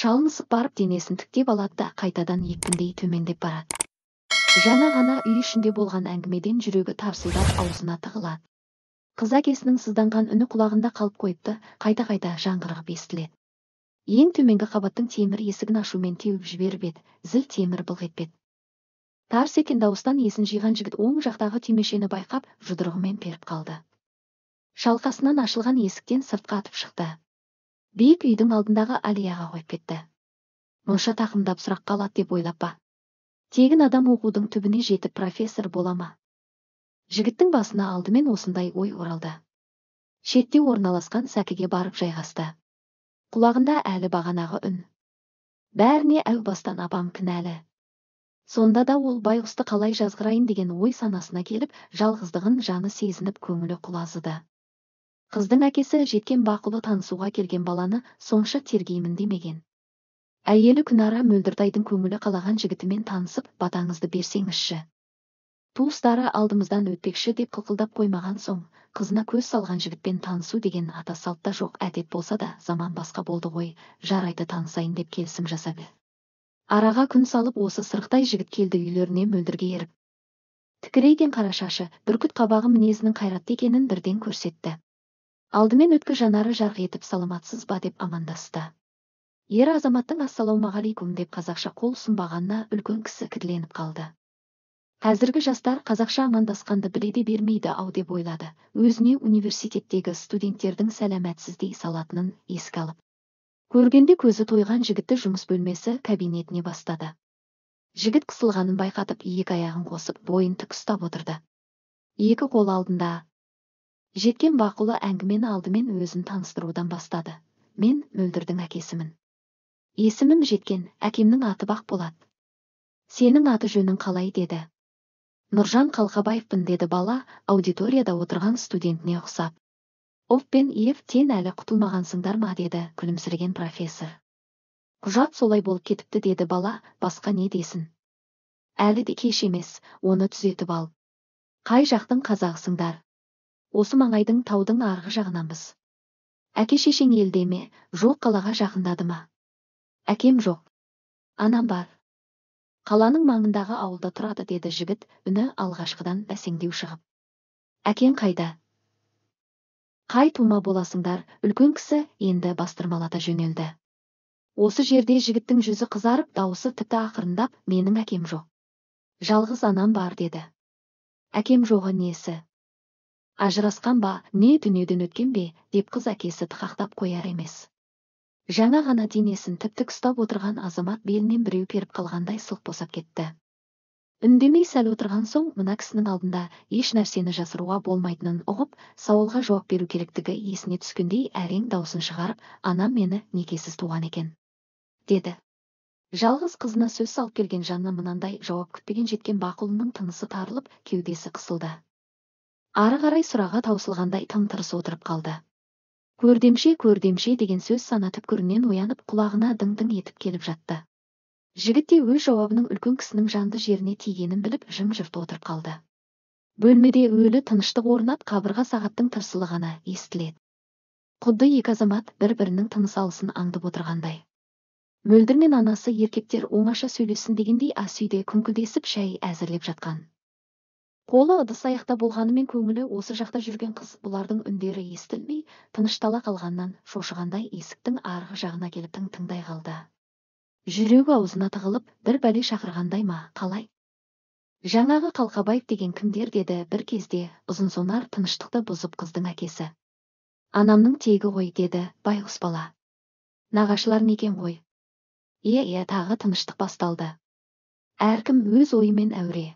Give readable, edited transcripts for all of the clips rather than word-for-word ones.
Шалынысып барып денесін тіктеп алады да қайтадан екпіндей төмендеп барады. Жаңа ғана үй ішінде болған әңгімеден жүрегі тарсылдап аузына тығылады. Қыз әкесінің сызданған үні құлағында қалып қойыпты, қайта-қайта жаңғырығып естіледі. Ең төменгі қабаттың темір есігін ашумен теуіп жіберіп еді, зіл темір былқ етпеді. Тарс еткен дауыстан есін жиған жігіт оң жақтағы түймешені байқап, жұдырығымен періп қалды. Шалқасынан ашылған есіктен сыртқа атып шықты. Биік үйдің алдындағы аллеяға қойып кетті. Мұнша тақымдап сұраққа алады деп ойлап па? Тегін адам оқудың түбіне жетіп профессор бола ма? Жігіттің басына алдымен осындай ой оралды. Шетте орналасқан сәкіге барып жайғасты. Құлағында әлі бағанағы үн. Бәріне әу бастан апам кінәлі. Сонда да ол байғұсты қалай жазғырайын деген ой санасына келіп, жалғыздығын жаны сезініп көңілі құлазыды. Қыздың әкесі жеткен бақұлы танысуға келген баланы сонша тергеймін демеген. Әйелі Күнара Мөлдіртайдың көңілі қалаған жігітімен танысып, батаңызды берсеңізші. Туыстары алдымыздан өтпекші деп қылқылдап қоймаған соң, қызына көз салған жігітпен танысу деген ата салтта жоқ әдет болса да, заман басқа болды ғой, жарайды танысайын деп келісім жасады. Араға күн салып осы сырықтай жігіт келді үйлеріне Мөлдірге еріп. Тікірейген қара шашы, бүркіт қабағы мінезінің қайратты екенін бірден көрсетті. Алдымен өткі жанары жарқ етіп саламатсыз ба деп амандасты. Ер азаматтың ассалаумағалейкум деп қазақша қол ұсынбағанына үлкен кісі кідірленіп қалды. Қазіргі жастар қазақша амандасқанды біледе бермейді ау деп ойлады. Өзіне университеттегі студенттердің сәләмәтсіз дей салатынын еске алып. Көргенде көзі тойған жігітті жұмыс бөлмесі кабинетіне бастады. Жігіт қысылғанын байқатып, екі аяғын қосып, бойын тік ұстап отырды. Екі қол алдында. Жеткен бақұлы әңгімені алдымен өзін таныстырудан бастады. Мен Мөлдірдің әкесімін. Есімім Жеткен, әкемнің аты Бақболат. Сенің аты жөнің қалай деді. Нұржан Қалқабаевпын деді бала, аудиторияда отырған студентіне ұқсап. Оф пен ефтен әлі құтылмағансыңдар ма деді күлімсіреген профессор. Құжат солай болып кетіпті деді бала, басқа не десін. Әлі де кеш емес, оны түзетіп ал. Қай жақтың қазағысыңдар? Осы маңайдың таудың арғы жағынанбыз. Әке шешең елде ме, жоқ қалаға жақындады ма? Әкем жоқ. Анам бар. Қаланың маңындағы ауылда тұрады деді жігіт, үні алғашқыдан бәсеңдеу шығып. Әкең қайда? Қай тума боласыңдар, үлкен кісі енді бастырмалата жөнелді. Осы жерде жігіттің жүзі қызарып, дауысы тіпті ақырындап, менің әкем жоқ. Жалғыз анам бар деді. Әкем жоғы несі? Ажырасқан ба, не дүниеден өткен бе, деп қыз әкесі тықақтап қояр емес. Жаңа ғана денесін тіп-тік ұстап отырған азамат белінен біреу періп қалғандай сылқ босап кетті. Үндемей сәл отырған соң, мына кісінің алдында еш нәрсені жасыруға болмайтынын ұғып, сауалға жауап беру керектігі есіне түскендей әрең даусын шығарып, анам мені некесіз туған екен, деді. Жалғыз қызына сөз салып келген жанына мынандай жауап күтпеген Жеткен бақұлының тынысы тарылып, кеудесі қысылды. Ары қарай сұраға таусылғандай тым-тырыс отырып қалды. Көрдемше деген сөз сана түпкірінен оянып, құлағына дың-дың етіп келіп жатты. Жігіт те өз жауабының үлкен кісінің жанды жеріне тигенін біліп, жым-жырт отырып қалды. Бөлмеде өлі тыныштық орнап, қабырға сағаттың тырсылы ғана естіледі. Құдды екі азамат бір-бірінің тыныс алысын аңдып отырғандай. Мөлдір мен анасы еркектер оңаша сөйлессін дегендей ас үйде күңкілдесіп шәй әзірлеп жатқан. Қолы ыдыс аяқта болғанымен көңілі осы жақта жүрген қыз бұлардың үндері естілмей, тыныштала қалғаннан шошығандай есіктің арғы жағына келіп тыңдай қалды. Жүрегі аузына тығылып, бір бәле шақырғандай ма, қалай? Жаңағы Қалқабаев деген кімдер деді бір кезде, ұзын-сонар тыныштықты бұзып қыздың әкесі. Анамның тегі ғой деді байғұс бала. Нағашылар некен ғой? Тағы тыныштық басталды. Әркім өз ойымен әуре.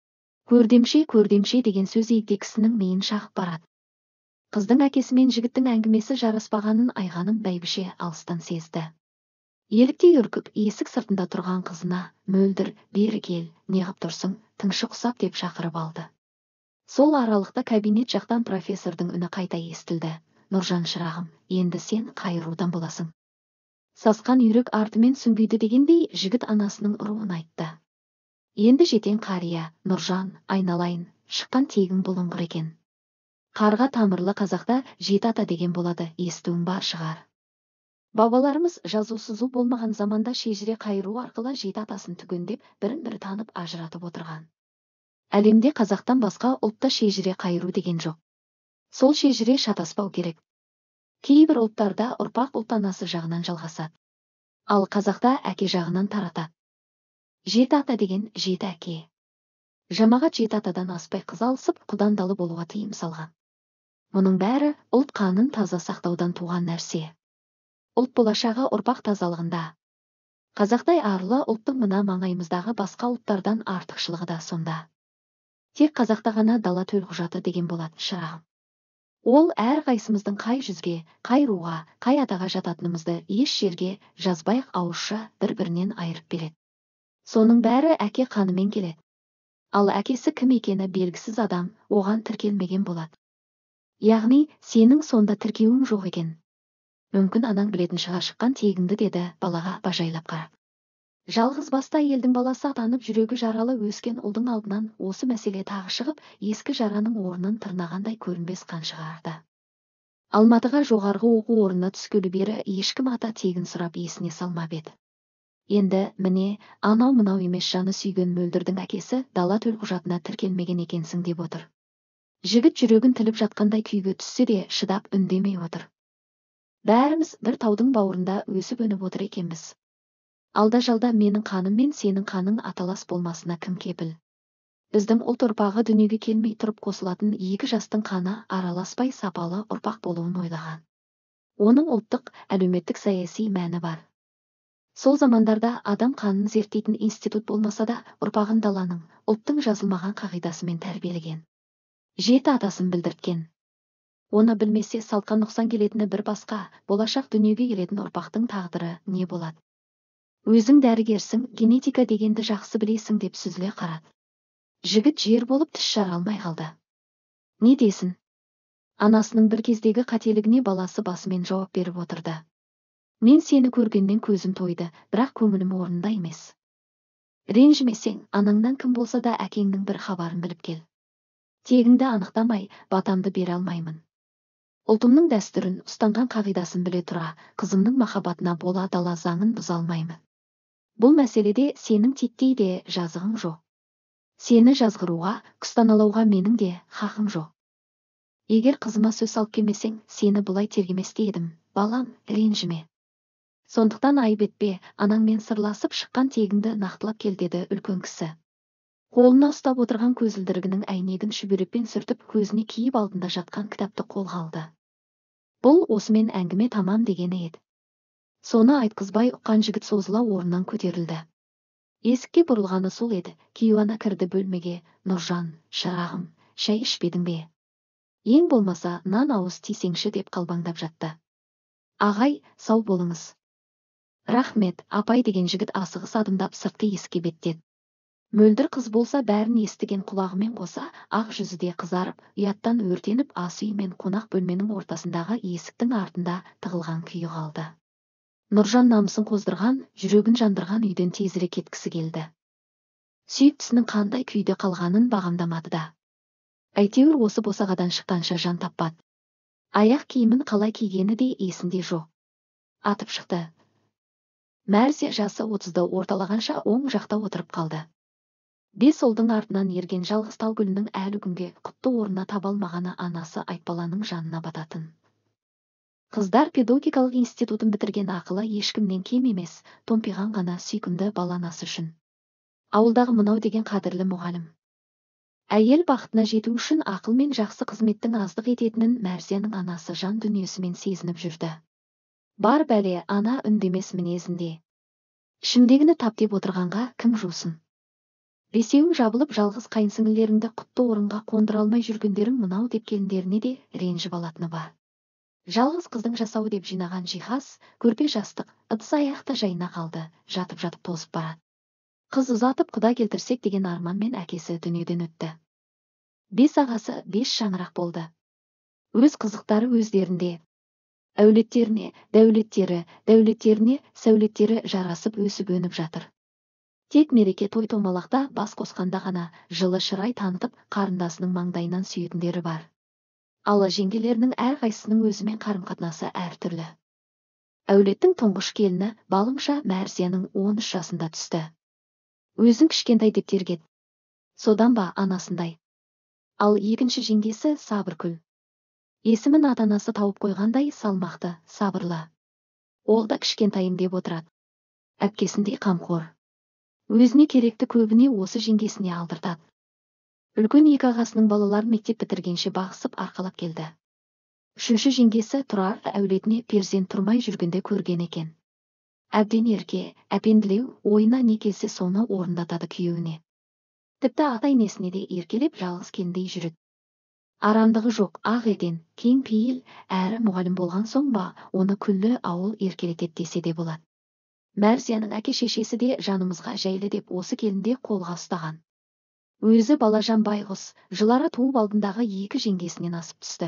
Көрдемше деген сөз егде кісінің миын шағып барады. Қыздың әкесі мен жігіттің әңгімесі жараспағанын айғаным бәйбіше алыстан сезді. Еліктей үркіп, есік сыртында тұрған қызына, Мөлдір, бері кел, неғып тұрсың, тыңшы құсап деп шақырып алды. Сол аралықта кабинет жақтан профессордың үні қайта естілді. Нұржан шырағым, енді сен қайырудан боласың. Сасқан үйрек артымен сүңгиді дегендей, жігіт анасының ұруын айтты. Енді жетен қария, Нұржан, айналайын, шыққан тегің бұлыңғыр екен. Қарға тамырлы қазақта жеті ата деген болады, естуің бар шығар. Бабаларымыз жазу сызу болмаған заманда шежіре қайыру арқылы жеті атасын түгендеп, бірін-бірі танып ажыратып отырған. Әлемде қазақтан басқа ұлтта шежіре қайыру деген жоқ. Сол шежіре шатаспау керек. Кейбір ұлттарда ұрпақ ұлт анасы жағынан жалғасады. Ал қазақта әке жағынан таратады. Жеті ата деген жеті әке. Жамағат жеті атадан аспай қыз алысып, құдандалы болуға тыйым салған. Мұның бәрі ұлт қанын таза сақтаудан туған нәрсе. Ұлт болашағы ұрпақ тазалығында. Қазақтай арлы ұлттың мына маңайымыздағы басқа ұлттардан артықшылығы да сонда. Тек қазақта ғана дала төлқұжаты деген болады, шырағым. Ол әр қайсымыздың қай жүзге, қай руға, қай атаға жататынымызды еш жерге жазбай-ақ ауызша бір-бірінен айырып береді. Соның бәрі әке қанымен келеді. Ал әкесі кім екені белгісіз адам оған тіркелмеген болады. Яғни, сенің сонда тіркеуің жоқ екен. Мүмкін анаң білетін шығар, шыққан тегіңді, деді балаға бажайлап қарап. Жалғыз басты әйелдің баласы атанып жүрегі жаралы өскен ұлдың алдынан осы мәселе тағы шығып, ескі жараның орнын тырнағандай көрінбес қан шығарды. Алматыға жоғарғы оқу орнына түскелі бері ешкім ата тегін сұрап есіне салмап еді. Енді міне, анау-мынау емес жаны сүйген мөлдірдің әкесі дала төлқұжатына тіркелмеген екенсің деп отыр. Жігіт жүрегін тіліп жатқандай күйге түссе де шыдап үндемей отыр. Бәріміз бір таудың бауырында өсіп өніп отыр екенбіз. Алда-жалда менің қаным мен сенің қаның аталас болмасына кім кепіл? Біздің ұлт ұрпағы дүниеге келмей тұрып қосылатын екі жастың қаны араласпай сапалы ұрпақ болуын ойлаған. Оның ұлттық, әлеуметтік саяси мәні бар. Сол замандарда адам қанын зерттейтін институт болмаса да, ұрпағын даланың, ұлттың жазылмаған қағидасымен тәрбиелеген. Жеті атасын білдірткен. Оны білмесе салтқа нұқсан келетіні бір басқа, болашақ дүниеге келетін ұрпақтың тағдыры не болады? Өзің дәрігерсің, генетика дегенді жақсы білесің деп сүзіле қарады. Жігіт жер болып тіс жара алмай қалды. Не десін? Анасының бір кездегі қателігіне баласы басымен жауап беріп отырды. Мен сені көргеннен көзім тойды, бірақ көңілім орнында емес. Ренжімесең, анаңнан кім болса да әкеңнің бір хабарын біліп кел. Тегіңді анықтамай, батамды бере алмаймын. Ұлтымның дәстүрін, ұстанған қағидасын біле тұра, қызымның махаббатына бола дала заңын бұза алмаймын. Бұл мәселеде сенің титтей де жазығың жоқ. Сені жазғыруға, күстаналауға менің де хақым жоқ. Егер қызыма сөз алып келмесең, сені бұлай тергеместе едім, балам, ренжіме. Сондықтан айып етпе, анаңмен сырласып шыққан тегіңді нақтылап кел, деді үлкен кісі. Қолына ұстап отырған көзілдірігінің әйнегін шүберекпен сүртіп, көзіне киіп алдында жатқан кітапты қолға алды. Бұл осымен әңгіме тамам дегені еді. Соны айтқызбай ұққан жігіт созыла орнынан көтерілді. Есікке бұрылғаны сол еді, кейуана кірді бөлмеге. Нұржан, шырағым, шай ішпедің бе? Ең болмаса нан ауыз тисеңші деп қалбаңдап жатты. Ағай, сау болыңыз. Рахмет, апай, деген жігіт асығыс адымдап сыртқы есікке беттеді. Мөлдір қыз болса бәрін естіген құлағымен қоса, ақ жүзі де қызарып, ұяттан өртеніп ас үй мен қонақ бөлменің ортасындағы есіктің артында тығылған күйі қалды. Нұржан намысын қоздырған, жүрегін жандырған үйден тезірек кеткісі келді. Сүйіктісінің қандай күйде қалғанын бағамдамады да. Әйтеуір осы босағадан шыққанша жан таппады. Аяқ киімін қалай кигені де есінде жоқ. Атып шықты. Мәрсе жасы 30-ды орталағанша оң жақта отырып қалды. Бес ұлдың артынан ерген жалғыз тал гүлінің әлі күнге құтты орнына таба алмағаны анасы Айтбаланың жанына бататын. Қыздар педагогикалық институтын бітірген, ақылы ешкімнен кем емес, томпиған ғана сүйкімді баланасы үшін. Ауылдағы мынау деген қадірлі мұғалім. Әйел бақытына жету үшін ақыл мен жақсы қызметтің аздық ететінін Мәрзияның анасы жан дүниесімен сезініп жүрді. Бар бәле ана үндемес мінезінде. Ішімдегіні тап деп отырғанға кім жусын? Бесеуің жабылып жалғыз қайынсіңлілеріңді құтты орынға қондыра алмай жүргендерің мынау деп келіндеріне де ренжіп алатыны бар. Жалғыз қыздың жасауы деп жинаған жиһаз, көрпе жастық, ыдыс аяқта жайына қалды, жатып-жатып тозып барады. Қыз ұзатып құда келтірсек деген арманмен әкесі дүниеден өтті. Бес ағасы бес шаңырақ болды. Өз қызықтары өздерінде. Әулеттеріне, дәулеттеріне, сәулеттері жарасып өсіп өніп жатыр. Тек мереке той томалақта бас қосқанда ғана жылы шырай танытып қарындасының маңдайынан сүйетіндері бар. Ал жеңгелерінің әрқайсысының өзімен қарым-қатынасы әртүрлі. Әулеттің тұңғыш келіні балымша Мәрзияның 13 жасында түсті. Өзін кішкентай деп тергет. Содан ба анасындай. Ал екінші жеңгесі Сабыркүл. Есімін ата-анасы тауып қойғандай салмақты, сабырлы. Ол да кішкентайым деп отырады. Әпкесіндей қамқор. Өзіне керекті көбіне осы жеңгесіне алдыртады. Үлкен екі ағасының балаларын мектеп бітіргенше бағысып арқалап келді. Үшінші жеңгесі Тұрар әулетіне перзент тұрмай жүргенде көрген екен. Әбден ерке, әпенділеу, ойына не келсе соны орындатады күйеуіне. Тіпті ата-енесіне де еркелеп жалғыз келіндей жүреді. Арамдығы жоқ, ақ еден, кең пейіл, әрі мұғалім болған соң ба, оны күллі ауыл еркелетеді десе де болады. Мәрзияның әке-шешесі де жанымызға жайлы деп осы келінде қолға ұстаған. Өзі Балажан байғұс, жылары туып алдындағы екі жеңгесінен асып түсті.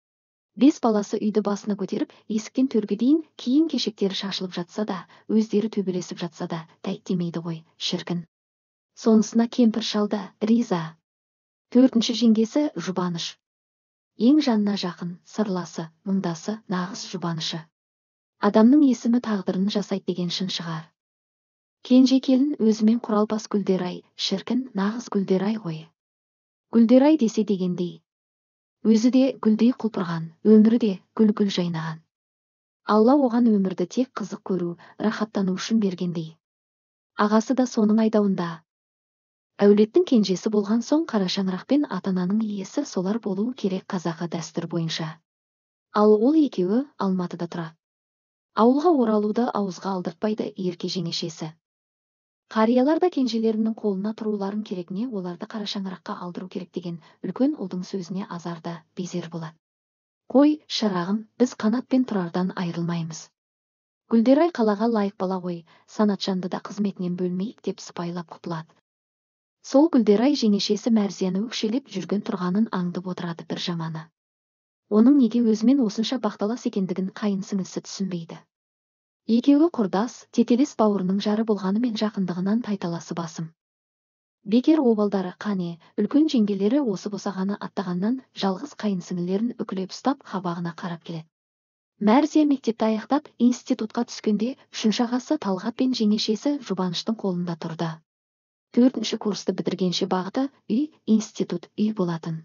5 баласы үйді басына көтеріп, есіктен төрге дейін киім-кешектері шашылып жатса да, өздері төбелесіп жатса да, тәйттемейді ғой, шіркін. Сонысына кемпір шалда, риза. 4-ші жеңгесі Жұбаныш. Ең жанына жақын, сырласы, мұңдасы, нағыз жұбанышы. Адамның есімі тағдырын жасайды деген шын шығар. Кенже келін өзімен құралпас Гүлдерай, шіркін, нағыз Гүлдерай ғой. Гүлдерай десе дегендей. Өзі де гүлдей құлпырған, өмірі де гүл-гүл жайнаған. Алла оған өмірді тек қызық көру, рахаттану үшін бергендей. Ағасы да соның айдауында. Әулеттің кенжесі болған соң қара шаңырақпен ата-ананың иесі солар болуы керек қазақы дәстүр бойынша. Ал ол екеуі Алматыда тұрады. Ауылға оралуды ауызға алдыртпайды ерке жеңешесі. Қариялар да кенжелерінің қолына тұруларын керек не оларды қара шаңыраққа алдыру керек деген үлкен ұлдың сөзіне азарда безер болады. Қой, шырағым, біз Қанат пен Тұрардан айырылмаймыз. Гүлдерай қалаға лайық бала ғой, Санатжанды да қызметінен бөлмейік деп сыпайылап құтылады. Сол Гүлдерай жеңешесі Мәрзияны өкшелеп жүрген тұрғанын аңдып отырады бір жаманы. Оның неге өзімен осынша бақталас екендігін қайынсіңлісі түсінбейді. Екеуі құрдас, тетелес бауырының жары болғанымен жақындығынан тайталасы басым. Бекер обалдары қане, үлкен жеңгелері осы босағаны аттағаннан жалғыз қайынсіңлілерін үкілеп ұстап қабағына қарап келеді. Мәрзия мектепті аяқтап институтқа түскенде 3-ші ағасы Талғат пен жеңешесі Жұбаныштың қолында тұрды. 4-ші курсты бітіргенше бағыты үй, институт, үй болатын.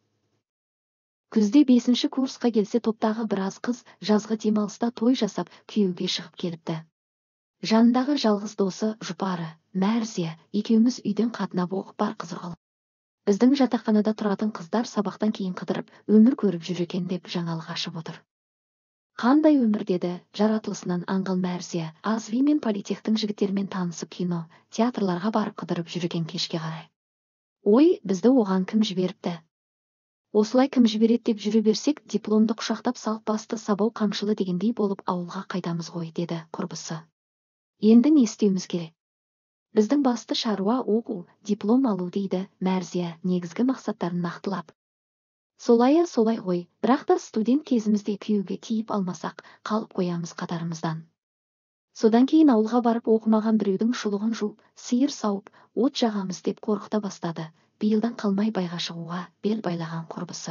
Күзде 5-ші курсқа келсе топтағы біраз қыз жазғы демалыста той жасап күйеуге шығып келіпті. Жанындағы жалғыз досы жұпары, Мәрзия, екеуміз үйден қатынап оқып бар қызырғыл. Біздің жатақханада тұратын қыздар сабақтан кейін қыдырып, өмір көріп жүр екен деп жаңалық ашып отыр. Қандай өмір деді, жаратылысынан аңғал Мәрзия, Азви мен Политехтің жігіттерімен танысып кино, театрларға барып қыдырып жүр екен кешке қарай. Ой, бізді оған кім жіберіпті? Осылай кім жібереді деп жүре берсек, дипломды құшақтап салып басты сабау қамшылы дегендей болып ауылға қайдамыз ғой, деді құрбысы. Енді не істеуіміз керек? Біздің басты шаруа оқу, диплом алу дейді Мәрзия, негізгі мақсаттарын нақтылап. Солай ғой, бірақ та студент кезімізде күйеуге тиіп алмасақ, қалып қоямыз қатарымыздан. Содан кейін ауылға барып оқымаған біреудің шұлығын жуып, сиыр сауып, от жағамыз деп қорқыта бастады. Биылдан қалмай байға шығуға бел байлаған құрбысы.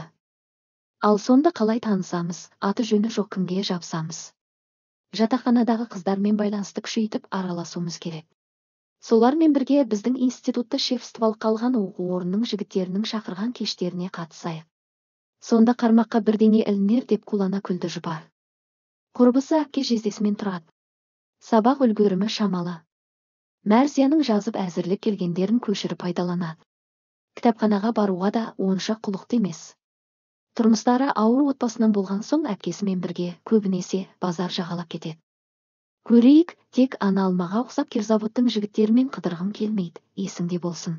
Ал сонда қалай танысамыз, аты жөні жоқ кімге жабысамыз? Жатақханадағы қыздармен байланысты күшейтіп араласуымыз керек. Солармен бірге біздің институтты шефстволыққа алған оқу орнының жігіттерінің шақырған кештеріне қатысайық. Сонда қармаққа бірдеңе ілінер деп қулана күлді жұпар. Құрбысы әпке жездесімен тұрады. Сабақ үлгерімі шамалы. Мәрзияның жазып әзірлеп келгендерін көшіріп пайдаланады. Кітапханаға баруға да онша құлықты емес. Тұрмыстары ауыр отбасынан болған соң әпкесімен бірге көбінесе базар жағалап кетеді. Көрейік, тек ана алмаға ұқсап Керзаводтың жігіттерімен қыдырғым келмейді, есіңде болсын.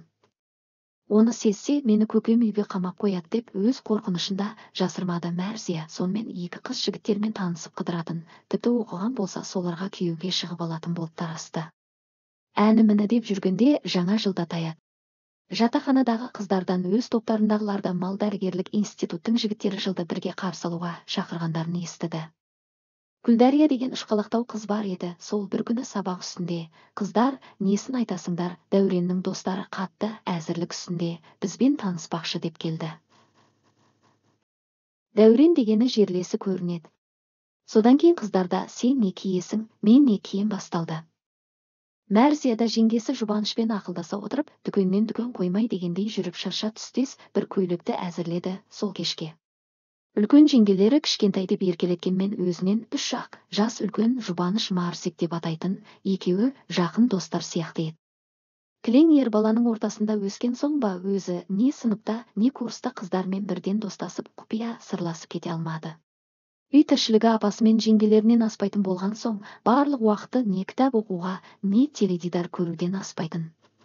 Оны сезсе, мені көкем үйге қамап қояды деп өз қорқынышында жасырмады Мәрзия. Сонымен екі қыз жігіттермен танысып қыдыратын, тіпті оқыған болса соларға күйеуге шығып алатын болып тарасты. Әні-міні деп жүргенде жаңа жылда таяды. Жатақханадағы қыздардан өз топтарындағыларды мал дәрігерлік институттың жігіттері жылды бірге қарсы алуға шақырғандарын естіді. Күлдәрия деген ұшқалақтау қыз бар еді, сол бір күні сабақ үстінде. Қыздар, несін айтасыңдар, Дәуреннің достары қатты әзірлік үстінде, бізбен таныспақшы деп келді. Дәурен дегені жерлесі көрінеді. Содан кейін қыздарда сен не киесің, мен не кием басталды. Мәрзия жеңгесі жұбанышпен ақылдаса отырып, дүкеннен дүкен қоймай дегендей жүріп шырша түстес бір көйлекті әзірледі сол кешке. Үлкен жеңгелері кішкентай деп еркелеткенмен өзінен 3 жақ жас үлкен жұбаныш Марсик деп атайтын, екеуі жақын достар сияқты еді. Кілең ер баланың ортасында өскен соң ба өзі не сыныпта, не курста қыздармен бірден достасып, құпия сырласып кете алмады. Үй тіршілігі апасымен жеңгелерінен аспайтын болған соң, барлық уақыты не кітап оқуға, не теледидар көруден аспайтын.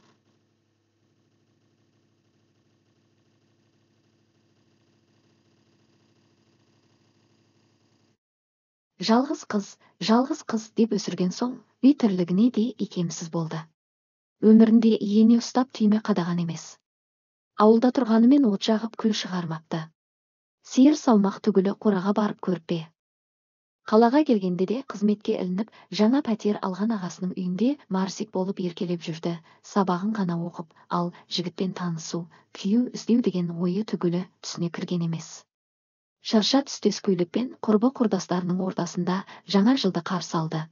Жалғыз қыз деп өсірген соң, үй тірлігіне де икемсіз болды. Өмірінде иене ұстап түйме қадаған емес. Ауылда тұрғанымен от жағып күл шығармапты. Сиыр саумақ түгілі қораға барып көріп пе. Қалаға келгенде де қызметке ілініп, жаңа пәтер алған ағасының үйінде Марсик болып еркелеп жүрді, сабағын ғана оқып, ал жігітпен танысу, күйеу іздеу деген ойы түгілі түсіне кірген емес. Шырша түстес көйлекпен құрбы-құрдастарының ортасында жаңа жылды қарсы алды.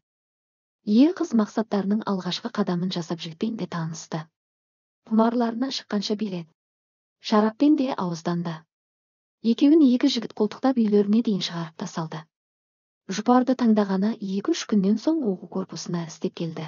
Қыз мақсаттарының алғашқы қадамын жасап жігітпен де танысты. Құмарларына шыққанша билет. Шараппен де ауызданды. Екеуін екі жігіт қолтықтап үйлеріне дейін шығарып тасалды. Жұпарды таңдағаны 2-3 күннен соң оқу корпусына істеп келді.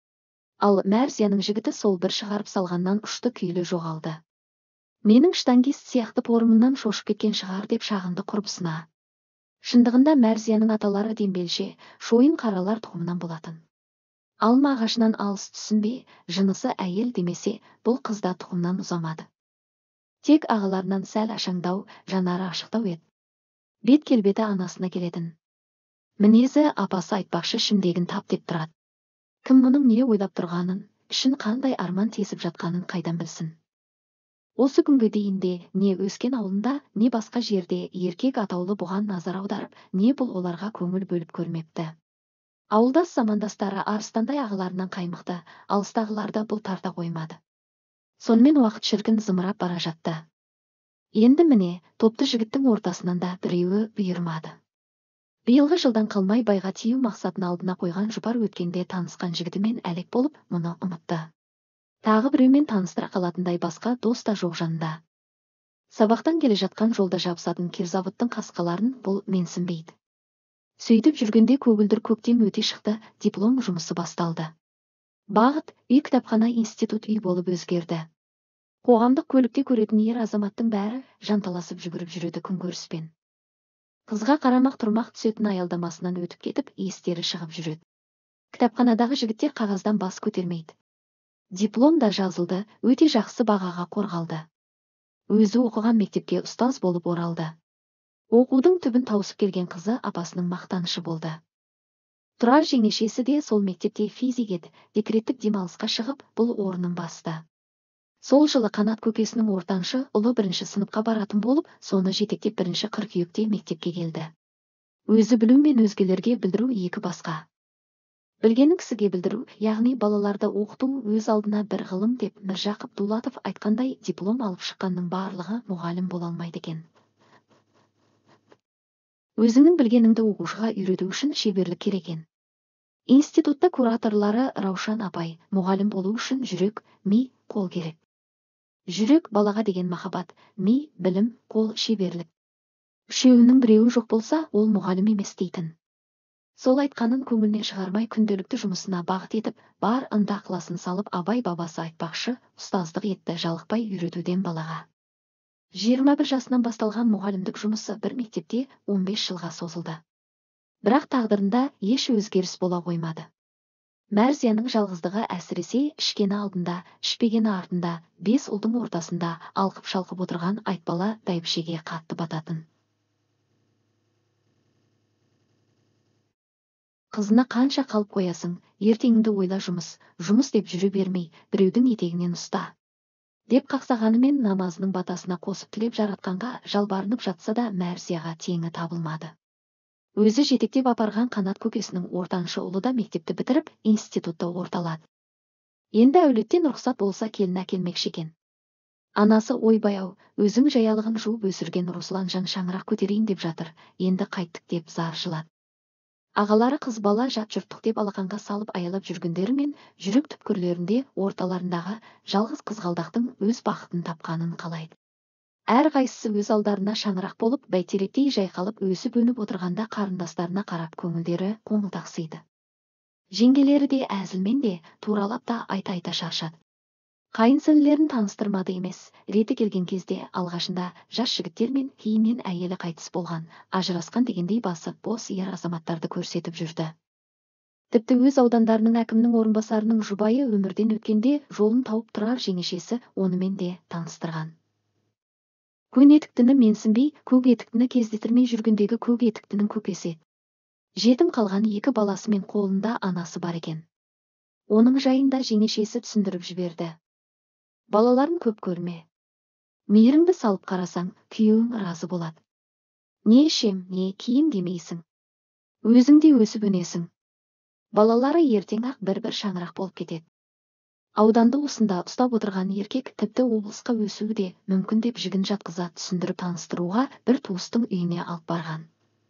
Ал Мәрзияның жігіті сол бір шығарып салғаннан ұшты күйлі жоғалды. Менің штангист сияқты порымымнан шошып кеткен шығар деп шағынды құрбысына. Шындығында Мәрзияның аталары дембелше, шойын қаралар тұқымынан болатын. Алма ағашынан алыс түсінбе, жынысы әйел демесе, бұл қызда тұқымнан ұзамады. Тек ағаларынан сәл ашаңдау, жанары ашықтау еді. Бет келбеті анасына келетін. Мінезі апасы айтпақшы шімдегін тап деп тұрады. Кім мұның не ойлап тұрғанын, ішін қандай арман тесіп жатқанын қайдан білсін. Осы күнге дейінде не өскен ауылында, не басқа жерде еркек атаулы бұған назар аударып, не бұл оларға көңіл бөліп көрмепті. Ауылдас замандастары арыстандай ағаларынан қаймықты, алыстағыларда бұл тарта қоймады. Сонымен уақыт шіркін зымырап бара жатты. Енді міне, топты жігіттің ортасынан да біреуі бұйырмады. Биылғы жылдан қалмай байға тию мақсатын алдына қойған жұпар өткенде танысқан жігітімен әлек болып, мұны ұмытты. Тағы біреумен таныстыра қалатындай басқа дос та жоқ жанында. Сабақтан келе жатқан жолда жабысатын кирзаводтың қасқаларын бұл менсінбейді. Сөйтіп жүргенде көгілдір көктем өте шықты, диплом жұмысы басталды. Бағыт, үй кітапхана институт үй болып өзгерді. Қоғамдық көлікте көретін ер азаматтың бәрі жанталасып жүгіріп жүреді күнкөріспен. Қызға қарамақ тұрмақ түсетін аялдамасынан өтіп кетіп, естері шығып жүреді. Кітапханадағы жігіттер қағаздан бас көтермейді. Диплом да жазылды, өте жақсы бағаға қорғалды. Өзі оқыған мектепке ұстаз болып оралды. Оқудың түбін тауысып келген қызы апасының мақтанышы болды. Тұрар жеңешесі де сол мектепте физик еді, декреттік демалысқа шығып, бұл орнын басты. Сол жылы Қанат көкесінің ортаншы ұлы 1-ші сыныпқа баратын болып, соны жетектеп 1-ші қыркүйекте мектепке келді. Өзі білу мен өзгелерге білдіру екі басқа. Білгенін кісіге білдіру, яғни балаларды оқыту өз алдына бір ғылым деп Міржақып Дулатов айтқандай, диплом алып шыққанның барлығы мұғалім бола алмайды екен. Өзіңнің білгеніңді оқушыға үйрету үшін шеберлік керек екен. Институтта кураторлары Раушан апай, мұғалім болу үшін жүрек, ми, қол керек. Жүрек балаға деген махаббат, ми, білім, қол, шеберлік. Үшеуінің біреуі жоқ болса, ол мұғалім емес дейтін. Сол айтқанын көңілінен шығармай күнделікті жұмысына бағыт етіп, бар ынта-ықыласын салып, абай бабасы айтпақшы, ұстаздық етті жалықпай үйретуден балаға. 21 жасынан басталған мұғалімдік жұмысы бір мектепте 15 жылға созылды. Бірақ тағдырында еш өзгеріс бола қоймады. Мәрзияның жалғыздығы әсіресе ішкені алдында, ішпегені артында, 5 ұлдың ортасында алқып-шалқып отырған айтбала бәйбішеге қатты бататын. Қызына қанша қалып қоясың, ертеңіңді ойла жұмыс деп жүре бермей, біреудің етегінен ұста. Деп қақсағанымен намазының батасына қосып тілеп жаратқанға жалбарынып жатса да Мәрзияға теңі табылмады. Өзі жетектеп апарған Қанат көкесінің ортаншы ұлы да мектепті бітіріп, институтта орталады. Енді әулеттен рұқсат болса келін әкелмекші екен. Анасы ойбай-ау, өзің жаялығын жуып өсірген Руслан жан шаңырақ көтерейін деп жатыр, енді қайттық деп зар жылады. Ағалары қыз бала жат жұрттық деп алақанға салып аялап жүргендері мен жүрек түпкірлерінде орталарындағы жалғыз қызғалдақтың өз бақытын тапқанын қалайды. Әрқайсысы өз алдарына шаңырақ болып, бәйтеректей жайқалып өсіп өніп отырғанда қарындастарына қарап көңілдері қоңылтақсиды. Жеңгелері де әзілмен де, туралап та айта-айта шаршады. Қайынсіңлілерін таныстырмады емес, реті келген кезде алғашында жас жігіттер мен кейіннен әйелі қайтыс болған, ажырасқан дегендей басы бос ер азаматтарды көрсетіп жүрді. Тіпті өз аудандарының әкімнің орынбасарының жұбайы өмірден өткенде жолын тауып тұрар жеңешесі онымен де таныстырған. Көне етіктіні менсінбей, көк етіктіні кездестірмей жүргендегі көк етіктінің көкесі. Жетім қалған екі баласы мен қолында анасы бар екен. Оның жайында жеңешесі түсіндіріп жіберді. Балаларын көп көрме. Мейіріңді салып қарасаң, күйеуің разы болады. Не ішем, не киім демейсің. Өзің де өсіп өнесің. Балалары ертең-ақ бір-бір шаңырақ болып кетеді. Ауданды осында ұстап отырған еркек тіпті облысқа өсуі де мүмкін деп жігін жатқыза түсіндіріп таныстыруға бір туыстың үйіне алып барған.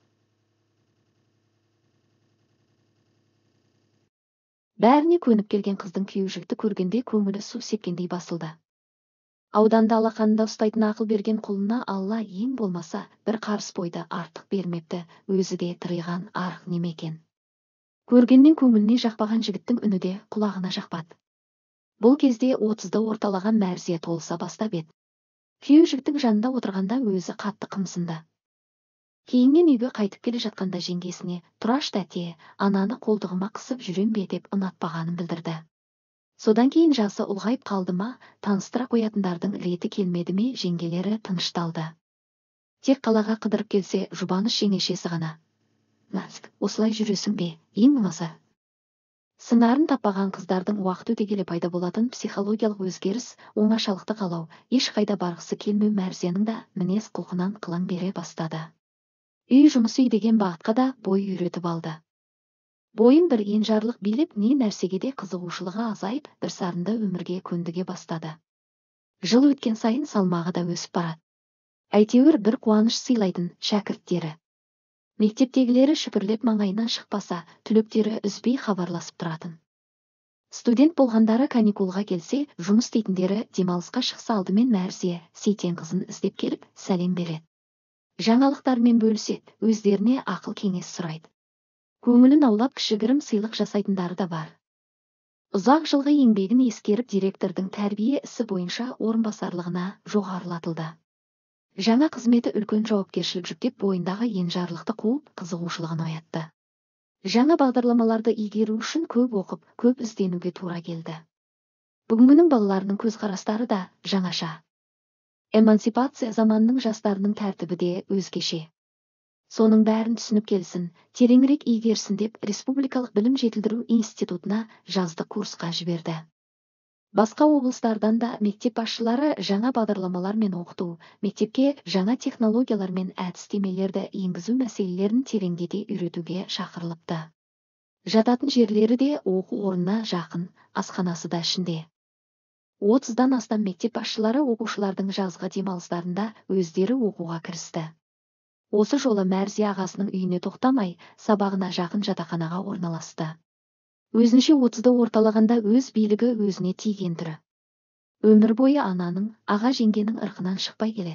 Бәріне көніп келген қыздың күйеу жігітті көргенде көңілі су сепкендей басылды. Ауданда алақанында ұстайтын ақыл берген құлына Алла ең болмаса бір қарыс бойды артық бермепті, өзі де тыриған арық неме екен. Көргеннен көңіліне жақпаған жігіттің үні де құлағына жақпады. Бұл кезде 30-ды орталаған Мәрзия толыса бастап еді. Күйеу жігіттің жанында отырғанда өзі қатты қымсынды. Кейіннен үйге қайтып келе жатқанда жеңгесіне, «Тұраш тәте, ананы қолтығыма қысып жүрем бе» деп ұнатпағанын білдірді. Содан кейін жасы ұлғайып қалды ма, таныстыра қоятындардың реті келмеді ме, жеңгелері тынышталды. Тек қалаға қыдырып келсе, жұбаныш жеңешесі ғана. «Нәзік, осылай жүресің бе, ең болмаса?» Сыңарын таппаған қыздардың уақыт өте келе пайда болатын психологиялық өзгеріс, оңашалықты қалау, ешқайда барғысы келмеу Мәрзияның да мінез құлқынан қылаң бере бастады. Үй жұмысы деген бағытқа да бой үйретіп алды. Бойын бір енжарлық билеп, не нәрсеге де қызығушылығы азайып, бір сарында өмірге көндіге бастады. Жыл өткен сайын салмағы да өсіп барады. Әйтеуір бір қуаныш сыйлайтын шәкірттері. Мектептегілері шүпірлеп маңайынан шықпаса, түлектері үзбей хабарласып тұратын. Студент болғандары каникулға келсе, жұмыс дейтіндері демалысқа шықса алдымен Мәрзия Сейтен қызын іздеп келіп, сәлем береді. Жаңалықтармен бөліседі, өздеріне ақыл кеңес сұрайды. Көңілін аулап кішігірім сыйлық жасайтындары да бар. Ұзақ жылғы еңбегін ескеріп директордың тәрбие ісі бойынша орынбасарлығына жоғарылатылды. Жаңа қызметі үлкен жауапкершілік жүктеп, бойындағы енжарлықты қуып, қызығушылығын оятты. Жаңа бағдарламаларды игеру үшін көп оқып, көп ізденуге тура келді. Бүгінгінің балаларының көзқарастары да жаңаша. Эмансипация заманының жастарының тәртібі де өзгеше. Соның бәрін түсініп келсін, тереңірек игерсін деп Республикалық білім жетілдіру институтына жаздық курсқа жіберді. Басқа облыстардан да мектеп басшылары жаңа бағдарламалар мен оқыту, мектепке жаңа технологиялар мен әдістемелерді енгізу мәселелерін тереңдете үйретуге шақырылыпты. Жататын жерлері де оқу орнына жақын, асханасы да ішінде. 30-дан астам мектеп басшылары оқушылардың жазғы демалыстарында өздері оқуға кірісті. Осы жолы Мәрзия ағасының үйіне тоқтамай, сабағына жақын жатақханаға орналасты. Өзінше 30-ды орталағанда өз билігі өзіне тиген түрі. Өмір бойы ананың, аға жеңгенің ырқынан шықпай келеді.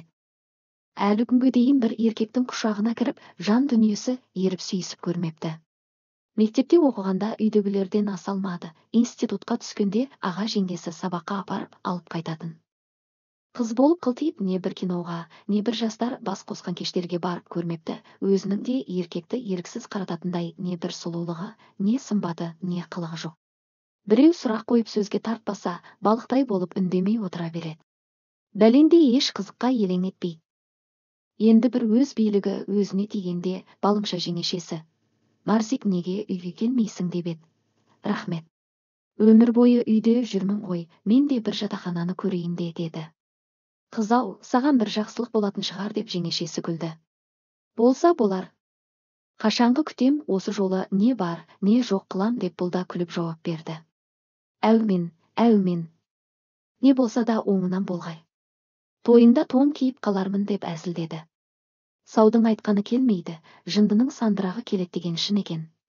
Әлі күнге дейін бір еркектің құшағына кіріп, жан дүниесі еріп сүйісіп көрмепті. Мектепте оқығанда үйдегілерден аса алмады. Институтқа түскенде аға жеңгесі сабаққа апарып алып қайтатын. Қыз болып қылтиып не бір киноға, не бір жастар бас қосқан кештерге барып көрмепті. Өзінің де еркекті еріксіз қарататындай не бір сұлулығы, не сымбаты, не қылығы жоқ. Біреу сұрақ қойып сөзге тартпаса, балықтай болып үндемей отыра береді. Бәлендей еш қызыққа елең етпейді. Енді бір өз билігі өзіне тигенде балымша жеңешесі: «Марзик, неге үйге келмейсің?» деп еді. «Рахмет. Өмір бойы үйде жүрмін ғой, мен де бір жатақхананы көрейін де» деді. «Қыз-ау, саған бір жақсылық болатын шығар» деп жеңешесі күлді. «Болса болар. Қашанғы күтем, осы жолы не бар, не жоқ қылам» деп бұл да күліп жауап берді. «Әумин, әумин. Не болса да оңынан болғай. Тойында тон киіп қалармын» деп әзілдеді. Саудың айтқаны келмейді, жындының сандырағы келеді деген шын екен.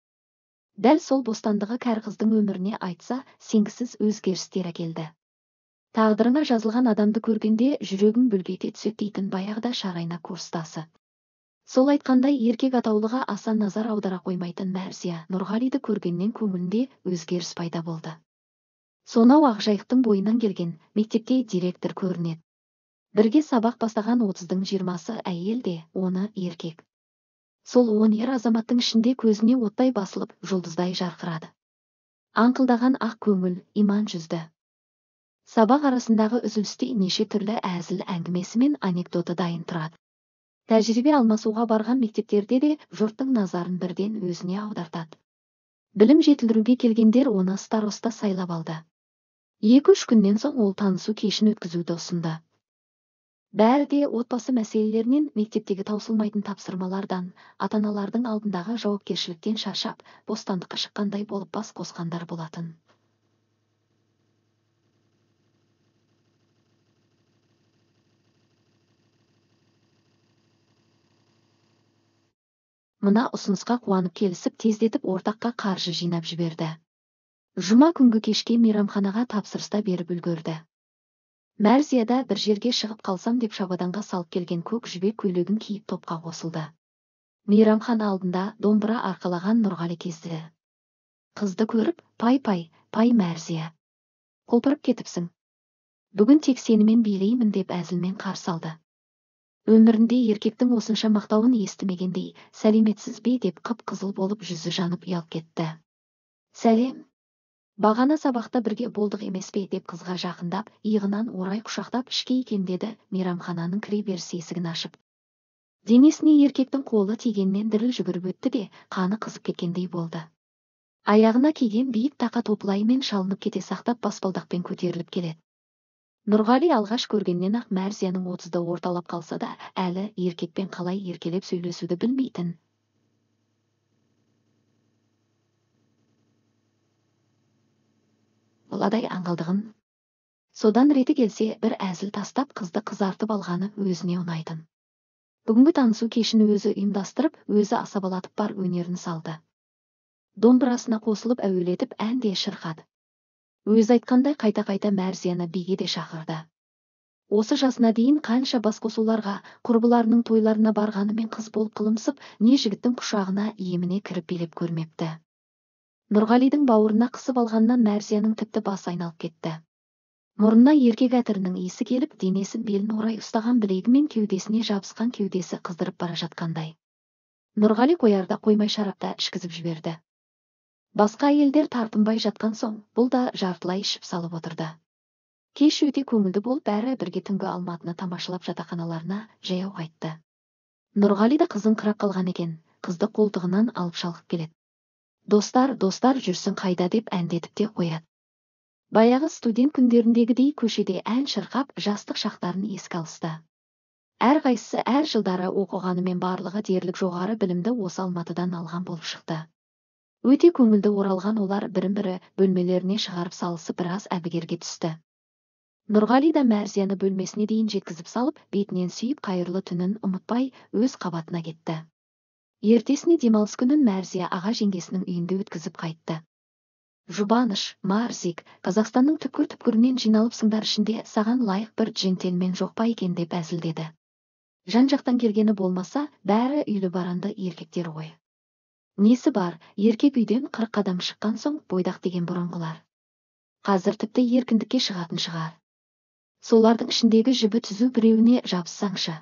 Дәл сол бостандығы кәрі қыздың өміріне айтса, сенгісіз өзгерістер әкелді. Тағдырына жазылған адамды көргенде жүрегің бүлкете түседі дейтін баяғыда шарайна курстасы. Сол айтқандай еркек атаулыға аса назар аудара қоймайтын Мәрзия Нұрғалиді көргеннен көңілінде өзгеріс пайда болды. Сонау Ақжайықтың бойынан келген мектепте директор көрінеді. Бірге сабақ бастаған 30-дың 20-сы әйел де, оны еркек. Сол 10 ер азаматтың ішінде көзіне оттай басылып, жұлдыздай жарқырады. Аңқылдаған ақ көңіл, иман жүзді. Сабақ арасындағы үзілісте неше түрлі әзіл әңгімесі мен анекдоты дайын тұрады. Тәжірибе алмасуға барған мектептерде де жұрттың назарын бірден өзіне аудартады. Білім жетілдіруге келгендер оны староста сайлап алды. 2-3 күннен соң ол танысу кешін өткізуді ұсынды. Бәрі де отбасы мәселелерінен, мектептегі таусылмайтын тапсырмалардан, ата-аналардың алдындағы жауапкершіліктен шаршап, бостандыққа шыққандай болып бас қосқандар болатын. Мына ұсынысқа қуанып келісіп, тездетіп ортаққа қаржы жинап жіберді. Жұма күнгі кешке мейрамханаға тапсырыста беріп үлгерді. Мәрзияда бір жерге шығып қалсам деп шабаданға салып келген көк жібек көйлегін киіп топқа қосылды. Мейрамхана алдында домбыра арқалаған Нұрғали кезді. Қызды көріп, пай Мәрзия. Құлпырып кетіпсің. Бүгін тек сенімен билеймін деп әзілмен қарсы алды. Өмірінде еркектің осынша мақтауын естімегендей, сәлеметсіз бе деп қып-қызыл болып жүзі жанып ұялып кетті. Сәлем. Бағана сабақта бірге болдық емес пе деп қызға жақындап, иығынан орай құшақтап ішке икемдеді, мейрамхананың кіреберіс есігін ашып. Денесіне еркектің қолы тигеннен діріл жүгіріп өтті де, қаны қызып кеткендей болды. Аяғына киген биік тақа топылаймен шалынып кете сақтап баспалдақпен көтеріліп келеді. Нұрғали алғаш көргеннен ақ Мәрзияның 30-ды орталап қалса да, әлі еркекпен қалай еркелеп сөйлесуді білмейтін. Боладай аңғалдығын. Содан реті келсе, бір әзіл тастап қызды қызартып алғаны өзіне ұнайтын. Бүгінгі танысу кешін өзі ұйымдастырып, өзі асабалатып бар өнерін салды. Домбырасына қосылып әуелетіп ән де шырқады. Өзі айтқандай қайта-қайта Мәрзияны биге де шақырды. Осы жасына дейін қанша басқосуларға, құрбыларының тойларына барғанымен қыз болып қылымсып, не жігіттің құшағына еміне кіріп билеп көрмепті. Нұрғалидың бауырына қысып алғаннан Мәрзияның тіпті басы айналып кетті. Мұрнына еркек әтірінің иісі келіп, денесін белін орай ұстаған білегі мен кеудесіне жабысқан кеудесі қыздырып бара жатқандай. Нұрғали қоярда қоймай шарапта ішкізіп жіберді. Басқа әйелдер тартынбай жатқан соң, бұл да жартылай ішіп салып отырды. Кеш өте көңілді болып, бәрі бірге түнгі Алматыны тамашалап жатақханаларына жаяу қайтты. Нұрғали да қызын қырап қалған екен, қызды қолтығынан алып шалқып келеді. Достар жүрсін қайда деп әндетіп те қояды. Баяғы студент күндеріндегідей көшеде ән шырқап, жастық шақтарын еске алысты. Әрқайсысы әр жылдары оқығанымен барлығы дерлік жоғары білімді осы Алматыдан алған болып шықты. Өте көңілді оралған олар бірін-бірі бөлмелеріне шығарып салысы біраз әбігерге түсті. Нұрғали да Мәрзияны бөлмесіне дейін жеткізіп салып, бетінен сүйіп қайырлы түнін ұмытпай өз қабатына кетті. Ертесіне демалыс күнін Мәрзия аға жеңгесінің үйінде өткізіп қайтты. Жұбаныш, Марзик, Қазақстанның түкпір-түкпірінен жиналыпсыңдар, ішінде саған лайық бір джентльмен жоқ па екен деп әзілдеді. Жан-жақтан келгені болмаса, бәрі үйлі баранды еркектер ғой. Несі бар, еркек үйден 40 қадам шыққан соң бойдақ деген бұрынғылар. Қазір тіпті еркіндікке шығатын шығар. Солардың ішіндегі жібі түзу біреуіне жабыссаңшы.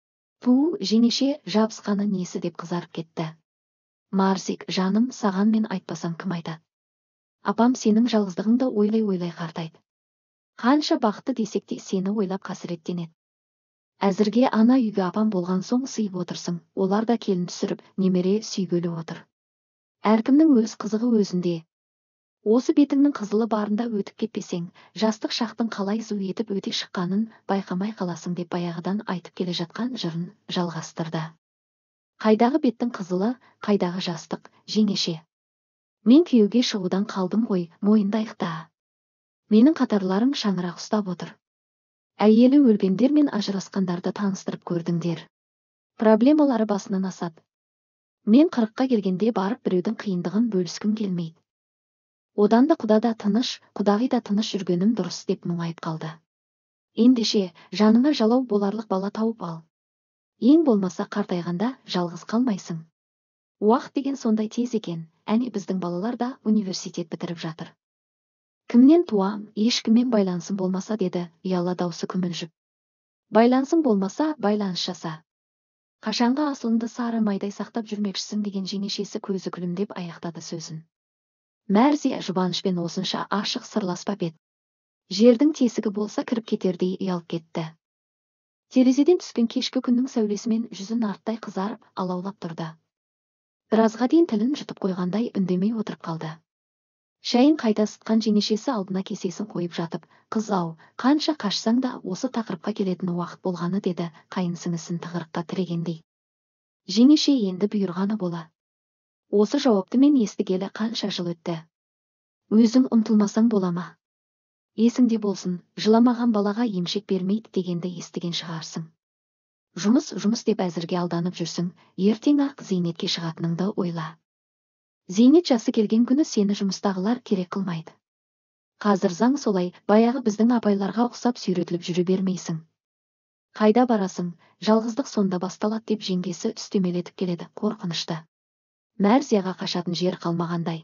Жеңеше, жабысқаны несі деп қызарып кетті. Марзик, жаным, саған мен айтпасам кім айтады? Апам сенің жалғыздығыңды ойлай-ойлай қартайды. Қанша бақытты десек те сені ойлап қасіреттенеді. Әзірге ана үйге апам болған соң сыйып отырсың, олар да келін түсіріп, немере сүйгелі отыр. Әркімнің өз қызығы өзінде. Осы бетіңнің қызылы барында өтіп кетпесең, жастық шақтың қалай зу етіп өте шыққанын байқамай қаласың деп баяғыдан айтып келе жатқан жырын жалғастырды. Қайдағы беттің қызылы, қайдағы жастық, жеңеше. Мен күйеуге шығудан қалдым ғой, мойындайықта. Менің қатарларым шаңырақ ұстап отыр. Әйелі өлгендер мен ажырасқандарды таныстырып көрдіңдер. Проблемалары басынан асады. Мен 40-қа келгенде барып біреудің қиындығын бөліскім келмейді. Одан да құда да тыныш, құдағи да тыныш жүргенім дұрыс деп мұңайып қалды. Ендеше, жаныңа жалау боларлық бала тауып ал. Ең болмаса қартайғанда жалғыз қалмайсың. Уақыт деген сондай тез екен, әне біздің балалар да университет бітіріп жатыр. Кімнен туам, ешкіммен байланысым болмаса деді, ұяла даусы күмілжіп. Байланысың болмаса, байланыс жаса. Қашанға асылыңды сары майдай сақтап жүрмекшісің деген жеңешесі көзі күлімдеп аяқтады сөзін. Мәрзия жұбанышпен осынша ашық сырласпап еді. Жердің тесігі болса кіріп кетердей ұялып кетті. Терезеден түскен кешкі күннің сәулесімен жүзін арттай қызарып, алаулап тұрды. Біразға дейін тілін жұтып қойғандай үндемей отырып қалды. Шайын қайта ысытқан жеңешесі алдына кесесін қойып жатып, қыз-ау, қанша қашсаң да осы тақырыпқа келетін уақыт болғаны деді, қайынсіңісін тығырыққа тірегендей. Жеңеше енді бұйырғаны бола. Осы жауапты мен естігелі қанша жыл өтті. Өзің ұмтылмасаң бола ма? Есіңде болсын, жыламаған балаға емшек бермейді дегенді естіген шығарсың. Жұмыс деп әзірге алданып жүрсің, ертең-ақ зейнетке шығатыныңды ойла. Зейнет жасы келген күні сені жұмыстағылар керек қылмайды. Қазір заң солай, баяғы біздің апайларға ұқсап сүйретіліп жүре бермейсің. Қайда барасың, жалғыздық сонда басталады деп жеңгесі үстемелетіп келеді, қорқынышты. Мәрзияға қашатын жер қалмағандай.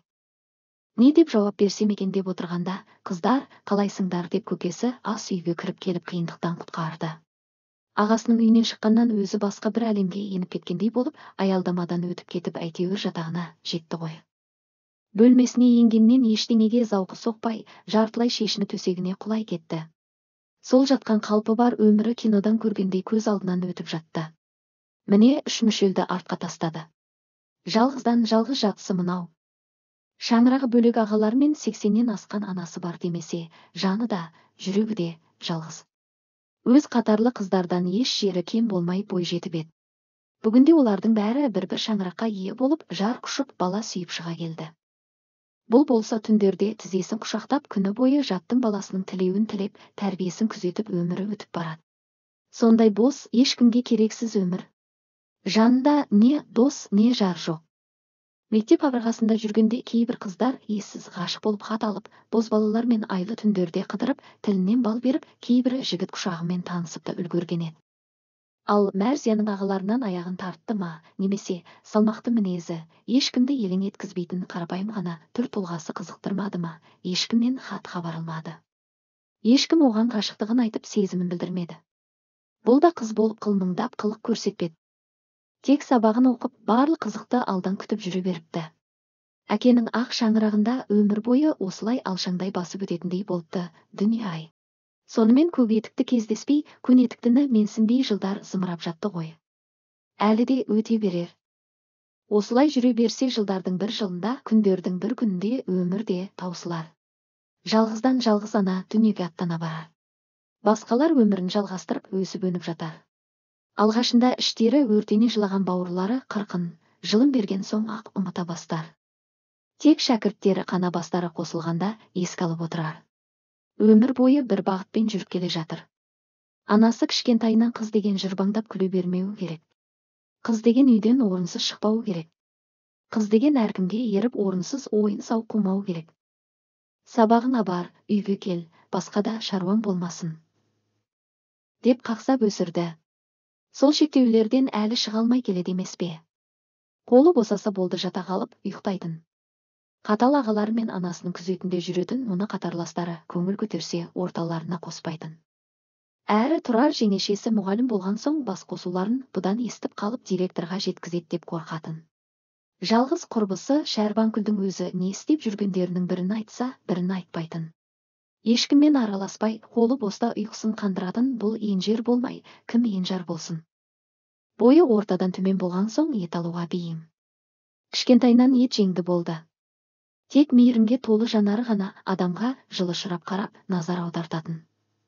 Не деп жауап берсем екен деп отырғанда, қыздар, қалайсыңдар деп көкесі ас үйге кіріп келіп қиындықтан құтқарды. Ағасының үйінен шыққаннан өзі басқа бір әлемге еніп кеткендей болып, аялдамадан өтіп кетіп әйтеуір жатағына жетті ғой. Бөлмесіне енгеннен ештеңеге зауқы соқпай, жартылай шешіні төсегіне құлай кетті. Сол жатқан қалпы бар өмірі кинодан көргендей көз алдынан өтіп жатты. Міне 3 мүшелді артқа тастады. Жалғыздан жалғыз жатысы мынау. Шаңырағы бөлек ағалар мен 80-нен асқан анасы бар демесе, жаны да, жүрегі де жалғыз. Өз қатарлы қыздардан еш жері кем болмай бой жетіп еді. Бүгінде олардың бәрі бір-бір шаңыраққа ие болып, жар құшып бала сүйіп шыға келді. Бұл болса түндерде тізесін құшақтап күні бойы жаттың баласының тілеуін тілеп, тәрбиесін күзетіп өмірі өтіп барады. Сондай бос, ешкімге керексіз өмір. Жанында не дос, не жар жоқ. Мектеп қабырғасында жүргенде кейбір қыздар ессіз ғашық болып хат алып, бозбалалар мен айлы түндерде қыдырып, тілінен бал беріп, кейбірі жігіт құшағымен танысып та үлгерген еді. Ал Мәрзияның ағаларынан аяғын тартты ма, немесе салмақты мінезі, ешкімді елең еткізбейтін қарапайым ғана түр тұлғасы қызықтырмады ма, ешкімнен хат хабар алмады. Ешкім оған ғашықтығын айтып сезімін білдірмеді. Бұл да қыз болып қылмыңдап қылық көрсетпеді. Тек сабағын оқып, барлық қызықты алдан күтіп жүре беріпті. Әкенің ақ шаңырағында өмір бойы осылай алшаңдай басып өтетіндей болыпты, дүние-ай. Сонымен көк етікті кездеспей, көн етіктіні менсінбей жылдар зымырап жатты ғой. Әлі де өте берер. Осылай жүре берсе жылдардың бір жылында, күндердің бір күнінде өмірде таусылар. Жалғыздан жалғыз ана дүниеге аттана барар. Басқалар өмірін жалғастырып өсіп өніп жатар. Алғашында іштері өртене жылаған бауырлары қырқын, жылым берген соң ақ ұмыта бастар. Тек шәкірттері қана бастары қосылғанда еске алып отырар. Өмір бойы бір бағытпен жүріп келе жатыр. Анасы кішкентайынан қыз деген жырбаңдап күле бермеуі керек. Қыз деген үйден орынсыз шықпауы керек. Қыз деген әркімге еріп орынсыз ойын сауық қумауы керек. Сабағыңа бар, үйге кел, басқа да шаруаң болмасын. Деп қақсап өсірді. Сол шектеулерден әлі шыға алмай келеді емес пе? Қолы босаса болды жата қалып, ұйықтайтын. Қатал ағалары мен анасының күзетінде жүретін мұны қатарластары көңіл көтерсе орталарына қоспайтын. Әрі тұрар жеңешесі мұғалім болған соң бас қосуларын бұдан естіп қалып директорға жеткізет деп қорқатын. Жалғыз құрбысы Шәрбанкүлдің өзі не істеп жүргендерінің бірін айтса, бірін айтпайтын. Ешкіммен араласпай, қолы боста ұйқысын қандыратын бұл енжер болмай, кім енжар болсын. Бойы ортадан төмен болған соң ет алуға бейім. Кішкентайынан ет жеңді болды. Тек мейірімге толы жанары ғана адамға жылы шырап қарап, назар аудартатын.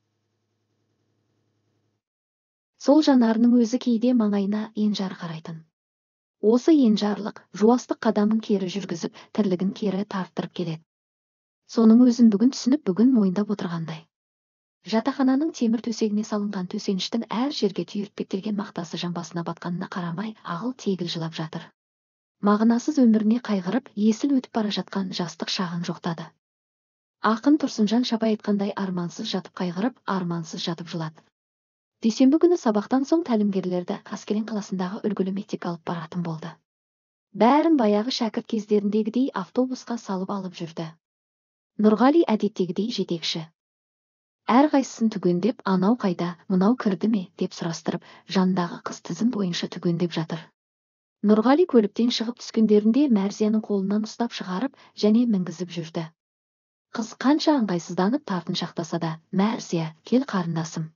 Сол жанарының өзі кейде маңайына енжар қарайтын. Осы енжарлық, жуастық қадамын кері жүргізіп, тірлігін кері тарттырып келеді. Соның өзін бүгін түсініп, бүгін мойындап отырғандай. Жатақхананың темір төсегіне салынған төсеніштің әр жерге түйіртпектелген мақтасы жамбасына батқанына қарамай, ағыл тегіл жылап жатыр. мағынасыз өміріне қайғырып, есіл өтіп бара жатқан жастық шағын жоқтады. Ақын Тұрсынжан Шапай айтқандай, армансыз жатып қайғырып, армансыз жатып жылады. Дүйсенбі күні сабақтан соң тәлімгерлерді Қаскелең қаласындағы үлгілі мектепке алып баратын болды. Бәрін баяғы шәкірт кездеріндегідей автобусқа салып алып жүрді. Нұрғали әдеттегідей жетекші. Әрқайсысын түгендеп, анау қайда, мынау кірді ме деп сұрастырып, жанындағы қыз тізім бойынша түгендеп жатыр. Нұрғали көліктен шығып түскендерінде Мәрзияның қолынан ұстап шығарып және мінгізіп жүрді. Қыз қанша ыңғайсызданып тартыншақтаса да, Мәрзия, кел қарындасым.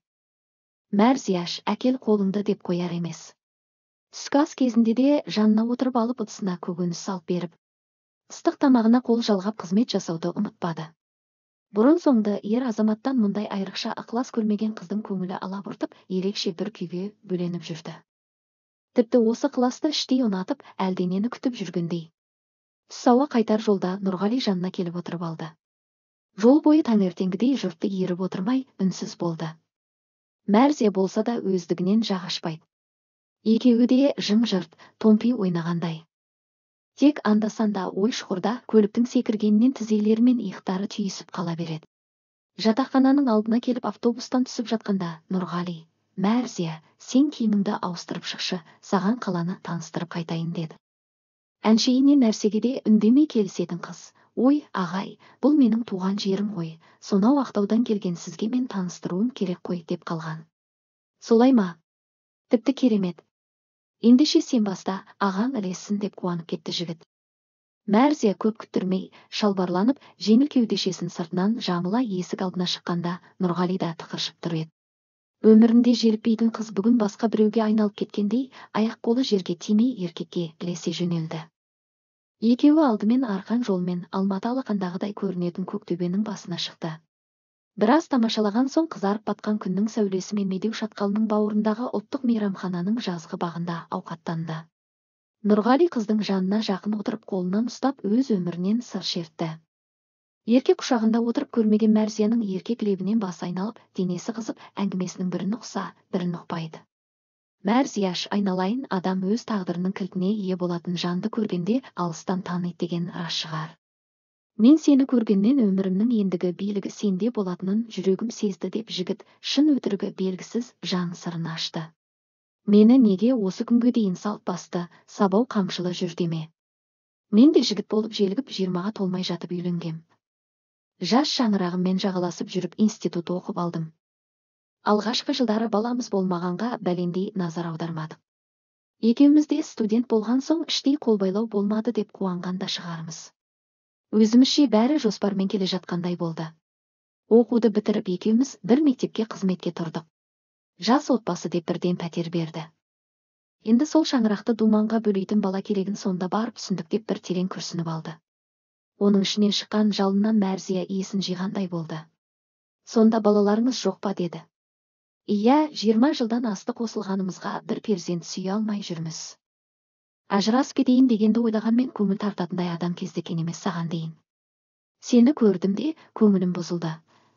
Мәрзияш, әкел қолыңды деп қояр емес. Түскі ас кезінде де жанына отырып алып ыдысына көкөніс салып беріп, ыстық тамағына қол жалғап қызмет жасауды ұмытпады. Бұрын-соңды ер азаматтан мұндай айрықша ықылас көрмеген қыздың көңілі алабұртып, ерекше бір күйге бөленіп жүрді. Тіпті осы ықыласты іштей ұнатып, әлденені күтіп жүргендей. Түс ауа қайтар жолда Нұрғали жанына келіп отырып алды. Жол бойы таңертеңгідей жұртты еріп отырмай, үнсіз болды. Мәрзия болса да өздігінен жақ ашпайды. Екеуі де жым-жырт, томпи ойнағандай. Тек анда-санда ой-шұқырда көліктің секіргенінен тізелері мен иықтары түйісіп қала береді. Жатақхананың алдына келіп автобустан түсіп жатқанда Нұрғали, Мәрзия, сен киіміңді ауыстырып шықшы, саған қаланы таныстырып қайтайын деді. Әншейіне нәрсеге де үндемей келісетін қыз, ой, ағай, бұл менің туған жерім ғой, сонау Ақтаудан келген сізге мен таныстыруым керек қой деп қалған. Солай ма? Тіпті керемет. Ендеше сен баста, ағаң ілессін деп қуанып кетті жігіт. Мәрзия көп күттірмей, шалбарланып, жеңіл кеудешесін сыртынан жамыла есік алдына шыққанда Нұрғали да тықыршып тұр еді. Өмірінде желпитін қыз бүгін басқа біреуге айналып кеткендей, аяқ-қолы жерге тимей еркекке ілесе жөнелді. Екеуі алдымен арқан жолмен Алматы алақандағыдай көрінетін Көктөбенің басына шықты. Біраз тамашалаған соң қызарып батқан күннің сәулесімен Медеу шатқалының бауырындағы ұлттық мейрамхананың жазғы бағында ауқаттанды. Нұрғали қыздың жанына жақын отырып қолынан ұстап өз өмірінен сыр шертті. Еркек құшағында отырып көрмеген Мәрзияның еркек лебінен басы айналып, денесі қызып, әңгімесінің бірін ұқса, бірін ұқпайды. Мәрзияш, айналайын, адам өз тағдырының кілтіне ие болатын жанды көргенде алыстан таниды деген рас шығар. Мен сені көргеннен өмірімнің ендігі билігі сенде болатынын жүрегім сезді деп жігіт шын өтірігі белгісіз жан сырын ашты. Мені неге осы күнге дейін салт басты, сабау қамшылы жүр деме. Мен де жігіт болып желігіп 20-ға толмай жатып үйленгем. Жас шаңырағыммен жағаласып жүріп институт оқып алдым. Алғашқы жылдары баламыз болмағанға бәлендей назар аудармадық. Екеумізде студент болған соң іштей қолбайлау болмады деп қуанған да шығармыз. Өзімізше бәрі жоспармен келе жатқандай болды. Оқуды бітіріп екеуміз бір мектепке қызметке тұрдық. Жас отбасы деп бірден пәтер берді. Енді сол шаңырақты думанға бөлейтін бала керегін сонда барып түсіндік деп бір терең күрсініп алды. Оның ішінен шыққан жалыннан Мәрзия есін жиғандай болды. Сонда балаларыңыз жоқ па деді. Иә, 20 жылдан асты қосылғанымызға бір перзент сүйе алмай жүрміз. Ажырасып кетейін дегенді ойлағанмен көңіл тартатындай адам кездескен емес саған дейін. Сені көрдім де көңілім бұзылды.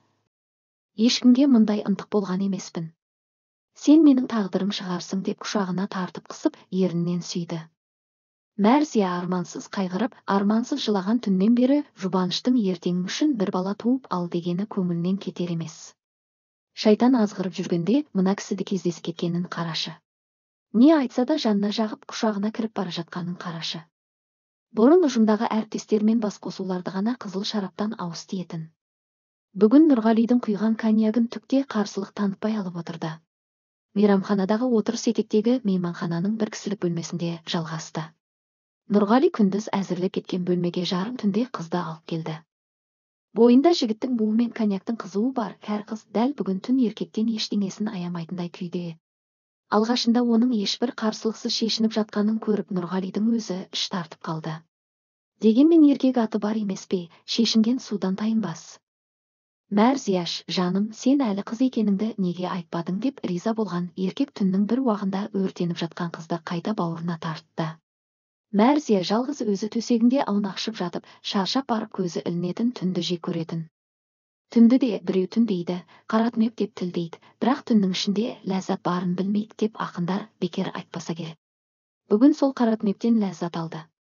Ешкімге мұндай ынтық болған емеспін. Сен менің тағдырым шығарсың деп құшағына тартып қысып, еріннен сүйді. Мәрзия армансыз қайғырып, армансыз жылаған түннен бері жұбаныштың ертеңім үшін бір бала туып ал дегені көңілінен кетер емес. Шайтан азғырып жүргенде мына кісіді кездесіп кеткенін қарашы. Не айтса да жанына жағып құшағына кіріп бара жатқанын қарашы. Бұрын ұжымдағы әріптестермен бас қосуларды ғана қызыл шараптан ауыз тиетін. Бүгін Нұрғалидың құйған коньягын түкте қарсылық танытпай алып отырды. Мейрамханадағы отырыс етектегі мейманхананың бір кісілік бөлмесінде жалғасты. Нұрғали күндіз әзірлеп кеткен бөлмеге жарым түнде қызды алып келді. Бойында жігіттің буы мен коньяктың қызуы бар, кәр қыз дәл бүгін түн еркектен ештеңесін аямайтындай күйде. Алғашында оның ешбір қарсылықсыз шешініп жатқанын көріп Нұрғалидың өзі іш тартып қалды. Дегенмен еркек аты бар емес пе, шешінген судан тайынбас. Мәрзияш, жаным, сен әлі қыз екеніңді неге айтпадың деп риза болған еркек түннің бір уағында өртеніп жатқан қызды қайта бауырына тартты. Мәрзия жалғыз өзі төсегінде аунақшып жатып, шаршап барып көзі ілінетін түнді жек көретін. Түнді де біреу түн дейді, қара түнек деп тілдейді, бірақ түннің ішінде ләззат барын білмейді деп ақындар бекер айтпаса керек. Бүгін сол қара түнектен ләззат алды.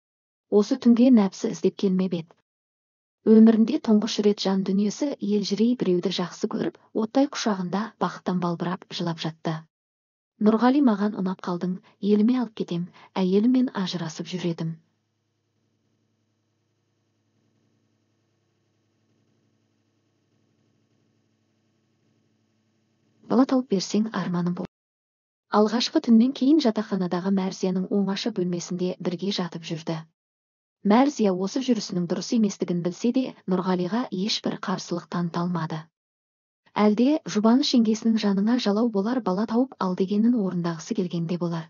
Осы түнге нәпсі іздеп келмеп еді. Өмірінде тұңғыш рет жан дүниесі елжірей біреуді жақсы көріп, оттай құшағында бақыттан балбырап жылап жатты. Нұрғали, маған ұнап қалдың, еліме алып кетем, әйеліммен ажырасып жүредім. Бала тауып берсең арманым бол. Алғашқы түннен кейін жатақханадағы Мәрзияның оңаша бөлмесінде бірге жатып жүрді. Мәрзия осы жүрісінің дұрыс еместігін білсе де, Нұрғалиға ешбір қарсылық таныта алмады. Әлде жұбаныш жеңгесінің жаныңа жалау болар бала тауып ал дегенін орындағысы келгенде болар.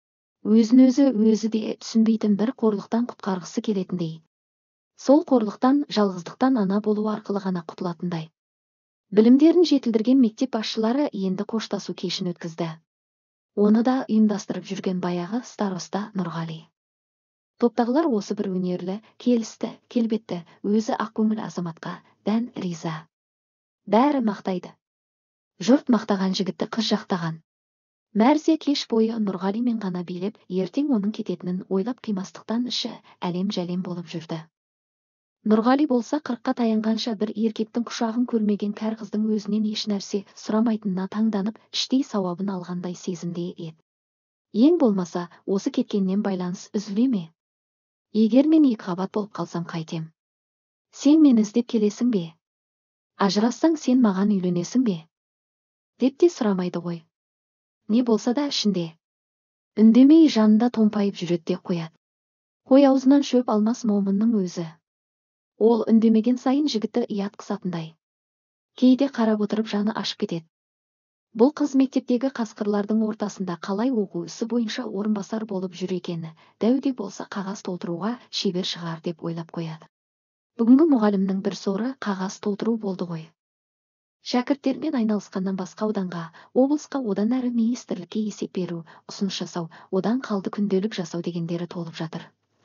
Өзін-өзі де түсінбейтін бір қорлықтан құтқарғысы келетіндей. Сол қорлықтан, жалғыздықтан ана болу арқылы ғана құтылатындай. Білімдерін жетілдірген мектеп басшылары енді қоштасу кешін өткізді. Оны да ұйымдастырып жүрген баяғы староста Нұрғали. Топтағылар осы бір өнерлі, келісті, келбетті, өзі ақкөңіл азаматқа дән риза. Бәрі мақтайды. Жұрт мақтаған жігітті қыз жақтаған. Мәрзия кеш бойы Нұрғалимен ғана билеп, ертең оның кететінін ойлап қимастықтан іші әлем-жәлем болып жүрді. Нұрғали болса 40-қа таянғанша бір еркектің құшағын көрмеген кәр қыздың өзінен еш нәрсе сұрамайтынына таңданып, іштей сауабын алғандай сезімде еді. Ең болмаса, осы кеткеннен байланыс үзіле ме? Егер мен екіқабат болып қалсам қайтем? Сен мені іздеп келесің бе? Ажырассаң сен маған үйленесің бе? Деп те сұрамайды ғой. Не болса да ішінде. Үндемей жанында томпайып жүреді де қояды. Қой аузынан шөп алмас момынның өзі. Ол үндемеген сайын жігітті ұят қысатындай. Кейде қарап отырып жаны ашып кетеді. Бұл қыз мектептегі қасқырлардың ортасында қалай оқу ісі бойынша орынбасар болып жүр екені, дәуде болса қағаз толтыруға шебер шығар деп ойлап қояды. Бүгінгі мұғалімнің бір соры қағаз толтыру болды ғой. Шәкірттермен айналысқаннан басқа ауданға, облысқа, одан әрі министрлікке есеп беру, ұсыныс жасау, одан қалды күнделік жасау дегендері толып жатыр.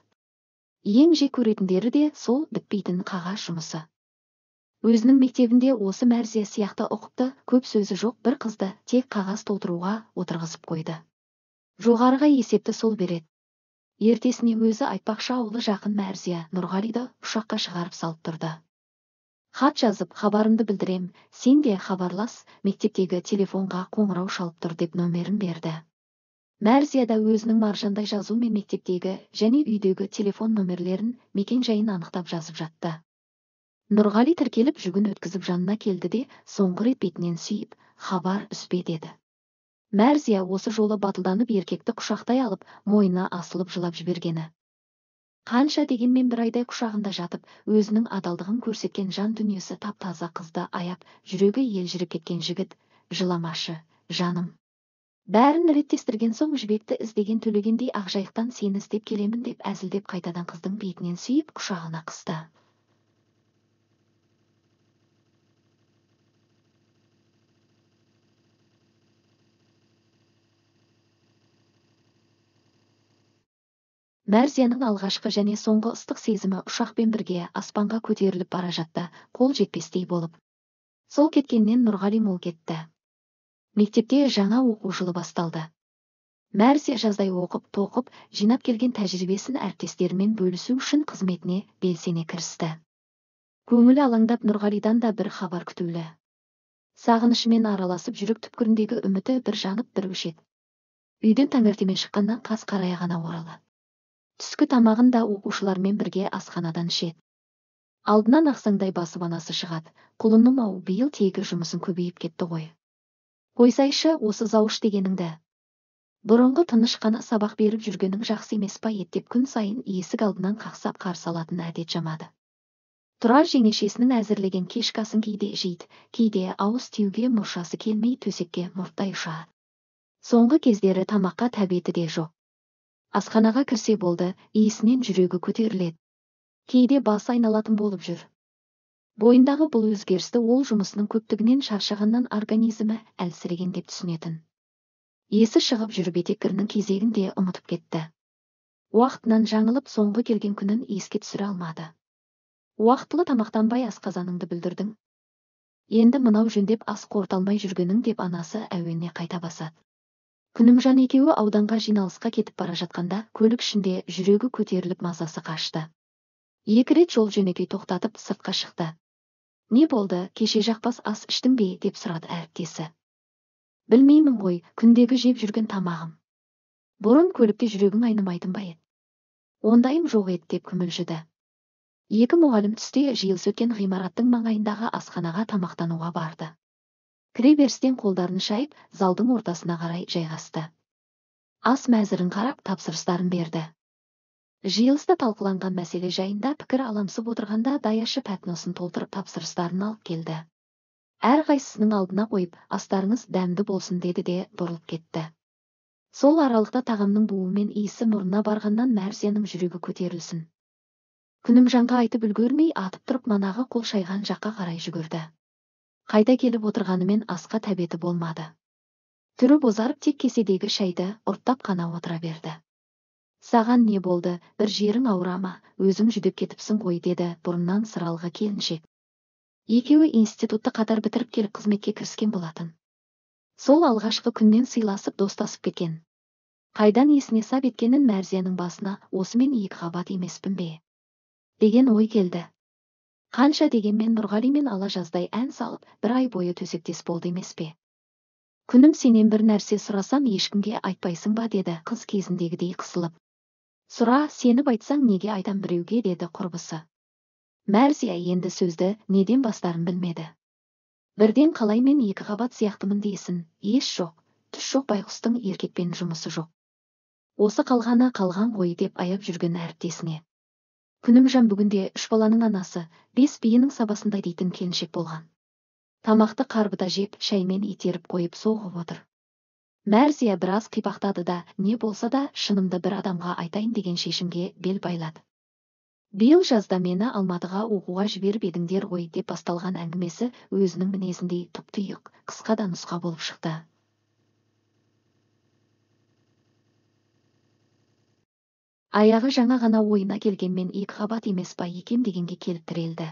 Ең жек көретіндері де сол бітпейтін қағаз жұмысы. Өзінің мектебінде осы Мәрзия сияқты ұқыпты, көп сөзі жоқ бір қызды тек қағаз толтыруға отырғызып қойды. Жоғарыға есепті сол береді. Ертесіне өзі айтпақшы ауылы жақын Мәрзия Нұрғалиды ұшаққа шығарып салып тұрды. Хат жазып, хабарымды білдірем, сен де хабарлас, мектептегі телефонға қоңырау шалып тұр деп нөмерін берді. Мәрзия да өзінің маржандай жазумен мектептегі және үйдегі телефон нөмерлерін, мекен жайын анықтап жазып жатты. Нұрғали тіркеліп жүгін өткізіп жанына келді де, соңғы рет бетінен сүйіп, хабар үзбе деді. Мәрзия осы жолы батылданып еркекті құшақтай алып, мойнына асылып жылап жібергені. Қанша дегенмен бір айдай құшағында жатып, өзінің адалдығын көрсеткен жан дүниесі тап-таза қызды аяп, жүрегі елжіреп кеткен жігіт, жыламашы, жаным. Бәрін реттестірген соң жібекті іздеген төлегендей ақжайықтан сені іздеп келемін деп әзілдеп қайтадан қыздың бетінен сүйіп құшағына қысты. Мәрзияның алғашқы және соңғы ыстық сезімі ұшақпен бірге аспанға көтеріліп бара жатты, қол жетпестей болып. Сол кеткеннен Нұрғали мол кетті. Мектепте жаңа оқу жылы басталды. Мәрзия жаздай оқып, тоқып, жинап келген тәжірибесін әріптестерімен бөлісу үшін қызметіне белсене кірісті. Көңілі алаңдап Нұрғалидан да бір хабар күтулі. Сағынышымен араласып жүрек түпкіріндегі үміті бір жанып бір өшеді. Үйден таңертемен шыққаннан қас қарая ғана оралады. Түскі тамағын да оқушылармен бірге асханадан ішеді. Алдынан ақсаңдай басып анасы шығады. Құлыным-ау, биыл тегі жұмысын көбейіп кетті ғой. Қойсайшы осы зауыш дегеніңді. Бұрынғы тыныш қана сабақ беріп жүргенің жақсы емес па еді деп күн сайын есік алдынан қақсап қарсы алатын әдет жамады. Тұрар жеңешесінің әзірлеген кешкі асын кейде жейді, кейде ауыз тиюге мұршасы келмей төсекке мұрттай ұшады. Соңғы кездері тамаққа тәбеті де жоқ. Асханаға кірсе болды, иісінен жүрегі көтеріледі. Кейде басы айналатын болып жүр. Бойындағы бұл өзгерісті ол жұмысының көптігінен шаршағаннан организмі әлсіреген деп түсінетін. Есі шығып жүріп етеккірінің кезегінде ұмытып кетті. Уақытынан жаңылып соңғы келген күнін еске түсіре алмады. Уақытылы тамақтанбай асқазаныңды бүлдірдің. Енді мынау жөндеп ас қорыталмай жүргенің деп анасы әуеніне қайта басады. Күнімжан екеуі ауданға жиналысқа кетіп бара жатқанда, көлік ішінде жүрегі көтеріліп мазасы қашты. Екі рет жол жөнекей тоқтатып сыртқа шықты. Не болды, кеше жақпас ас іштің бе, деп сұрады әріптесі. Білмеймін ғой, күндегі жеп жүрген тамағым. Бұрын көлікте жүрегің айнымайтын ба еді? Ондайым жоқ еді, деп күмілжіді. Екі мұғалім түсте жиылыс өткен ғимараттың маңайындағы асханаға тамақтануға барды. Кіреберістен қолдарын шайып, залдың ортасына қарай жайғасты. Ас мәзірін қарап, тапсырыстарын берді. Жиылыста талқыланған мәселе жайында пікір аламсып отырғанда даяшы пәтносын толтырып тапсырыстарын алып келді. Әрқайсысының алдына қойып, астарыңыз дәмді болсын, деді де бұрылып кетті. Сол аралықта тағамның буымен иісі мұрнына барғаннан Мәрзияның жүрегі көтерілсін. Күнімжанға айтып үлгермей атып тұрып манағы қол шайған жаққа қарай жүгірді. Қайта келіп отырғанымен асқа тәбеті болмады. Түрі бозарып тек кеседегі шайды ұрттап қана отыра берді. Саған не болды, бір жерің ауыра ма, өзің жүдеп кетіпсің ғой, деді бұрыннан сыралғы келіншек. Екеуі институтты қатар бітіріп келіп қызметке кіріскен болатын. Сол алғашқы күннен сыйласып достасып кеткен. Қайдан есіне сап еткенін Мәрзияның басына осымен екі қабат емеспін бе деген ой келді. Қанша дегенмен Нұрғалимен ала жаздай ән салып, бір ай бойы төсектес болды емес пе? Күнім, сенен бір нәрсе сұрасам ешкімге айтпайсың ба, деді қыз кезіндегідей қысылып. Сұра, сеніп айтсаң неге айтам біреуге, деді құрбысы. Мәрзия енді сөзді неден бастарын білмеді. Бірден қалай мен екі қабат сияқтымын дейсін, еш жоқ, түс жоқ, байғұстың еркекпен жұмысы жоқ. Осы қалғаны қалған ғой, деп аяп жүрген әріптесіне. Күнімжан бүгінде 3 баланың анасы, 5 биенің сабасындай дейтін келіншек болған. Тамақты қарбыта жеп, шаймен итеріп қойып соғып отыр. Мәрзия біраз қипақтады да, не болса да шынымды бір адамға айтайын деген шешімге бел байлады. Биыл жазда мені Алматыға оқуға жіберіп едіңдер ғой, деп басталған әңгімесі өзінің мінезіндей тұп-тұйық, қысқа да нұсқа болып шықты. Аяғы жаңа ғана ойына келгенмен екі қабат емес па екем дегенге келіп тірелді.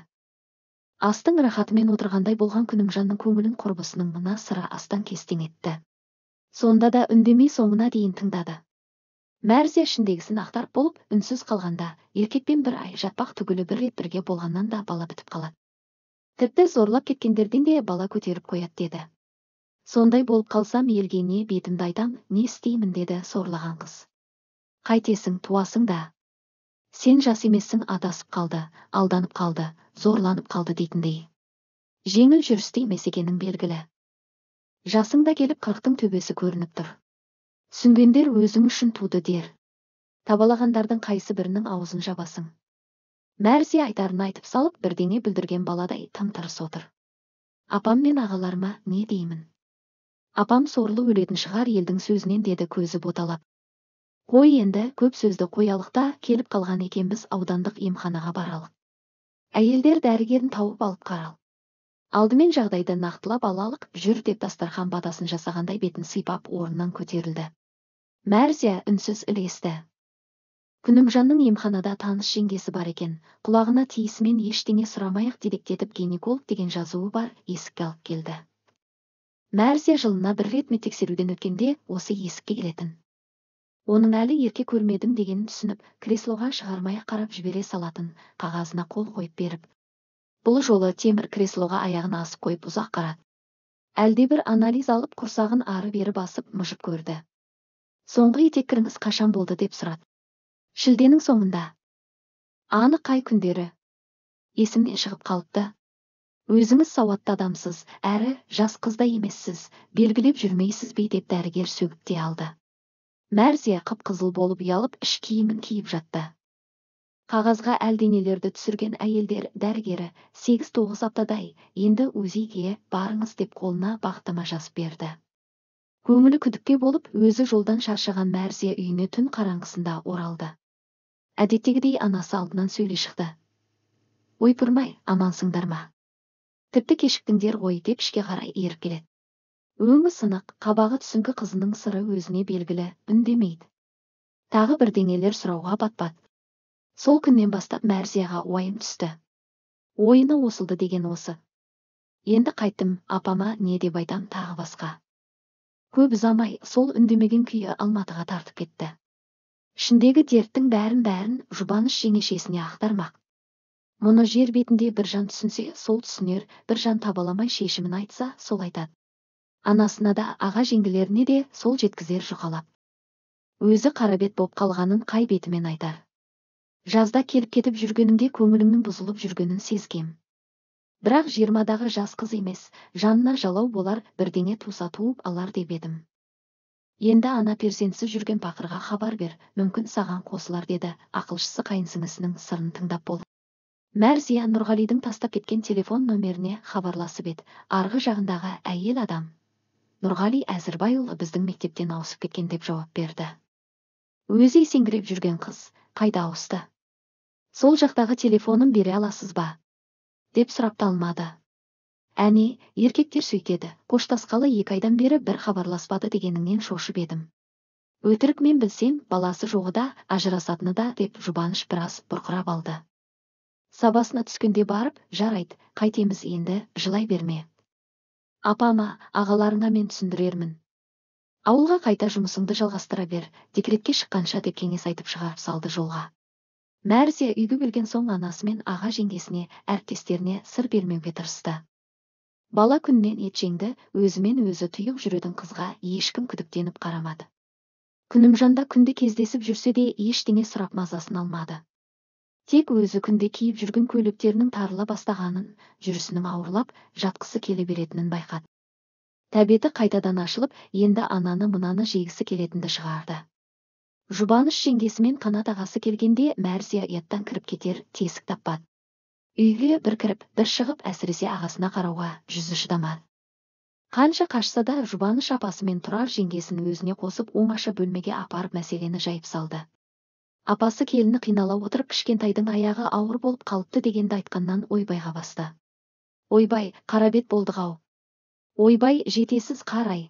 Астың рахатымен отырғандай болған Күнімжанның көңілін құрбысының мына сыры астан кестең етті. Сонда да үндемей соңына дейін тыңдады. Мәрзия ішіндегісін ақтарып болып, үнсіз қалғанда, еркекпен бір ай жатпақ түгілі бір рет бірге болғаннан да бала бітіп қалады. Тіпті зорлап кеткендерден де бала көтеріп қояды, деді. Сондай болып қалсам елге не бетімді айтам, не істеймін, деді сорлаған қыз. Қайтесің, туасың да. Сен жас емессің, адасып қалды, алданып қалды, зорланып қалды дейтіндей. Жеңіл жүрісті емес екенің белгілі. Жасың да келіп 40-тың төбесі көрініп тұр. Сүнгендер өзің үшін туды дер. Табалағандардың қайсы бірінің аузын жабасың. Мәрзия айтарын айтып салып, бірдеңе білдірген баладай тым-тырыс отыр. Апам мен ағаларыма не деймін? Апам сорлы өлетін шығар елдің сөзінен, деді көзі боталап. Қой енді, көп сөзді қоялықта, келіп қалған екенбіз, аудандық емханаға баралық. Әйелдер дәрігерін тауып алып қарал. Алдымен жағдайды нақтылап алалық, жүр, деп дастархан батасын жасағандай бетін сипап орнынан көтерілді. Мәрзия үнсіз ілесті. Күнімжанның емханада таныс жеңгесі бар екен, құлағына тиісімен ештеңе сұрамайық дедектетіп гинеколог деген жазуы бар есікке алып келді. Мәрзия жылына бір рет тексеруден өткенде осы есікке келетін. Оның әлі ерке көрмедім дегенін түсініп, креслоға шығармай қарап жібере салатын, қағазына қол қойып беріп. Бұл жолы темір креслоға аяғын асып қойып ұзақ қарады. Әлдебір анализ алып, құрсағын ары-бері басып мұжып көрді. Соңғы етеккіріңіз қашан болды, деп сұрады. Шілденің соңында. Анық қай күндері? Есімнен шығып қалыпты. Өзіңіз сауатты адамсыз, әрі жас қызда емессіз, белгілеп жүрмейсіз бе, деп дәрігер сөгіп те алды. Мәрзия қып-қызыл болып ұялып, іш киімін киіп жатты. Қағазға әлденелерді түсірген әйелдер дәрігері 8-9 аптадай, енді өзіге барыңыз, деп қолына бақтама жазып берді. Көңілі күдікке болып, өзі жолдан шаршаған Мәрзия үйіне түн қараңғысында оралды. Әдеттегідей анасы алдынан сөйлей шықты. Ойпырмай, амансыңдар ма? Тіпті кешіктіңдер ғой, деп ішке қарай еріп келеді. Өңі сынық, қабағы түсіңкі қызының сыры өзіне белгілі, үндемейді. Тағы бірдеңелер сұрауға батпады. Сол күннен бастап Мәрзияға уайым түсті. Ойыны осылды деген осы. Енді қайттым, апама не деп айтам, тағы басқа. Көп ұзамай сол үндемеген күйі Алматыға тартып кетті. Ішіндегі дерттің бәрін Жұбаныш жеңешесіне ақтармақ. Мұны жер бетінде бір жан түсінсе, сол түсінер, бір жан табаламай шешімін айтса, сол айтады. Анасына да, аға жеңгелеріне де сол жеткізер жұқалап. Өзі қарабет боп қалғанын қай бетімен айтар. Жазда келіп кетіп жүргенімде көңілімнің бұзылып жүргенін сезгем. Бірақ 20-дағы жас қыз емес, жанына жалау болар бірдеңе туса туып алар деп едім. Енді ана перзентсіз жүрген пақырға хабар бер, мүмкін саған қосылар деді, ақылшысы қайынсіңлісінің сырын тыңдап болып. Мәрзия Нұрғалидың тастап кеткен телефон нөмеріне хабарласып еді. Арғы жағындағы әйел адам. Нұрғали Әзірбайұлы біздің мектептен ауысып кеткен деп жауап берді. Өзі есеңгіреп жүрген қыз, қайда ауысты? Сол жақтағы телефонын бере аласыз ба? Деп сұрапты алмады. Әне, еркектер сөйтеді, қоштасқалы 2 айдан бері бір хабарласпады дегеніңнен шошып едім. Өтірік мен білсем, баласы жоғы да, ажырасатыны да, деп Жұбаныш біраз бұрқырап алды. Сабасына түскенде барып, жарайды, қайтеміз енді, жылай берме. Апама, ағаларыңа мен түсіндірермін. Ауылға қайта жұмысыңды жалғастыра бер, декретке шыққанша деп кеңес айтып шығарып салды жолға. Мәрзия үйге келген соң анасы мен аға жеңгесіне, әріптестеріне сыр бермеуге тырысты. Бала күннен ет жеңді, өзімен өзі тұйық жүретін қызға ешкім күдіктеніп қарамады. Күнімжанда күнде кездесіп жүрсе де ештеңе сұрап мазасын алмады. Тек өзі күнде киіп жүрген көйлектерінің тарыла бастағанын, жүрісінің ауырлап, жатқысы келе беретінін байқады. Тәбеті қайтадан ашылып, енді ананы мынаны жегісі келетінді шығарды. Жұбаныш жеңгесімен Қанат ағасы келгенде Мәрзия ұяттан кіріп кетер тесік таппады. Үйге бір кіріп, бір шығып, әсіресе ағасына қарауға жүзі шыдамады. Қанша қашса да Жұбаныш апасы мен Тұрар жеңгесін өзіне қосып оңаша бөлмеге апарып мәселені жайып салды. Апасы келіні қинала отырып кішкентайдың аяғы ауыр болып қалыпты дегенді айтқаннан Ойбайға басты. Ойбай, қарабет болдық-ау. Ойбай, жетесіз қарай.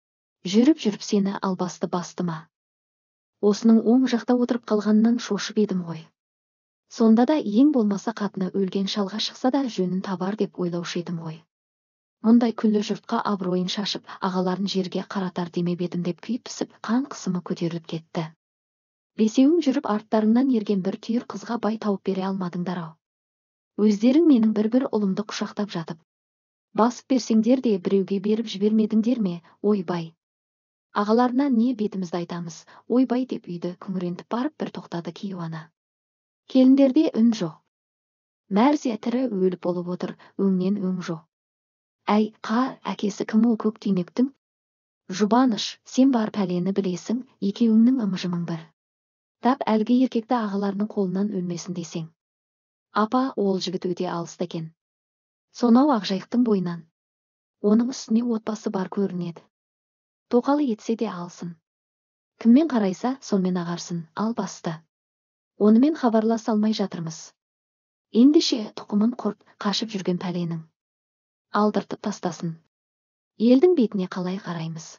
Жүріп сені албасты бастыма. Осының оң жақта отырып қалғанынан шошып едім ғой. Сонда да ең болмаса қатыны өлген шалға шықса да жөнін табар деп ойлаушы едім ғой. Мұндай күллі жұртқа абыройын шашып, ағаларын жерге қаратар демеп едім деп күйіп-пісіп, қан қысымы көтеріліп кетті. Бесеуің жүріп арттарыңнан ерген бір түйір қызға бай тауып бере алмадыңдар-ау. Өздерің менің бір ұлымды құшақтап жатып. Басып берсеңдер де біреуге беріп жібермедіңдер ме, ойбай. Ағаларына не бетімізді айтамыз, ойбай деп үйді күңірентіп барып бір тоқтады кейуана. Келіндерде үн жоқ. Мәрзия тірі өліп болып отыр, өңнен өң жоқ. Әй, қар, әкесі кім ол көк түймектің? Жұбаныш, сен бар пәлені білесің, екеуіңнің ымжымың бір. Тап әлгі еркекті ағаларының қолынан өлмесін десең. Апа, ол жігіт өте алыста екен. Сонау Ақжайықтың бойынан. Оның үстіне отбасы бар көрінеді. Тоқалы етсе де алсын. Кіммен қарайса, сонымен ағарсын, ал басты. Онымен хабарласа алмай жатырмыз. Ендеше тұқымын құрт, қашып жүрген пәленің. Алдыртып тастасын. Елдің бетіне қалай қараймыз?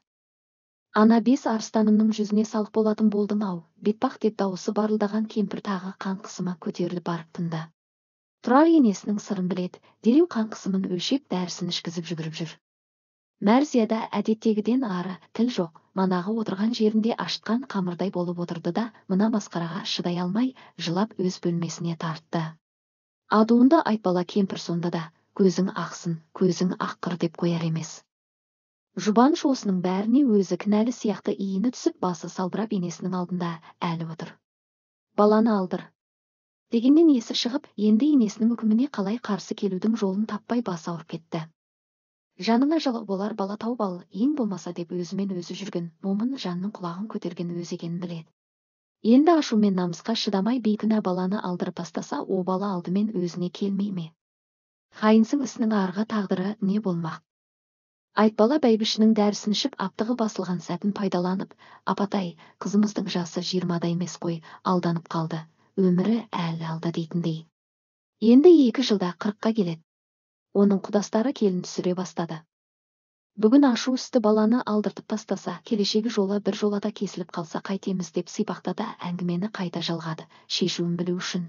Ана 5 арыстанымның жүзіне салық болатын болдың-ау, бетпақ деп дауысы барылдаған кемпір тағы қан қысымы көтеріліп барып тынды. Тұрар енесінің сырын біледі, дереу қан қысымын өлшеп дәрісін ішкізіп жүгіріп жүр. Мәрзияда әдеттегіден ары тіл жоқ, манағы отырған жерінде ашытқан қамырдай болып отырды да, мына масқараға шыдай алмай, жылап өз бөлмесіне тартты. Адуынды айтбала кемпір сонда да, көзің ақсын, көзің аққыр деп қояр емес. Жұбаныш осының бәріне өзі кінәлі сияқты иіні түсіп, басы салбырап енесінің алдында әлі отыр. Баланы алдыр. Дегеннен есі шығып, енді енесінің үкіміне қалай қарсы келудің жолын таппай басы ауырып кетті. Жаныңа жылы болар бала тауып ал, ең болмаса деп өзімен өзі жүрген, момын жанның құлағын көтерген өзі екенін біледі. Енді ашу мен намысқа шыдамай бейкүнә баланы алдырып тастаса, о бала алдымен өзіне келмей ме? Қайынсың ісінің арғы тағдыры не болмақ? Айтбала бәйбішінің дәрісін ішіп аптығы басылған сәтін пайдаланып, апатай, қызымыздың жасы 20-да емес қой, алданып қалды, өмірі әлі алда дейтіндей. Енді 2 жылда 40-қа келеді. Оның құдастары келін түсіре бастады. Бүгін ашу үсті баланы алдыртып тастаса, келешегі жолы бір жолада кесіліп қалса қайтеміз деп сипақтады, әңгімені қайта жалғады, шешуін білу үшін.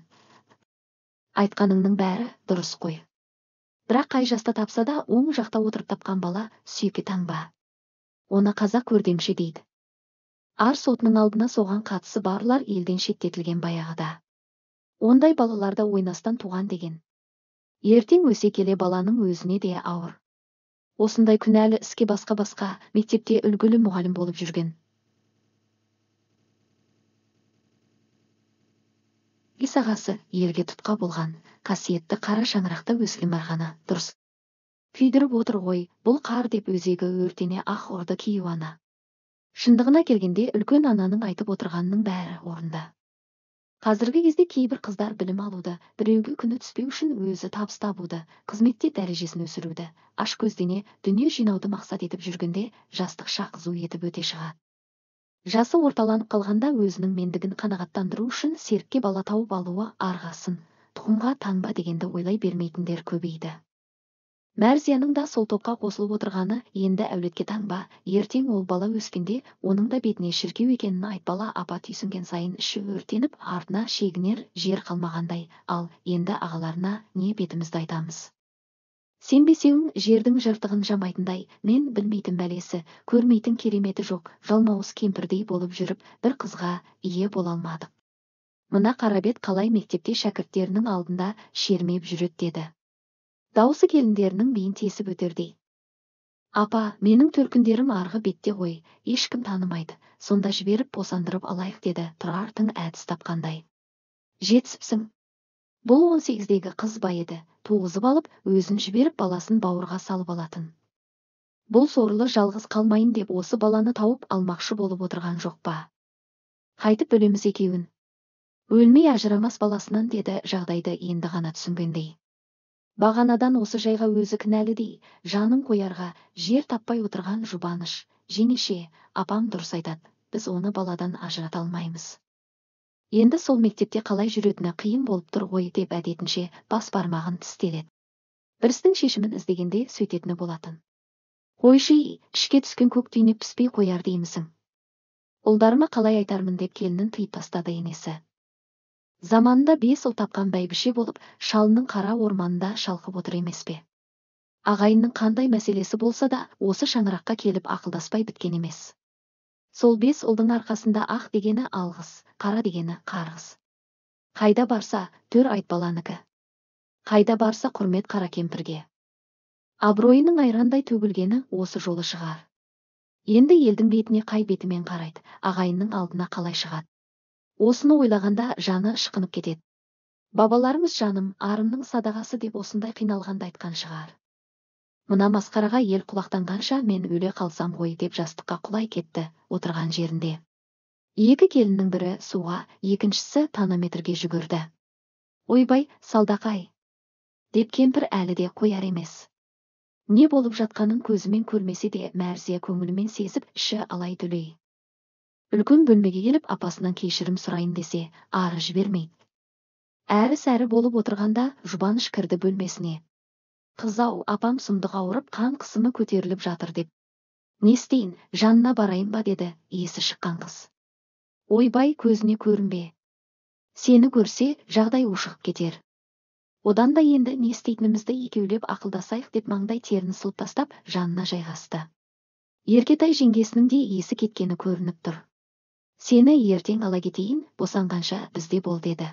Айтқаныңның бәрі дұрыс қой. Бірақ қай жаста тапса да оң жақта отырып тапқан бала сүйекке таңба. Оны қазақ көрдемші дейді. Ар сотының алдына соған қатысы барлар елден шеттетілген баяғыда. Ондай балаларда ойнастан туған деген. Ертең өсе келе баланың өзіне де ауыр. Осындай күнәлі іске басқа мектепте үлгілі мұғалім болып жүрген. Исағасы елге тұтқа болған, қасиетті қара шаңырақта өскен марғаны, дұрыс. Күйдіріп отыр ғой, бұл қар деп өзегі өртене ақ ұрды кейуана. Шындығына келгенде үлкен ананың айтып отырғанның бәрі орында. Қазіргі кезде кейбір қыздар білім алуды, біреуге күні түспеу үшін өзі табыс табуды, қызметте дәрежесін өсіруді, аш көздене дүние жинауды мақсат етіп жүргенде жастық шақ зу етіп өте шығады. Жасы орталанып қалғанда өзінің мендігін қанағаттандыру үшін серікке бала тауып алуы арғасын, тұқымға таңба дегенді ойлай бермейтіндер көбейді. Мәрзияның да сол топқа қосылып отырғаны енді әулетке таңба, ертең ол бала өскенде оның да бетіне шіркеу екенін айтпала апа түйсінген сайын іші өртеніп артына шегінер жер қалмағандай, ал енді ағаларына не бетімізді айтамыз. Сен бесеуің жердің жыртығын жамайтындай, мен білмейтін бәлесі, көрмейтін кереметі жоқ, жалмауыз кемпірдей болып жүріп, бір қызға ие бола алмадық. Мына қарабет қалай мектепте шәкірттерінің алдында шермеп жүреді деді. Даусы келіндерінің бейін тесіп өтердей. Апа, менің төркіндерім арғы бетте ғой, ешкім танымайды, сонда жіберіп босандырып алайық деді Тұрардың әдіс тапқандай. Жетісіпсің. Бұл 18-дегі қыз ба еді, туғызып алып, өзін жіберіп баласын бауырға салып алатын. Бұл сорлы жалғыз қалмайын деп осы баланы тауып алмақшы болып отырған жоқ па? Қайтып бөлеміз екеуін. Өлмей ажырамас баласынан деді жағдайды енді ғана түсінгендей. Бағанадан осы жайға өзі кінәлідей, жанын қоярға жер таппай отырған жұбаныш. Жеңеше, апам дұрыс айтады, біз оны баладан ажырата алмаймыз. Енді сол мектепте қалай жүретіні қиын болып тұр ғой деп әдетінше бас бармағын тістеледі. Бір істің шешімін іздегенде сөйтетіні болатын. Қойшы, ішке түскен көк түйнек піспей қояр деймісің. Ұлдарыма қалай айтармын деп келінін тыйып тастады енесі. Заманында 5 ұл тапқан бәйбіше болып, шалының қара орманында шалқып отыр емес пе? Ағайынның қандай мәселесі болса да, осы шаңыраққа келіп ақылдаспай біткен емес. Сол 5 ұлдың арқасында ақ дегені алғыс, қара дегені қарғыс. Қайда барса, төр айт баланыкі. Қайда барса құрмет қара кемпірге. Абыройының айрандай төгілгені осы жолы шығар. Енді елдің бетіне қай бетімен қарайды, ағайынның алдына қалай шығады. Осыны ойлағанда жаны ышқынып кетеді. Бабаларымыз жаным, арымның садағасы деп осындай қиналғанда айтқан шығар. Мына масқараға ел құлақтанғанша мен өле қалсам ғой деп жастыққа құлай кетті, отырған жерінде. Екі келіннің бірі суға, екіншісі тонометрге жүгірді. Ойбай, салдақай, деп кемпір әлі де қояр емес. Не болып жатқанын көзімен көрмесе де Мәрзия көңілімен сезіп іші алай-дүлей. Үлкен бөлмеге келіп апасынан кешірім сұрайын десе, ары жібермейді. Әрі-сәрі болып отырғанда жұбаныш кірді бөлмесіне. Қызау, апам сұмдық ауырып, қан қысымы көтеріліп жатыр деп. Не істейін, жанына барайын ба деді, есі шыққан қыз. Ойбай, көзіне көрінбе. Сені көрсе, жағдай ушығып кетер. Одан да енді не істейтінімізді екеулеп ақылдасайық деп маңдай терін сылып тастап, жанына жайғасты. Еркетай жеңгесінің де есі кеткені көрініп тұр. Сені ертең ала кетейін, босанғанша бізде бол деді.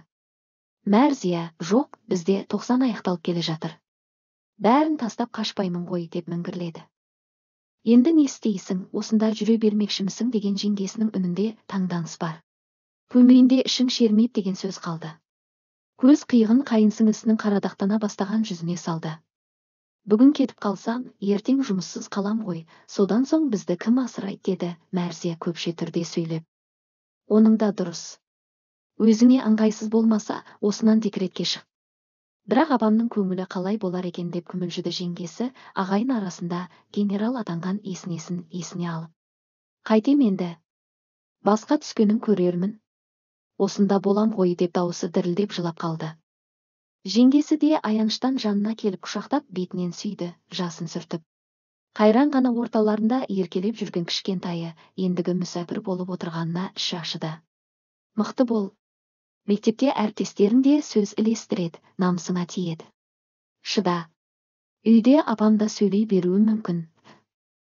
Мәрзия, жоқ, бізде 90 аяқталып келе жатыр. Бәрін тастап қашпаймын ғой деп міңгірледі. Енді не істейсің, осында жүре бермекшімісің деген жеңгесінің үнінде таңданыс бар. Көмейінде ішің шермейіп деген сөз қалды. Көз қиығын қайынсіңлісінің қарадақтана бастаған жүзіне салды. Бүгін кетіп қалсам, ертең жұмыссыз қалам ғой, содан соң бізді кім асырайды деді Мәрзия көпше түрде сөйлеп. Оның да дұрыс. Өзіңе ыңғайсыз болмаса, осынан декретке шық. Бірақ апамның көңілі қалай болар екен деп күмілжіді жеңгесі, ағайын арасында генерал атанған есіне алып. Қайтем енді? Басқа түскенін көрермін. Осында болам ғой деп дауысы дірілдеп жылап қалды. Жеңгесі де аяныштан жанына келіп құшақтап бетінен сүйді, жасын сүртіп. Қайран ғана орталарында еркелеп жүрген кішкентайы, ендігі мүсәпір болып отырғанына іші ашыды. Мықты бол. Мектепте әріптестерің де сөз ілестіреді, намысыңа тиеді. Шыда. Үйде апам да сөйлей беруі мүмкін.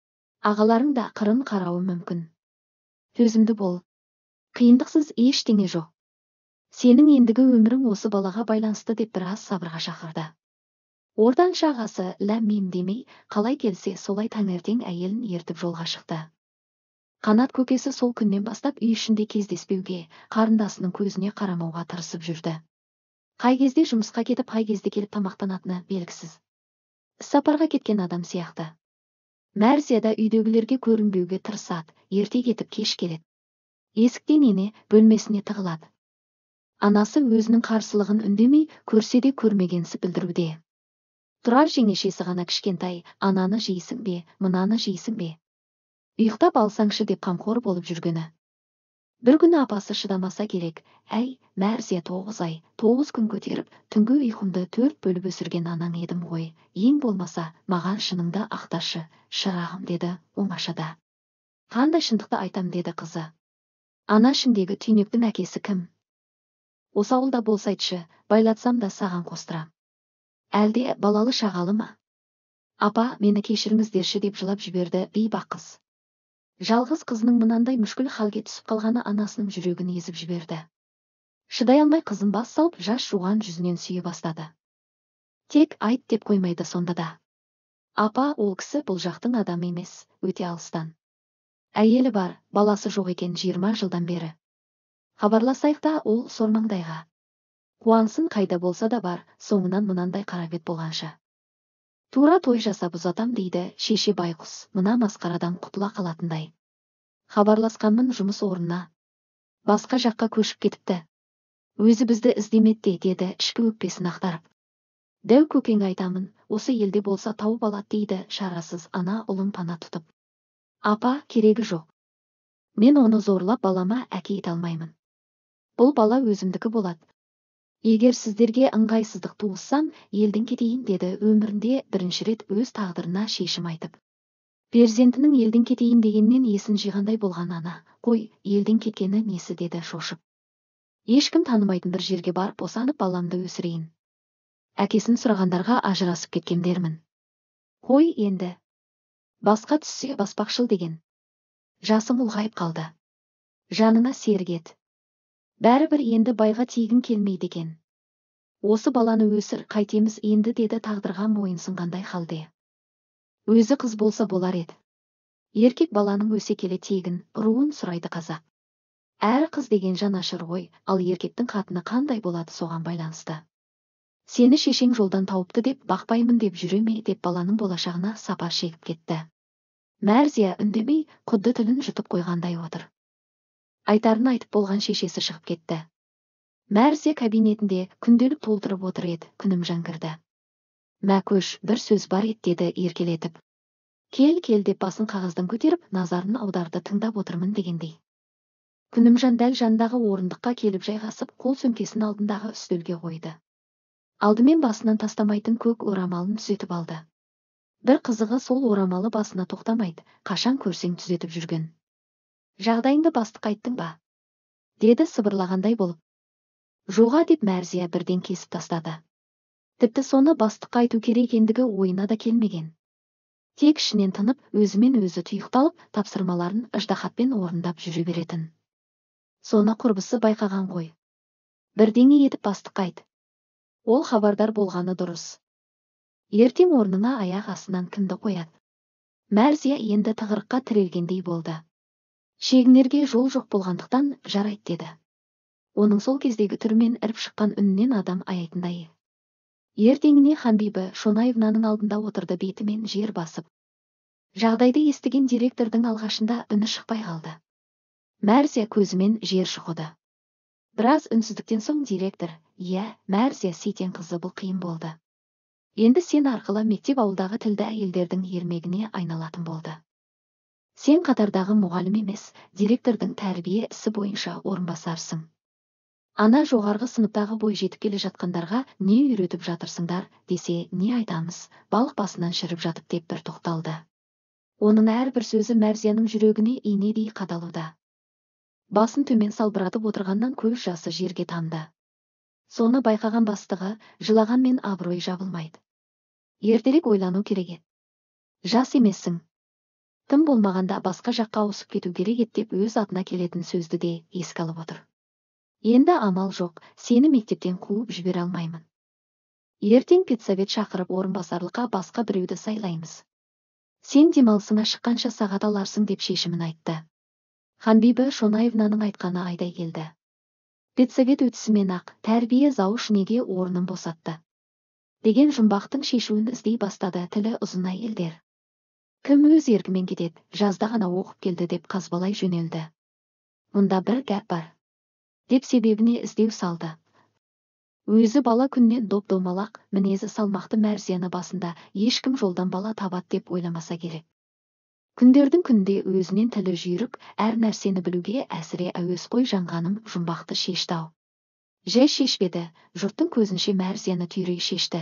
Ағаларың да қырын қарауы мүмкін. Төзімді бол. Қиындықсыз ештеңе жоқ. Сенің ендігі өмірің осы балаға байланысты деп біраз сабырға шақырды. Ортаншы ағасы ләм-мим демей, қалай келсе солай таңертең әйелін ертіп жолға шықты. Қанат көкесі сол күннен бастап үй ішінде кездеспеуге, қарындасының көзіне қарамауға тырысып жүрді. Қай кезде жұмысқа кетіп, қай кезде келіп тамақтанатыны белгісіз. Сапарға кеткен адам сияқты. Мәрзия да үйдегілерге көрінбеуге тырысады, ерте кетіп кеш келеді. Есіктен ене бөлмесіне тығылады. Анасы өзінің қарсылығын үндемей, көрсе де көрмегенсіп білдіруде. Тұрар жеңешесі ғана кішкентай, ананы жейсің бе, мынаны жейсің бе? Ұйықтап алсаңшы деп қамқор болып жүргені. Бір күні апасы шыдамаса керек, әй, Мәрзия 9 ай, 9 күн көтеріп, түнгі ұйқымды 4 бөліп өсірген анаң едім ғой, ең болмаса, маған шыныңды ақташы, шырағым деді, оңашада. Қандай шындықты айтам деді қызы. Ана ішіндегі түйнектің әкесі кім? Осы ауылда болсайтшы, байлатсам да саған қостырам. Әлде балалы шағалы ма? Апа, мені кешіріңіздерші деп жылап жіберді бейбақ қыз. Жалғыз қызының мынандай мүшкіл халге түсіп қалғаны анасының жүрегін езіп жіберді. Шыдай алмай қызын бас салып, жас жуған жүзінен сүйе бастады. Тек айт деп қоймайды сонда да. Апа, ол кісі бұл жақтың адамы емес, өте алыстан. Әйелі бар, баласы жоқ екен 20 жылдан бері. Хабарласайық та ол сормаңдайға. Қуансын қайда болса да бар, соңынан мынандай қарабет болғанша. Тура той жасап ұзатам дейді шеше байқұс, мына масқарадан құтыла қалатындай. Хабарласқанмын жұмыс орнына. Басқа жаққа көшіп кетіпті. Өзі бізді іздемеді деді ішкі өкпесін ақтарып. Дәу көкең айтамын, осы елде болса тауып алады дейді шарасыз ана ұлын пана тұтып. Апа, керегі жоқ. Мен оны зорлап балама әке ете алмаймын. Бұл бала өзімдікі болады. Егер сіздерге ыңғайсыздық туғызсам, елден кетейін деді өмірінде бірінші рет өз тағдырына шешім айтып. Перзентінің елден кетейін дегеннен есін жиғандай болған ана, қой, елден кеткені несі деді шошып. Ешкім танымайтын бір жерге барып босанып баламды өсірейін. Әкесін сұрағандарға ажырасып кеткендермін. Қой енді. Басқа түссе баспақшыл деген. Жасым ұлғайып қалды. Жанына серік ет. Бәрібір енді байға тиігім келмейді екен. Осы баланы өсір, қайтеміз енді деді тағдырға мойынсынғандай халде. Өзі қыз болса болар еді. Еркек баланың өсе келе тегін, руын сұрайды қазақ. Әрі қыз деген жанашыр ғой, ал еркектің қатыны қандай болады соған байланысты. Сені шешең жолдан тауыпты деп бақпаймын деп жүре ме деп баланың болашағына сапар шегіп кетті. Мәрзия үндемей, құдды тілін жұтып қойғандай отыр. Айтарын айтып болған шешесі шығып кетті. Мәрзия кабинетінде күнделік толтырып отыр еді, Күнімжан кірді. Мәкөш, бір сөз бар еді деді еркелетіп. Кел деп басын қағаздан көтеріп, назарын аударды тыңдап отырмын дегендей. Күнімжан дәл жандағы орындыққа келіп жайғасып, қол сөмкесін алдындағы үстелге қойды. Алдымен басынан тастамайтын көк орамалын түзетіп алды. Бір қызығы сол орамалы басына тоқтамайды, қашан көрсең түзетіп жүрген. Жағдайыңды бастық айттың ба? Деді сыбырлағандай болып. Жоға деп Мәрзия бірден кесіп тастады. Тіпті соны бастыққа айту керек ендігі ойына да келмеген. Тек ішінен тынып, өзімен өзі тұйықталып, тапсырмаларын ыждахатпен орындап жүре беретін. Соны құрбысы байқаған ғой. Бірдеңе етіп бастыққа айт. Ол хабардар болғаны дұрыс. Ертең орнына аяқ астынан кімді қояды? Мәрзия енді тығырыққа тірелгендей болды. Шегінерге жол жоқ болғандықтан жарайды деді. Оның сол кездегі түрмен іріп шыққан үнінен адам аяйтындай. Ертеңіне Ханбибі Шонаевнаның алдында отырды бетімен жер басып. Жағдайды естіген директордың алғашында үні шықпай қалды. Мәрзия көзімен жер шұқыды. Біраз үнсіздіктен соң директор, Мәрзия Сейтен қызы бұл қиын болды. Енді сен арқылы мектеп ауылдағы тілді әйелдердің ермегіне айналатын болды. Сен қатардағы мұғалім емес, директордың тәрбие ісі бойынша орынбасарсың. Ана жоғарғы сыныптағы бой жетіп келе жатқандарға не үйретіп жатырсыңдар десе, не айтамыз, балық басынан шіріп жатып деп бір тоқталды. Оның әрбір сөзі Мәрзияның жүрегіне инедей қадалуда. Басын төмен салбыратып отырғаннан көз жасы жерге тамды. Соны байқаған бастығы, жылағанмен абырой жабылмайды. Ертерек ойлану керек еді. Жас емессің. Тым болмағанда басқа жаққа ауысып кету керек еді деп өз атына келетін сөзді де еске алып отыр. Енді амал жоқ, сені мектептен қуып жібере алмаймын. Ертең педсовет шақырып орынбасарлыққа басқа біреуді сайлаймыз. Сен демалысыңа шыққанша сағат аларсың деп шешімін айтты. Ханбибі Шонаевнаның айтқаны айдай келді. Педсовет өтісімен-ақ тәрбие зауыш неге орнын босатты деген жұмбақтың шешуін іздей бастады тілі ұзын әйелдер. Кім өз еркімен кетеді, жазда ғана оқып келді деп қазбалай жөнелді. Мұнда бір гәп бар деп себебіне іздеу салды. Өзі бала күннен доп-домалақ, мінезі салмақты Мәрзияны басында ешкім жолдан бала табады деп ойламаса керек. Күндердің күнде өзінен тілі жүйрік, әр нәрсені білуге әсіре әуес қой Жанғаным жұмбақты шешті-ау. Жай шешпеді, жұрттың көзінше Мәрзияны түйрей шешті.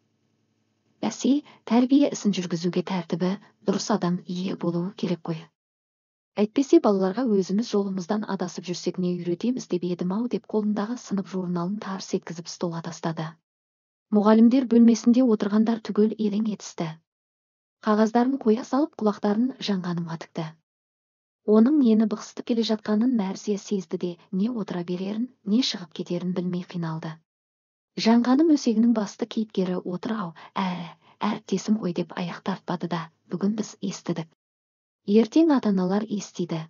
Бәсе, тәрбие ісін жүргізуге тәртібі, дұрыс адам ие болуы керек қой. Әйтпесе балаларға өзіміз жолымыздан адасып жүрсек не үйретеміз деп едім-ау деп қолындағы сынып журналын тарс еткізіп столға тастады. Мұғалімдер бөлмесінде отырғандар түгел елең етісті. Қағаздарын қоя салып құлақтарын Жанғанымға тікті. Оның нені бықсытып келе жатқанын Мәрзия сезді де, не отыра берерін, не шығып кетерін білмей қиналды. Жанғаным өсегінің басты кейіпкері отыр-ау, әріптесім ғой деп аяқ тартпады да, бүгін біз естідік. Ертең ата-аналар естиді.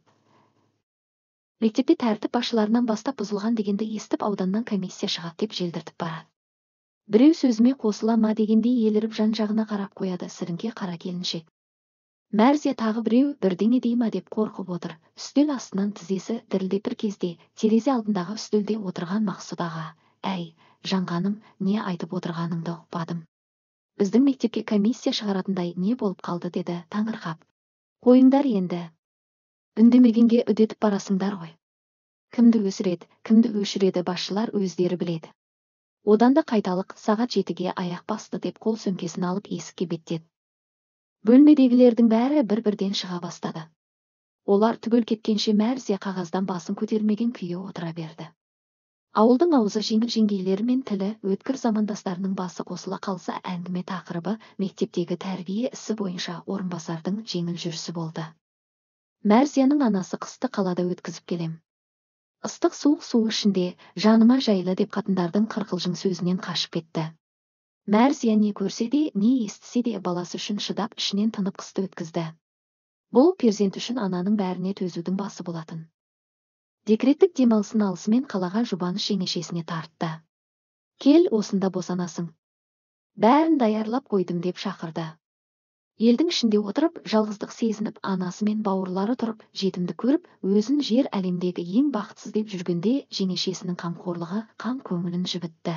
Мектепте тәртіп басшыларынан бастап бұзылған дегенді естіп ауданнан комиссия шығады деп желдіртіп барады. Біреу сөзіме қосыла ма дегендей еліріп жан-жағына қарап қояды сіріңке қара келіншек. Мәрзия тағы біреу бірдеңе дей ма деп қорқып отыр. Үстел астынан тізесі дірілдеп бір кезде терезе алдындағы үстелде отырған Мақсұт аға. Әй, Жанғаным, не айтып отырғаныңды ұқпадым. Біздің мектепке комиссия шығаратындай не болып қалды деді таңырқап. Қойыңдар енді. Үндемегенге үдетіп барасыңдар ғой. Кімді өсіреді, кімді өшіреді басшылар өздері біледі. Одан да қайталық сағат 7-ге аяқ басты деп қол сөмкесін алып есікке беттеді. Бөлмедегілердің бәрі бір-бірден шыға бастады. Олар түгел кеткенше Мәрзия қағаздан басын көтермеген күйі отыра берді. Ауылдың аузы жеңіл жеңгейлері мен тілі өткір замандастарының басы қосыла қалса әңгіме тақырыбы мектептегі тәрбие ісі бойынша орынбасардың жеңіл жүрісі болды. Мәрзияның анасы қысты қалада өткізіп келем. Ыстық суық су ішінде жаныма жайлы деп қатындардың қырқылжың сөзінен қашып кетті. Мәрзия не көрсе де, не естісе де баласы үшін шыдап ішінен тынып қысты өткізді. Бұл перзент үшін ананың бәріне төзудің басы болатын. Декреттік демалысын алысымен қалаға жұбаныш жеңешесіне тартты. Кел, осында босанасың. Бәрін даярлап қойдым деп шақырды. Елдің ішінде отырып, жалғыздық сезініп, анасы мен бауырлары тұрып, жетімді көріп, өзін жер әлемдегі ең бақытсыз деп жүргенде жеңешесінің қамқорлығы қан көңілін жібітті.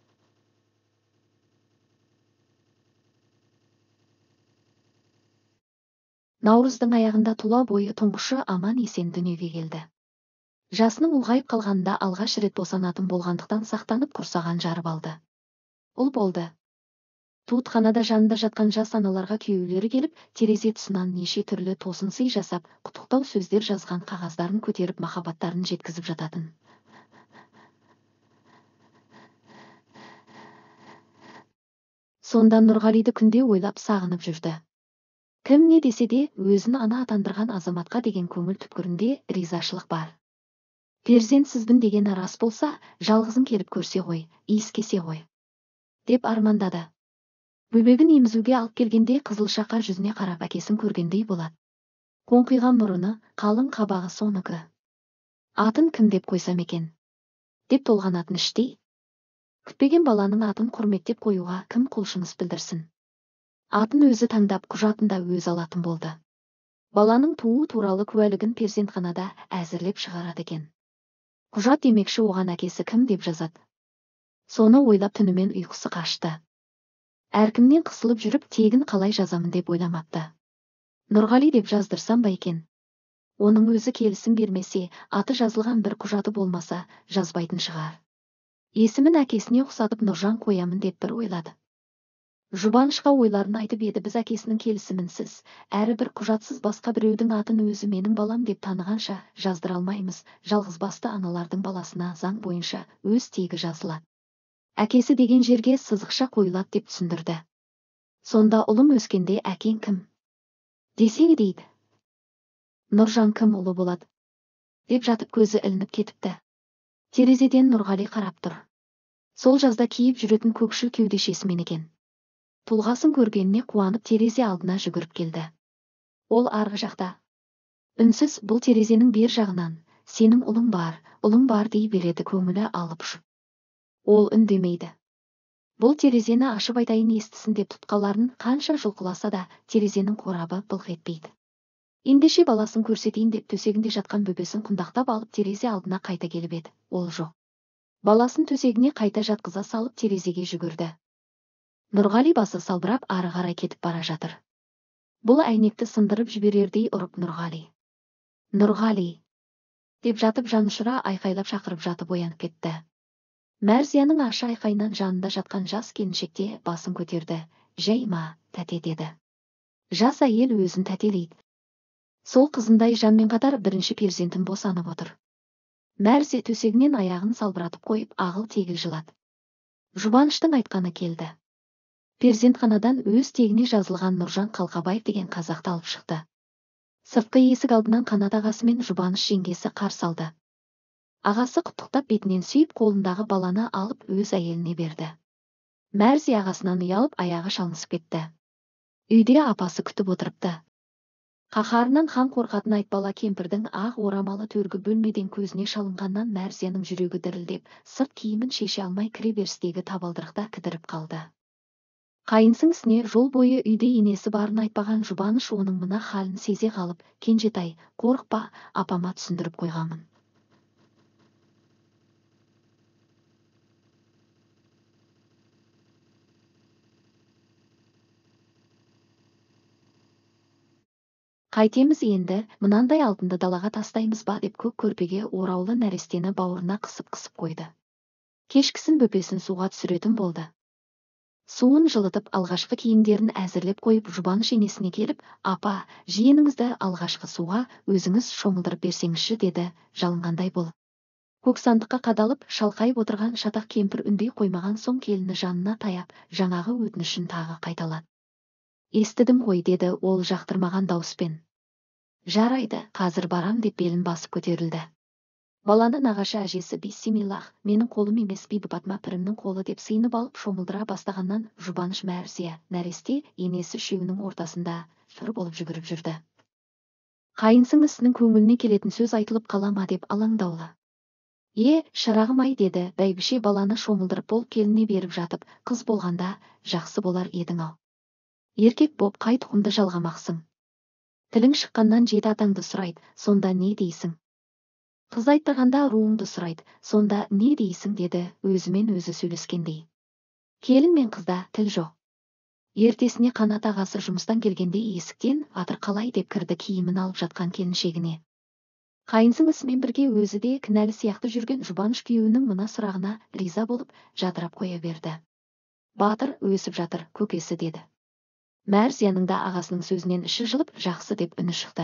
Наурыздың аяғында тұла бойы тұңғышы аман-есен дүниеге келді. Жасының ұлғайып қалғанда алғаш рет босанатын болғандықтан сақтанып құрсаған жарып алды. Ұл болды. Туытханада жанында жатқан жас аналарға күйеулері келіп, терезе тұсынан неше түрлі тосын сый жасап, құттықтау сөздер жазған қағаздарын көтеріп махаббаттарын жеткізіп жататын. Сонда Нұрғалиді күнде ойлап сағынып жүрді. Кім не десе де, өзін ана атандырған азаматқа деген көңіл түпкірінде ризашылық бар. Перзентсізбін дегені рас болса, жалғызым келіп көрсе ғой, иіскесе ғой, деп армандады. Бөбегін емізуге алып келгенде қызылшақа жүзіне қарап әкесін көргендей болады. Қоңқиған мұрыны, қалың қабағы соныкі. Атын кім деп қойсам екен? Деп толғанатын іштей. Күтпеген баланың атын құрметтеп қоюға кім құлшыныс білдірсін? Атын өзі таңдап, құжатында өз алатын болды. Баланың туу туралы куәлігін перзентханада әзірлеп шығарады екен. Құжат демекші оған әкесі кім деп жазады. Соны ойлап түнімен ұйқысы қашты. Әркімнен қысылып жүріп, тегін қалай жазамын деп ойламапты. Нұрғали деп жаздырсам ба екен? Оның өзі келісім бермесе, аты жазылған бір құжаты болмаса, жазбайтын шығар. Есімін әкесіне ұқсатып Нұржан қоямын деп бір ойлады. Жұбанышқа ойларын айтып еді, біз әкесінің келісімінсіз, әрі бір құжатсыз басқа біреудің атын өзі менің балам деп танығанша жаздыра алмаймыз. Жалғызбасты аналардың баласына заң бойынша өз тегі жазылады. Әкесі деген жерге сызықша қойылады деп түсіндірді. Сонда ұлым өскенде әкең кім? Десе дейді. Нұржан кім ұлы болады? Деп жатып көзі ілініп кетіпті. Терезеден Нұрғали қарап тұр. Сол жазда киіп жүретін көкшіл кеудешесімен екен. Тұлғасын көргеніне қуанып терезе алдына жүгіріп келді. Ол арғы жақта. Үнсіз бұл терезенің бер жағынан, сенің ұлың бар дей береді көңілі алып ұшып. Ол үндемейді. Бұл терезені ашып айтайын естісін деп тұтқаларын қанша жұлқыласа да терезенің қорабы былқ етпейді. Ендеше баласын көрсетейін деп төсегінде жатқан бөпесін құндақтап алып терезе алдына қайта келіп еді. Ол жоқ. Баласын төсегіне қайта жатқыза салып терезеге жүгірді. Нұрғали басы салбырап ары қарай кетіп бара жатыр. Бұл әйнекті сындырып жіберердей ұрып Нұрғали деп жатып жанұшыра айқайлап шақырып жатып оянып кетті. Мәрзияның ашы айқайынан жанында жатқан жас келіншекте басын көтерді. Жай ма, тәте деді. Жас әйел өзін тәтелейді. Сол қызындай жанмен қатар бірінші перзентін босанып отыр. Мәрзия төсегінен аяғын салбыратып қойып ағыл-тегіл жылады. Жұбаныштың айтқаны келді. Перзентханадан өз тегіне жазылған Нұржан Қалқабаев деген қазақты алып шықты. Сыртқы есік алдынан Қанат ағасы мен Жұбаныш жеңгесі қарсы алды. Ағасы құттықтап бетінен сүйіп қолындағы баланы алып өз әйеліне берді. Мәрзия ағасынан ұялып аяғы шалынысып кетті. Үйде апасы күтіп отырыпты. Қаһарынан хан қорқатын айтбала кемпірдің ақ орамалы төргі бөлмеден көзіне шалынғаннан Мәрзияның жүрегі дірілдеп, сырт киімін шеше алмай кіреберістегі табалдырықта кідіріп қалды. Қайынсіңісіне жол бойы үйде енесі барын айтпаған Жұбаныш оның мына халін сезе қалып, кенжетай, қорықпа, апама түсіндіріп қойғанмын. Қайтеміз енді, мынандай алтынды далаға тастаймыз ба деп көк көрпеге ораулы нәрестені бауырына қысып қойды. Кешкісін бөпесін суға түсіретін болды. Суын жылытып алғашқы киімдерін әзірлеп қойып Жұбаныш енесіне келіп, апа, жиеніңізді алғашқы суға өзіңіз шомылдырып берсеңізші деді, жалынғандай болып. Көк сандыққа қадалып, шалқайып отырған шатақ кемпір үндей қоймаған соң келіні жанына таяп, жаңағы өтінішін тағы қайталады. Естідім ғой деді ол жақтырмаған дауыспен. Жарайды, қазір барам деп белін басып көтерілді. Баланы нағашы әжесі бисмиллах, менің қолым емес Бибі-Батма пірімнің қолы деп сыйынып алып шомылдыра бастағаннан Жұбаныш Мәрзия, нәресте, енесі үшеуінің ортасында сұр болып жүгіріп жүрді. Қайынсіңлісінің көңіліне келетін сөз айтылып қала ма деп алаңдаулы. Шырағым-ай деді, бәйбіше баланы шомылдырып болып келіне беріп жатып, қыз болғанда жақсы болар едің-ау. Еркек боп қай тұқымды жалғамақсың? Тілің шыққаннан жеті атаңды сұрайды, сонда не дейсің? Қыз айтпағанда руыңды сұрайды, сонда не дейсің деді, өзімен өзі сөйлескендей. Келін мен қызда тіл жоқ. Ертесіне Қанат ағасы жұмыстан келгенде есіктен атыр қалай деп кірді киімін алып жатқан келіншегіне. Қайынсіңлісімен бірге өзі де кінәлі сияқты жүрген Жұбаныш күйеуінің мына сұрағына риза болып жадырап қоя берді. Батыр өсіп жатыр, көкесі деді. Мәрзияның да ағасының сөзінен іші жылып, жақсы деп үні шықты.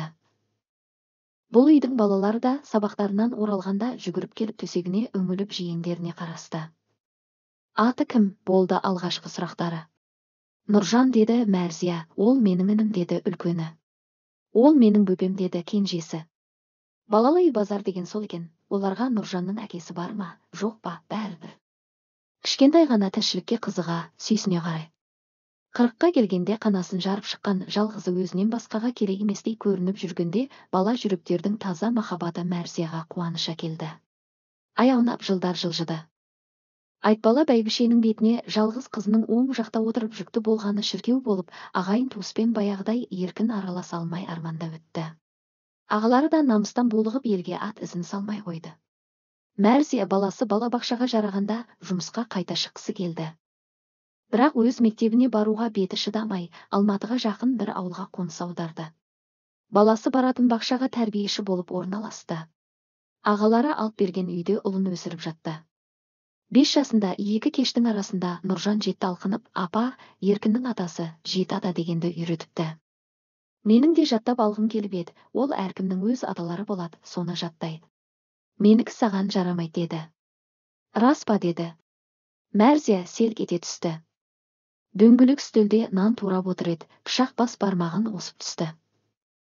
Бұл үйдің балалары да сабақтарынан оралғанда жүгіріп келіп төсегіне үңіліп жиендеріне қарасты. Аты кім болды алғашқы сұрақтары. Нұржан деді Мәрзия, ол менің інім деді үлкені. Ол менің бөпем деді кенжесі. Балалы үй базар деген сол екен, оларға Нұржанның әкесі бар ма, жоқ па, бәрібір. Кішкентай ғана тіршілікке қызыға, сүйсіне қарай. 40-қа келгенде қанасын жарып шыққан жалғызы өзінен басқаға керек еместей көрініп жүргенде бала жүректердің таза махаббаты Мәрзияға қуаныш әкелді. Аяунап жылдар жылжыды. Айтбала бәйбішенің бетіне жалғыз қызының оң жақта отырып жүкті болғаны шіркеу болып, ағайын туыспен баяғыдай еркін араласа алмай арманда өтті. Ағалары да намыстан булығып елге ат ізін салмай қойды. Мәрзия баласы балабақшаға жарағанда жұмысқа қайта шыққысы келді. Бірақ өз мектебіне баруға беті шыдамай, Алматыға жақын бір ауылға қоныс аударды. Баласы баратын бақшаға тәрбиеші болып орналасты. Ағалары алып берген үйде ұлын өсіріп жатты. 5 жасында екі кештің арасында Нұржан жетті алқынып, апа, Еркіннің атасы жеті ата дегенді үйретіпті. Менің де жаттап алғым келіп еді, ол әркімнің өз аталары болады, соны жаттайды. Менікі саған жарамайды деді. Рас па деді. Мәрзия селк ете түсті. Дөңгелек үстелде нан турап отыр еді, пышақ бас бармағын осып түсті.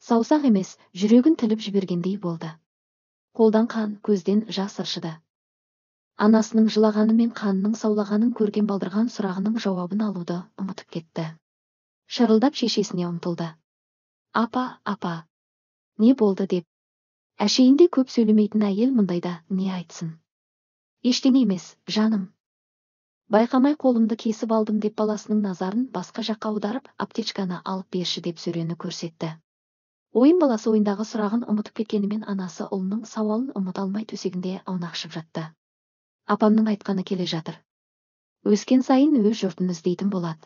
Саусақ емес, жүрегін тіліп жібергендей болды. Қолдан қан, көзден жас ыршыды. Анасының жылағаны мен қанының саулағанын көрген балдырған сұрағының жауабын алуды ұмытып кетті. Шырылдап шешесіне ұмтылды. Апа, апа, не болды деп. Әшейінде көп сөйлемейтін әйел мұндайда не айтсын? Ештеңе емес, жаным. Байқамай қолымды кесіп алдым деп баласының назарын басқа жаққа аударып, аптечканы алып берші деп сөрені көрсетті. Ойын баласы ойындағы сұрағын ұмытып кеткенімен анасы ұлының сауалын ұмыта алмай төсегінде аунақшып жатты. Апамның айтқаны келе жатыр. Өскен сайын өз жұртын іздейтін болады.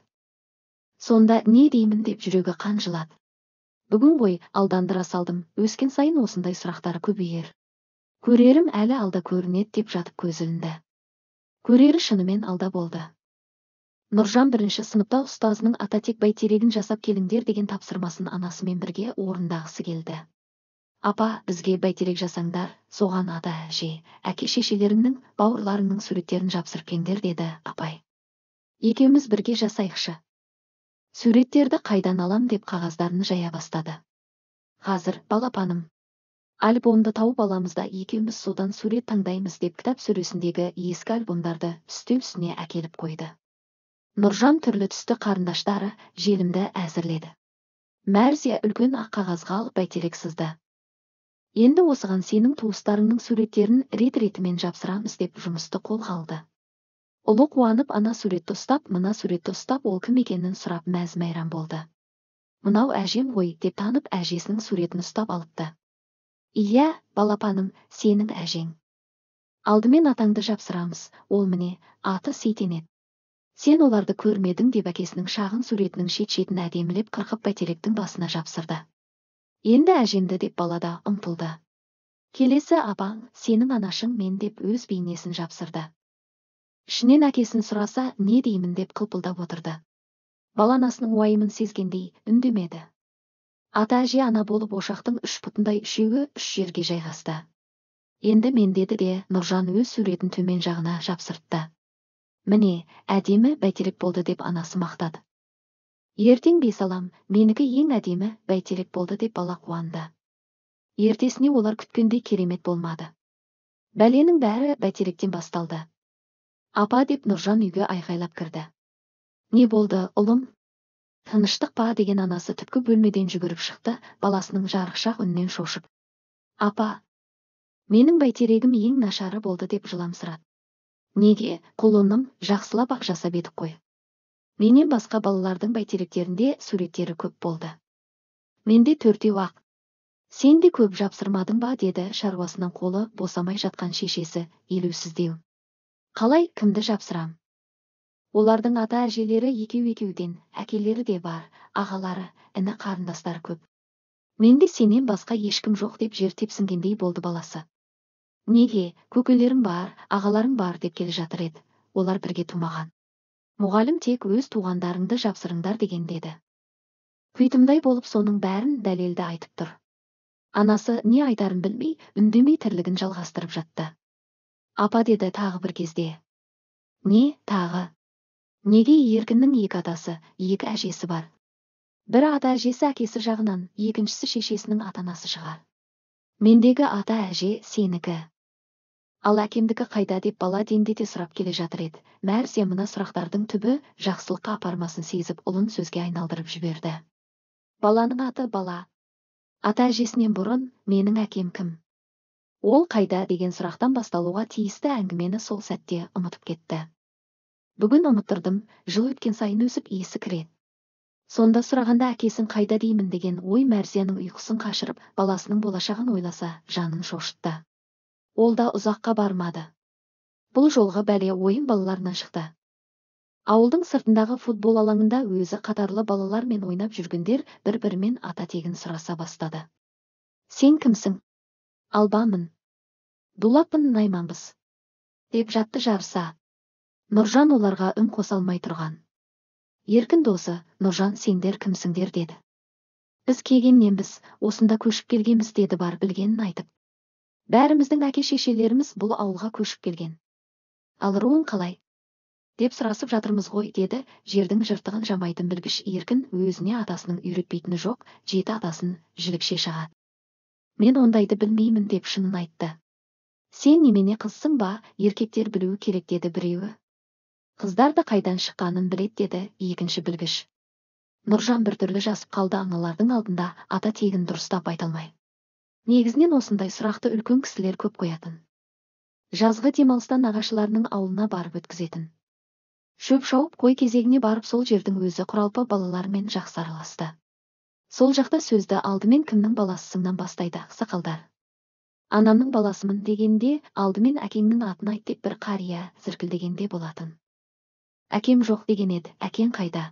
Сонда не деймін деп жүрегі қан жылады. Бүгін ғой алдандыра салдым, өскен сайын осындай сұрақтары көбейер. Көрерім әлі алда көрінеді деп жатып көз ілінді. Көрері шынымен алда болды. Нұржан бірінші сыныпта ұстазының ата тек бәйтерегін жасап келіңдер деген тапсырмасын анасымен бірге орындағысы келді. Апа, бізге бәйтерек жасаңдар, соған ата әже, әке шешелеріңнің, бауырларыңның суреттерін жапсырып кеңдер деді апай. Екеуміз бірге жасайықшы. Суреттерді қайдан алам деп қағаздарын жая бастады. Қазір, балапаным. Альбомды тауып аламыз да екеуміз содан сурет таңдаймыз деп кітап сөресіндегі ескі альбомдарды үстел үстіне әкеліп қойды. Нұржан түрлі түсті қарындаштары желімді әзірледі. Мәрзия үлкен ақ қағазға алып бәйтерек сызды. Енді осыған сенің туыстарыңның суреттерін рет-ретімен жапсырамыз деп жұмысты қолға алды. Ұлы қуанып ана суретті ұстап, мына суретті ұстап, ол кім екенін сұрап мәз-мәйран болды. Мынау әжем ғой деп танып әжесінің суретін ұстап алыпты. Иә, балапаным, сенің әжең. Алдымен атаңды жапсырамыз, ол міне, аты Сейтенет. Сен оларды көрмедің деп әкесінің шағын суретінің шет-шетін әдемілеп қырқып бәйтеректің басына жапсырды. Енді әжемді деп балада ұмтылды. Келесі апаң, сенің анашың мен деп өз бейнесін жапсырды. Ішінен әкесін сұраса, не деймін деп қылпылдап отырды. Бала анасының уайымын сезгендей үндемеді. Ата әже ана болып ошақтың үш бұтындай үшеуі үш жерге жайғасты. Енді мен деді де Нұржан өз суретін төмен жағына жапсыртты. Міне, әдемі бәйтерек болды деп анасы мақтады. Ертең бес алам, менікі ең әдемі бәйтерек болды деп бала қуанды. Ертесіне олар күткендей керемет болмады. Бәленің бәрі бәйтеректен басталды. Апа деп Нұржан үйге айқайлап кірді. Не болды, ұлым? Тыныштық па деген анасы түпкі бөлмеден жүгіріп шықты, баласының жарықшақ үнінен шошып. Апа, менің бәйтерегім ең нашары болды деп жыламсырады. Неге, құлыным, жақсылап ақ жасап едік қой. Менен басқа балалардың бәйтеректерінде суреттері көп болды. Менде төртеу ақ. Сен де көп жапсырмадың ба деді шаруасынан қолы босамай жатқан шешесі елеусіздеу. Қалай, кімді жапсырам? Олардың ата әжелері екеу-екеуден, әкелері де бар, ағалары, іні қарындастары көп. Менде сенен басқа ешкім жоқ деп жер тепсінгендей болды баласы. Неге, көкелерің бар, ағаларың бар деп келе жатыр еді, олар бірге тумаған. Мұғалім тек өз туғандарыңды жапсырыңдар деген деді. Күйтімдай болып соның бәрін дәлелді айтып тұр. Анасы не айтарын білмей, үндемей тірлігін жалғастырып жатты. Апа деді тағы бір кезде. Не, тағы? Неге еркіннің екі атасы, екі әжесі бар? Бір ата әжесі әкесі жағынан, екіншісі шешесінің ата-анасы шығар. Мендегі ата әже сенікі. Ал әкемдікі қайда деп бала дендете сұрап келе жатыр еді. Мәрзия мына сұрақтардың түбі жақсылыққа апармасын сезіп ұлын сөзге айналдырып жіберді. Баланың аты бала. Ата әжесінен бұрын менің әкем кім? Ол қайда деген сұрақтан басталуға тиісті әңгімені сол сәтте ұмытып кетті. Бүгін ұмыттырдым, жыл өткен сайын өсіп иісі кіреді. Сонда сұрағанда әкесін қайда деймін деген ой Мәрзияның ұйқысын қашырып, баласының болашағын ойласа, жанын шошытты. Ол да ұзаққа бармады. Бұл жолғы бәле ойын балаларынан шықты. Ауылдың сыртындағы футбол алаңында өзі қатарлы балалармен ойнап жүргендер бір-бірімен ата тегін сұраса бастады. Сен кімсің? Албамын. Дулаппын Найманбыз. Деп жатты жарыса. Нұржан оларға үн қоса алмай тұрған. Еркін досы, Нұржан сендер кімсіңдер деді. Біз кегенненбіз, осында көшіп келгенбіз деді бар білгенін айтып. Бәріміздің әке шешелеріміз бұл ауылға көшіп келген. Ал руың қалай? деп сұрасып жатырмыз ғой, деді жердің жыртығын жамайтын білгіш Еркін. Өзіне атасының үйретпейтіні жоқ, жеті атасын жілікше шағады. Мен ондайды білмеймін деп шынын айтты. Сен немене қызсың ба, еркектер білуі керек, деді біреуі. Қыздар да қайдан шыққанын білет, деді екінші білгіш. Нұржан біртүрлі жасып қалды. Аналардың алдында ата тегін дұрыстап айта алмай. Негізінен осындай сұрақты үлкен кісілер көп қоятын. Жазғы демалыстан нағашыларының ауылына барып өткізетін. Шөп шауып қой кезегіне барып сол жердің өзі құралпы балалармен жақсы араласты. Сол жақта сөзді алдымен кімнің баласысыңнан бастайды ақсақалдар. Анамның баласымын дегенде алдымен әкеңнің атын айт деп бір қария зіркілдегенде болатын. Әкем жоқ деген еді. Әкең қайда?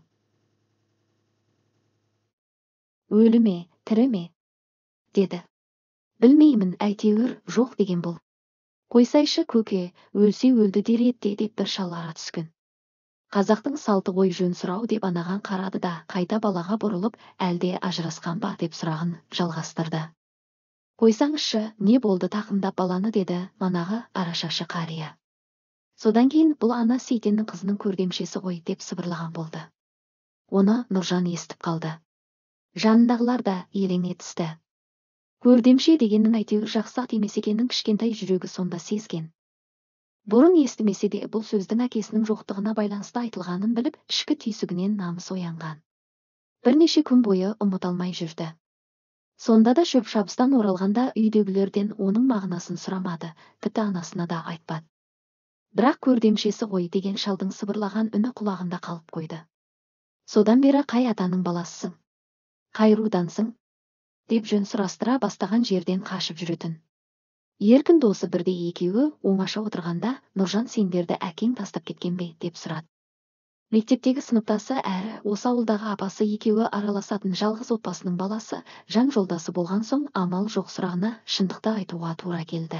Өлі ме, тірі ме? Деді. Білмеймін, әйтеуір жоқ деген бұл. Қойсайшы көке, өлсе өлді дер еді деп бір шал ара түскен. Қазақтың салты ғой жөн сұрау деп анаған қарады да қайта балаға бұрылып, әлде ажырасқан ба деп сұрағын жалғастырды. Қойсаңызшы, не болды тақымдап баланы, деді манағы арашашы қария. Содан кейін бұл ана Сейтеннің қызының көрдемшесі ғой деп сыбырлаған болды. Оны Нұржан естіп қалды. Жанындағылар да елең етісті. Көрдемше дегеннің әйтеуір жақсы ат емес екенін кішкентай жүрегі сонда сезген. Бұрын естімесе де бұл сөздің әкесінің жоқтығына байланысты айтылғанын біліп, ішкі түйсігінен намыс оянған. Бірнеше күн бойы ұмыта алмай жүрді. Сонда да шөп шабыстан оралғанда үйдегілерден оның мағынасын сұрамады, тіпті анасына да айтпады. Бірақ көрдемшесі ғой деген шалдың сыбырлаған үні құлағында қалып қойды. Содан бері қай атаның баласысың? Қай рудансың? Деп жөн сұрастыра бастаған жерден қашып жүретін. Еркін досы бірде екеуі оңаша отырғанда Нұржан сендерді әкең тастап кеткен бе деп сұрады. Мектептегі сыныптасы әрі осы ауылдағы апасы екеуі араласатын жалғыз отбасының баласы, жан жолдасы болған соң амал жоқ сұрағына шындықты айтуға тура келді.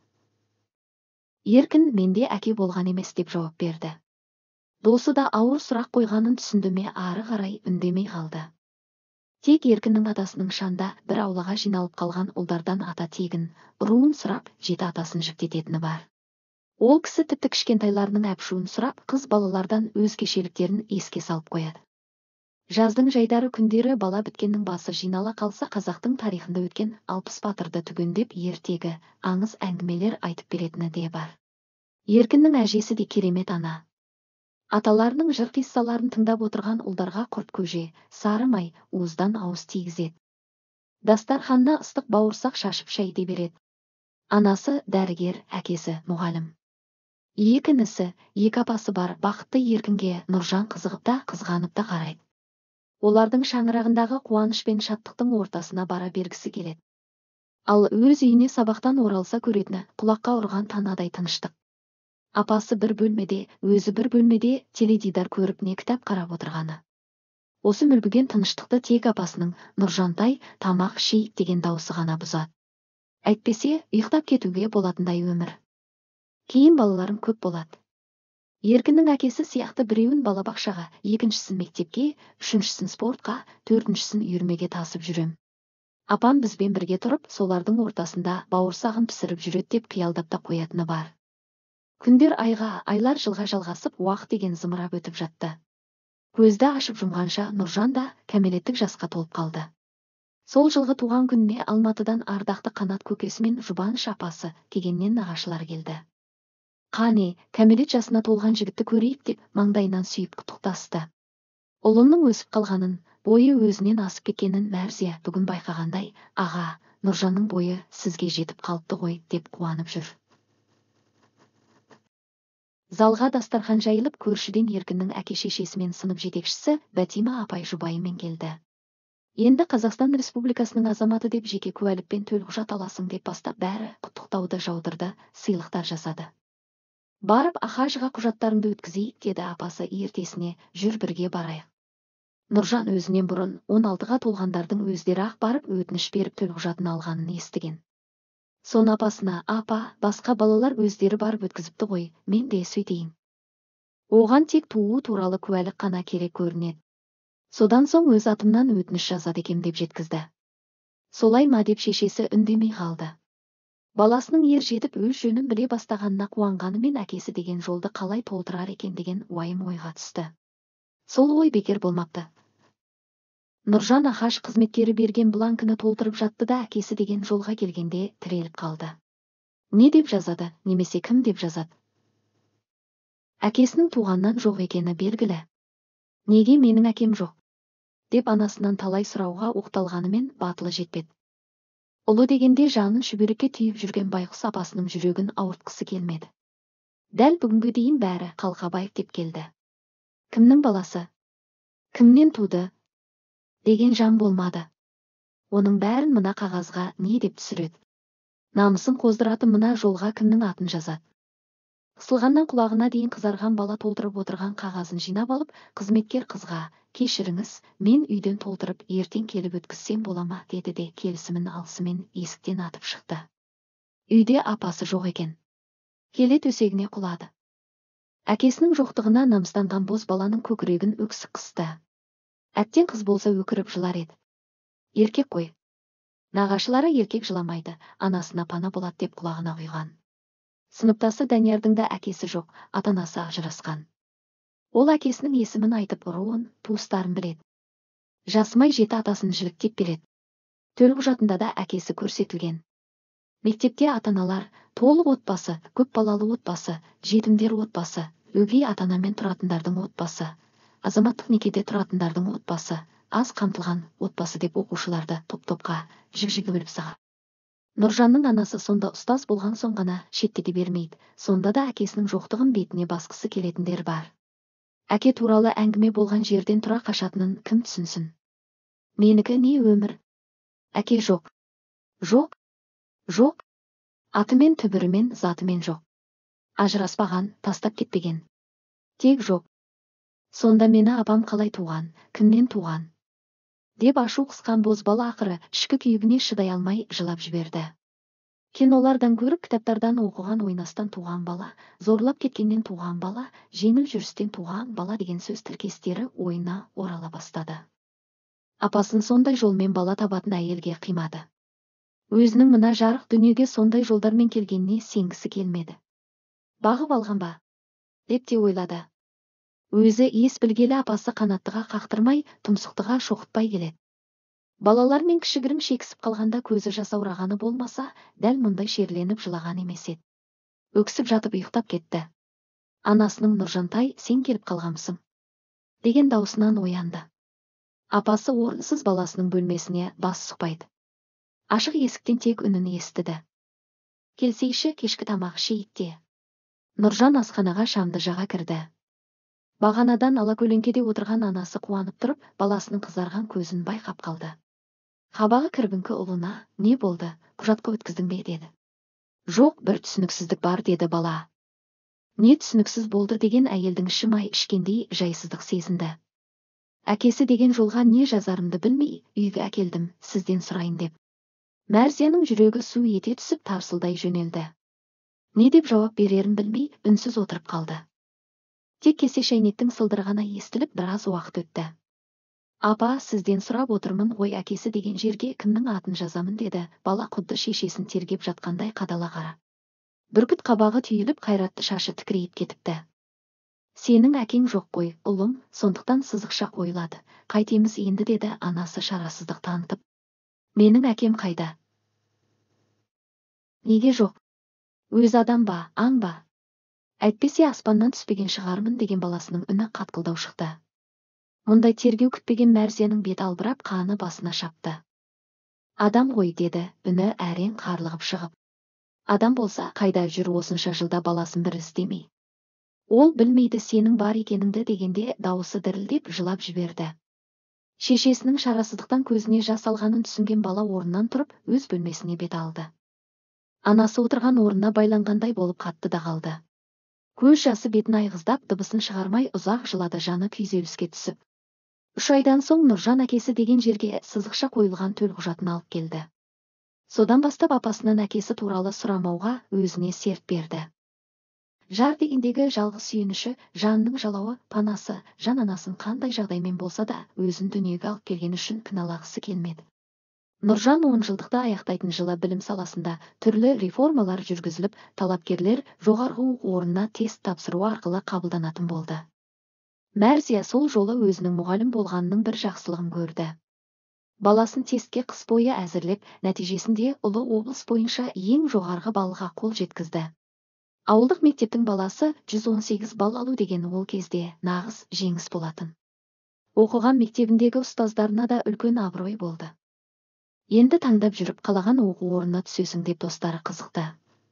Еркін менде әке болған емес деп жауап берді. Досы да ауыр сұрақ қойғанын түсінді ме, ары қарай үндемей қалды. Тек Еркіннің атасының шанда бір аулаға жиналып қалған ұлдардан ата тегін, руын сұрап, жеті атасын жіктететіні бар. Ол кісі тіпті кішкентайларының әпшуін сұрап, қыз балалардан өз кешеліктерін еске салып қояды. Жаздың жайдары күндері бала біткеннің басы жинала қалса, қазақтың тарихында өткен 60 батырды түгендеп ертегі, аңыз әңгімелер айтып беретіні де бар. Еркіннің әжесі де керемет ана. Аталарының жыр қиссаларын тыңдап отырған ұлдарға құрт көже, сары май, уыздан ауыз тигізеді. Дастарханына ыстық бауырсақ шашып шай де береді. Анасы дәрігер, әкесі мұғалім. Екі інісі, екі апасы бар. Бақытты Еркінге Нұржан қызығып та қызғанып та қарайды. Олардың шаңырағындағы қуаныш пен шаттықтың ортасына бара бергісі келеді. Ал өз үйіне сабақтан оралса көретіні құлаққа ұрған танадай тыныштық. Апасы бір бөлмеде, өзі бір бөлмеде теледидар көріп не кітап қарап отырғаны. Осы мүлгіген тыныштықты тек апасының Нұржантай тамақ ішейік деген дауысы ғана бұзады. Әйтпесе ұйықтап кетуге болатындай өмір. Кейін балаларым көп болады. Еркіннің әкесі сияқты біреуін балабақшаға, екіншісін мектепке, үшіншісін спортқа, төртіншісін үйірмеге тасып жүрем. Апам бізбен бірге тұрып, солардың ортасында бауырсағын пісіріп жүреді деп қиялдап та қоятыны бар. Күндер айға, айлар жылға жалғасып, уақыт деген зымырап өтіп жатты. Көзді ашып жұмғанша Нұржан да кәмелеттік жасқа толып қалды. Сол жылғы туған күніне Алматыдан ардақты Қанат көкесі мен жұбаныш апасы келгеннен нағашылар келді. Қане, кәмелет жасына толған жігітті көрейік деп маңдайынан сүйіп құттықтасты. Ұлының өсіп қалғанын, бойы өзінен асып кеткенін Мәрзия бүгін байқағандай, аға, Нұржанның бойы сізге жетіп қалыпты ғой деп қуанып жүр. Залға дастархан жайылып, көршіден Еркіннің әке-шешесі мен сынып жетекшісі Бәтима апай жұбайымен келді. Енді Қазақстан Республикасының азаматы деп жеке куәлікпен төлқұжат аласың деп бастап бәрі құттықтауды жаудырды, сыйлықтар жасады. Барып ахажыға құжаттарыңды өткізейік, деді апасы ертесіне, жүр бірге барайық. Нұржан өзінен бұрын 16-ға толғандардың өздері ақ барып өтініш беріп төлқұжатын алғанын естіген. Сон апасына, апа, басқа балалар өздері барып өткізіпті ғой, мен де сөйтейін. Оған тек туу туралы куәлік қана керек көрінеді. Содан соң өз атымнан өтініш жазады екем деп жеткізді. Солай ма деп шешесі үндемей қалды. Баласының ер жетіп өз жөнін біле бастағанына қуанғанымен әкесі деген жолды қалай толтырар екен деген уайым ойға түсті. Сол ой бекер болмапты. Нұржан ағаш қызметкері берген бланкіні толтырып жатты да әкесі деген жолға келгенде тіреліп қалды. Не деп жазады, немесе кім деп жазады? Әкесінің туғаннан жоқ екені белгілі. Неге менің әкем жоқ? Деп анасынан талай сұрауға оқталғанымен батылы жетпеді. Ұлы дегенде жанын шүберекке түйіп жүрген байғұс апасының жүрегін ауыртқысы келмеді. Дәл бүгінге дейін бәрі Қалқабаев деп келді. Кімнің баласы? Кімнен туды? Деген жан болмады. Оның бәрін мына қағазға не деп түсіреді? Намысын қоздыратын мына жолға кімнің атын жазады? Қысылғаннан құлағына дейін қызарған бала толтырып отырған қағазын жинап алып, қызметкер қызға, кешіріңіз, мен үйден толтырып ертең келіп өткізсем бола ма, деді де келісімін алысымен есіктен атып шықты. Үйде апасы жоқ екен. Келе төсегіне құлады. Әкесінің жоқтығына намыстанған боз баланың көкірегін өксік қысты. Әттең қыз болса өкіріп жылар еді. Еркек қой. Нағашылары еркек жыламайды, анасына пана болады деп құлағына құйған. Сыныптасы Даниярдың да әкесі жоқ, ата-анасы ажырасқан. Ол әкесінің есімін айтып руын, туыстарын біледі. Жасымай жеті атасын жіліктеп береді. Төлқұжатында да әкесі көрсетілген. Мектепте ата-аналар, толық отбасы, көп балалы отбасы, жетімдер отбасы, өгей ата-анамен тұратындардың отбасы, азаматтық некеде тұратындардың отбасы, аз қамтылған отбасы деп оқушыларды топ-топқа жік-жік бөліп саған. Нұржанның анасы сонда ұстаз болған соң ғана шеттете бермейді, сонда да әкесінің жоқтығын бетіне басқысы келетіндер бар. Әке туралы әңгіме болған жерден тұра қашатынын кім түсінсін? Менікі не өмір? Әке жоқ. Жоқ. Жоқ. Атымен, түбірімен, затымен жоқ. Ажыраспаған, тастап кетпеген. Тек жоқ. Сонда мені апам қалай туған, кімнен туған? Деп ашу қысқан бозбала ақыры ішкі күйігіне шыдай алмай жылап жіберді. Кинолардан көріп, кітаптардан оқыған ойнастан туған бала, зорлап кеткеннен туған бала, жеңіл жүрістен туған бала деген сөз тіркестері ойына орала бастады. Апасын сондай жолмен бала табатын әйелге қимады. Өзінің мына жарық дүниеге сондай жолдармен келгеніне сенгісі келмеді. Бағып алған ба? Деп те ойлады. Өзі ес білгелі апасы қанаттыға қақтырмай, тұмсықтыға шоқытпай келеді. Балалар мен кішігірім шекісіп қалғанда көзі жасаурағаны болмаса, дәл мұндай шерленіп жылаған емес еді. Өксіп жатып ұйықтап кетті. Анасының Нұржантай, сен келіп қалғамсың? Деген даусынан оянды. Апасы орынсыз баласының бөлмесіне бас сұқпайды. Ашық есіктен тек үнін естіді. Келсейші, кешкі тамақ ішейік те. Нұржан асханаға шамды жаға кірді. Бағанадан алакөлеңкеде отырған анасы қуанып тұрып, баласының қызарған көзін байқап қалды. Қабағы кірбіңкі ұлына, не болды, құжатқа өткіздің бе, деді. Жоқ, бір түсініксіздік бар, деді бала. Не түсініксіз болды деген әйелдің іші май ішкендей жайсыздық сезінді. Әкесі деген жолға не жазарымды білмей, үйге әкелдім, сізден сұрайын деп. Мәрзияның жүрегі су ете түсіп тарсылдай жөнелді. Не деп жауап берерін білмей, үнсіз отырып қалды. Тек кесе шәйнектің сылдырғаны естіліп біраз уақыт өтті. Апа, сізден сұрап отырмын ғой, әкесі деген жерге кімнің атын жазамын, деді бала құдды шешесін тергеп жатқандай қадала қара. Бүркіт қабағы түйіліп, қайратты шашы тікірейіп кетіпті. Сенің әкең жоқ қой, ұлым, сондықтан сызықша қойылады. Қайтеміз енді, деді анасы шарасыздық танытып. Менің әкем қайда? Неге жоқ? Өз адам ба, аң ба? Әйтпесе аспаннан түспеген шығармын, деген баласының үні қатқылдау шықты. Мұндай тергеу күтпеген Мәрзияның беті албырап, қаны басына шапты. Адам ғой, деді, үні әрең қарлығып шығып. Адам болса, қайда жүр осынша жылда баласын бір іздемей? Ол білмейді сенің бар екеніңді, дегенде дауысы дірілдеп жылап жіберді. Шешесінің шарасыздықтан көзіне жас алғанын түсінген бала орнынан тұрып, өз бөлмесіне бет алды. Анасы отырған орнына байланғандай болып қатты да қалды. Көз жасы бетін айғыздап, дыбысын шығармай ұзақ жылады, жаны күйзеліске түсіп. 3 айдан соң Нұржан әкесі деген жерге сызықша қойылған төлқұжатын алып келді. Содан бастап апасынан әкесі туралы сұрамауға өзіне серт берді. Жар дегендегі жалғыз сүйеніші, жанның жалауы, панасы, жан анасын қандай жағдаймен болса да өзін дүниеге алып келген үшін кіналағысы келмеді. Нұржан 10 жылдықты аяқтайтын жылы білім саласында түрлі реформалар жүргізіліп, талапкерлер жоғарғы оқу орнына тест тапсыру арқылы қабылданатын болды. Мәрзия сол жолы өзінің мұғалім болғанының бір жақсылығын көрді. Баласын тестке қыс бойы әзірлеп, нәтижесінде ұлы облыс бойынша ең жоғарғы балға қол жеткізді. Ауылдық мектептің баласы 118 балл алу деген ол кезде нағыз жеңіс болатын. Оқыған мектебіндегі ұстаздарына да үлкен абырой болды. Енді таңдап жүріп қалаған оқу орнына түсесің деп достары қызықты.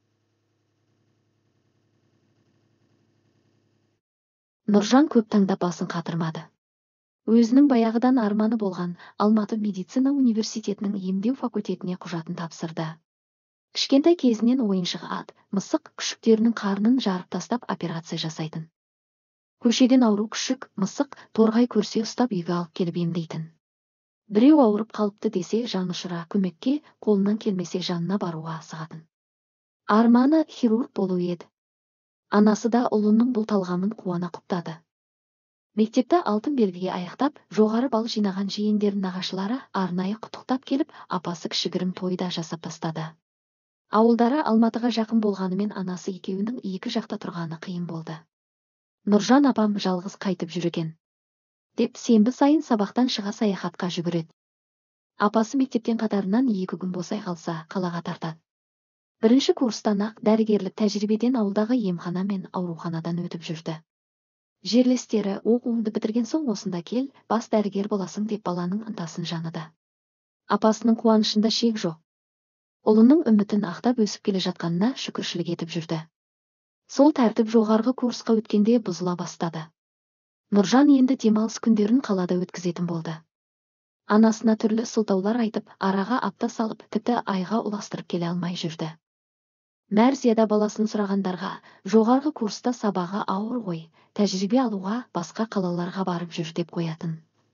Нұржан көп таңдап басын қатырмады. Өзінің баяғыдан арманы болған Алматы медицина университетінің емдеу факультетіне құжатын тапсырды. Кішкентай кезінен ойыншық ат, мысық күшіктерінің қарнын жарып тастап операция жасайтын. Көшеден ауру күшік, мысық, торғай көрсе ұстап үйге алып келіп емдейтін. Біреу ауырып қалыпты десе жанұшыра көмекке, қолынан келмесе жанына баруға асығатын. Арманы хирург болу еді. Анасы да ұлының бұл талғамын қуана құптады. Мектепті алтын белгіге аяқтап, жоғары балл жинаған жиендерін нағашылары арнайы құттықтап келіп, апасы кішігірім тойда жасап тастады. Ауылдары Алматыға жақын болғанымен анасы екеуінің екі жақта тұрғаны қиын болды. Нұржан апам жалғыз қайтып жүр екен деп сенбі сайын сабақтан шыға саяхатқа жүгіреді. Апасы мектептен қатарынан 2 күн босай қалса қалаға тартады. Бірінші курстан ақ дәрігерлік тәжірибеден ауылдағы емхана мен ауруханадан өтіп жүрді. Жерлестері оқуыңды бітірген соң осында кел, бас дәрігер боласың деп баланың ынтасын жаныды. Апасының қуанышында шек жоқ. Ұлының үмітін ақтап өсіп келе жатқанына шүкіршілік етіп жүрді. Сол тәртіп жоғарғы курсқа өткенде бұзыла бастады. Нұржан енді демалыс күндерін қалада өткізетін болды. Анасына түрлі сылтаулар айтып, араға апта салып, тіпті айға ұластырып келе алмай жүрді. Мәрзияда баласын сұрағандарға, жоғарғы курста сабағы ауыр ғой, тәжірибе алуға басқа қалаларға барып жүр деп қоятын.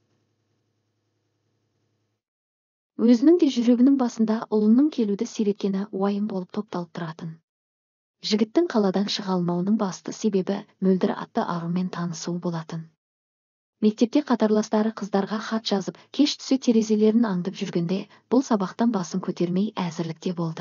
Өзінің де жүрегінің басында ұлының келуді сиреткені уайым болып топталып тұратын. Жігіттің қаладан шыға алмауының басты себебі мөлдір атты арумен танысуы болатын. Мектепте қатарластары қыздарға хат жазып, кеш түсе терезелерін аңдып жүргенде, бұл сабақтан басын көтермей әзірлікте болды.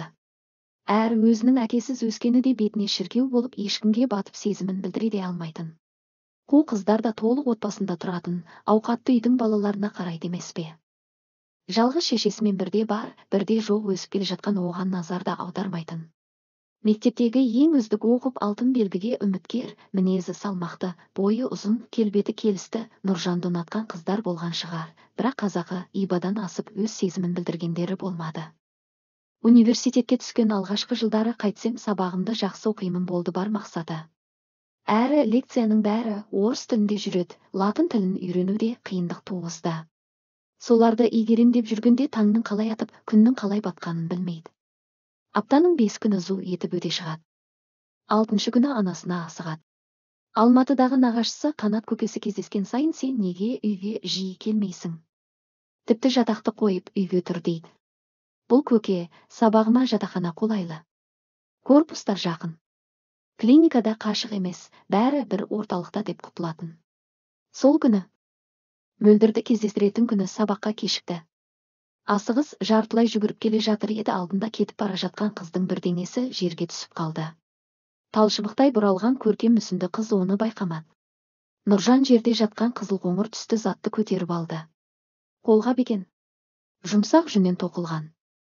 Әр өзінің әкесіз өскені де бетіне шіркеу болып, ешкімге батып сезімін білдіре де алмайтын. Қу қыздар да толық отбасында тұратын, ауқатты үйдің балаларына қарайды емес пе? Жалғыз шешесімен бірде бар, бірде жоқ өсіп келе жатқан оған назар да аудармайтын. Мектептегі ең үздік оқып алтын белгіге үміткер, мінезі салмақты, бойы ұзын, келбеті келісті, Нұржанды ұнатқан қыздар болған шығар, бірақ қазақы ибадан асып өз сезімін білдіргендері болмады. Университетке түскен алғашқы жылдары қайтсем сабағымды жақсы оқимын болды бар мақсаты. Әрі лекцияның бәрі орыс тілінде жүреді, латын тілін үйренуде қиындық туғызды. Соларды игерем деп жүргенде таңның қалай атып, күннің қалай батқанын білмейді. Аптаның 5 күні зу етіп өте шығады. 6-шы күні анасына асығады. Алматыдағы нағашысы Қанат көкесі кездескен сайын сен неге үйге жиі келмейсің? Тіпті жатақты қойып үйге тұр дейді. Бұл көке, сабағыма жатақхана қолайлы. Корпустар жақын. Клиникада қашық емес, бәрі бір орталықта деп құтылатын. Сол күні мөлдірді кездестіретін күні сабаққа кешікті. Асығыс жартылай жүгіріп келе жатыр еді, алдында кетіп бара жатқан қыздың бір денесі жерге түсіп қалды. Талшыбықтай бұралған көркем мүсінді қыз оны байқамады. Нұржан жерде жатқан қызыл қоңыр түсті затты көтеріп алды. Қолғап екен. Жұмсақ жүннен тоқылған.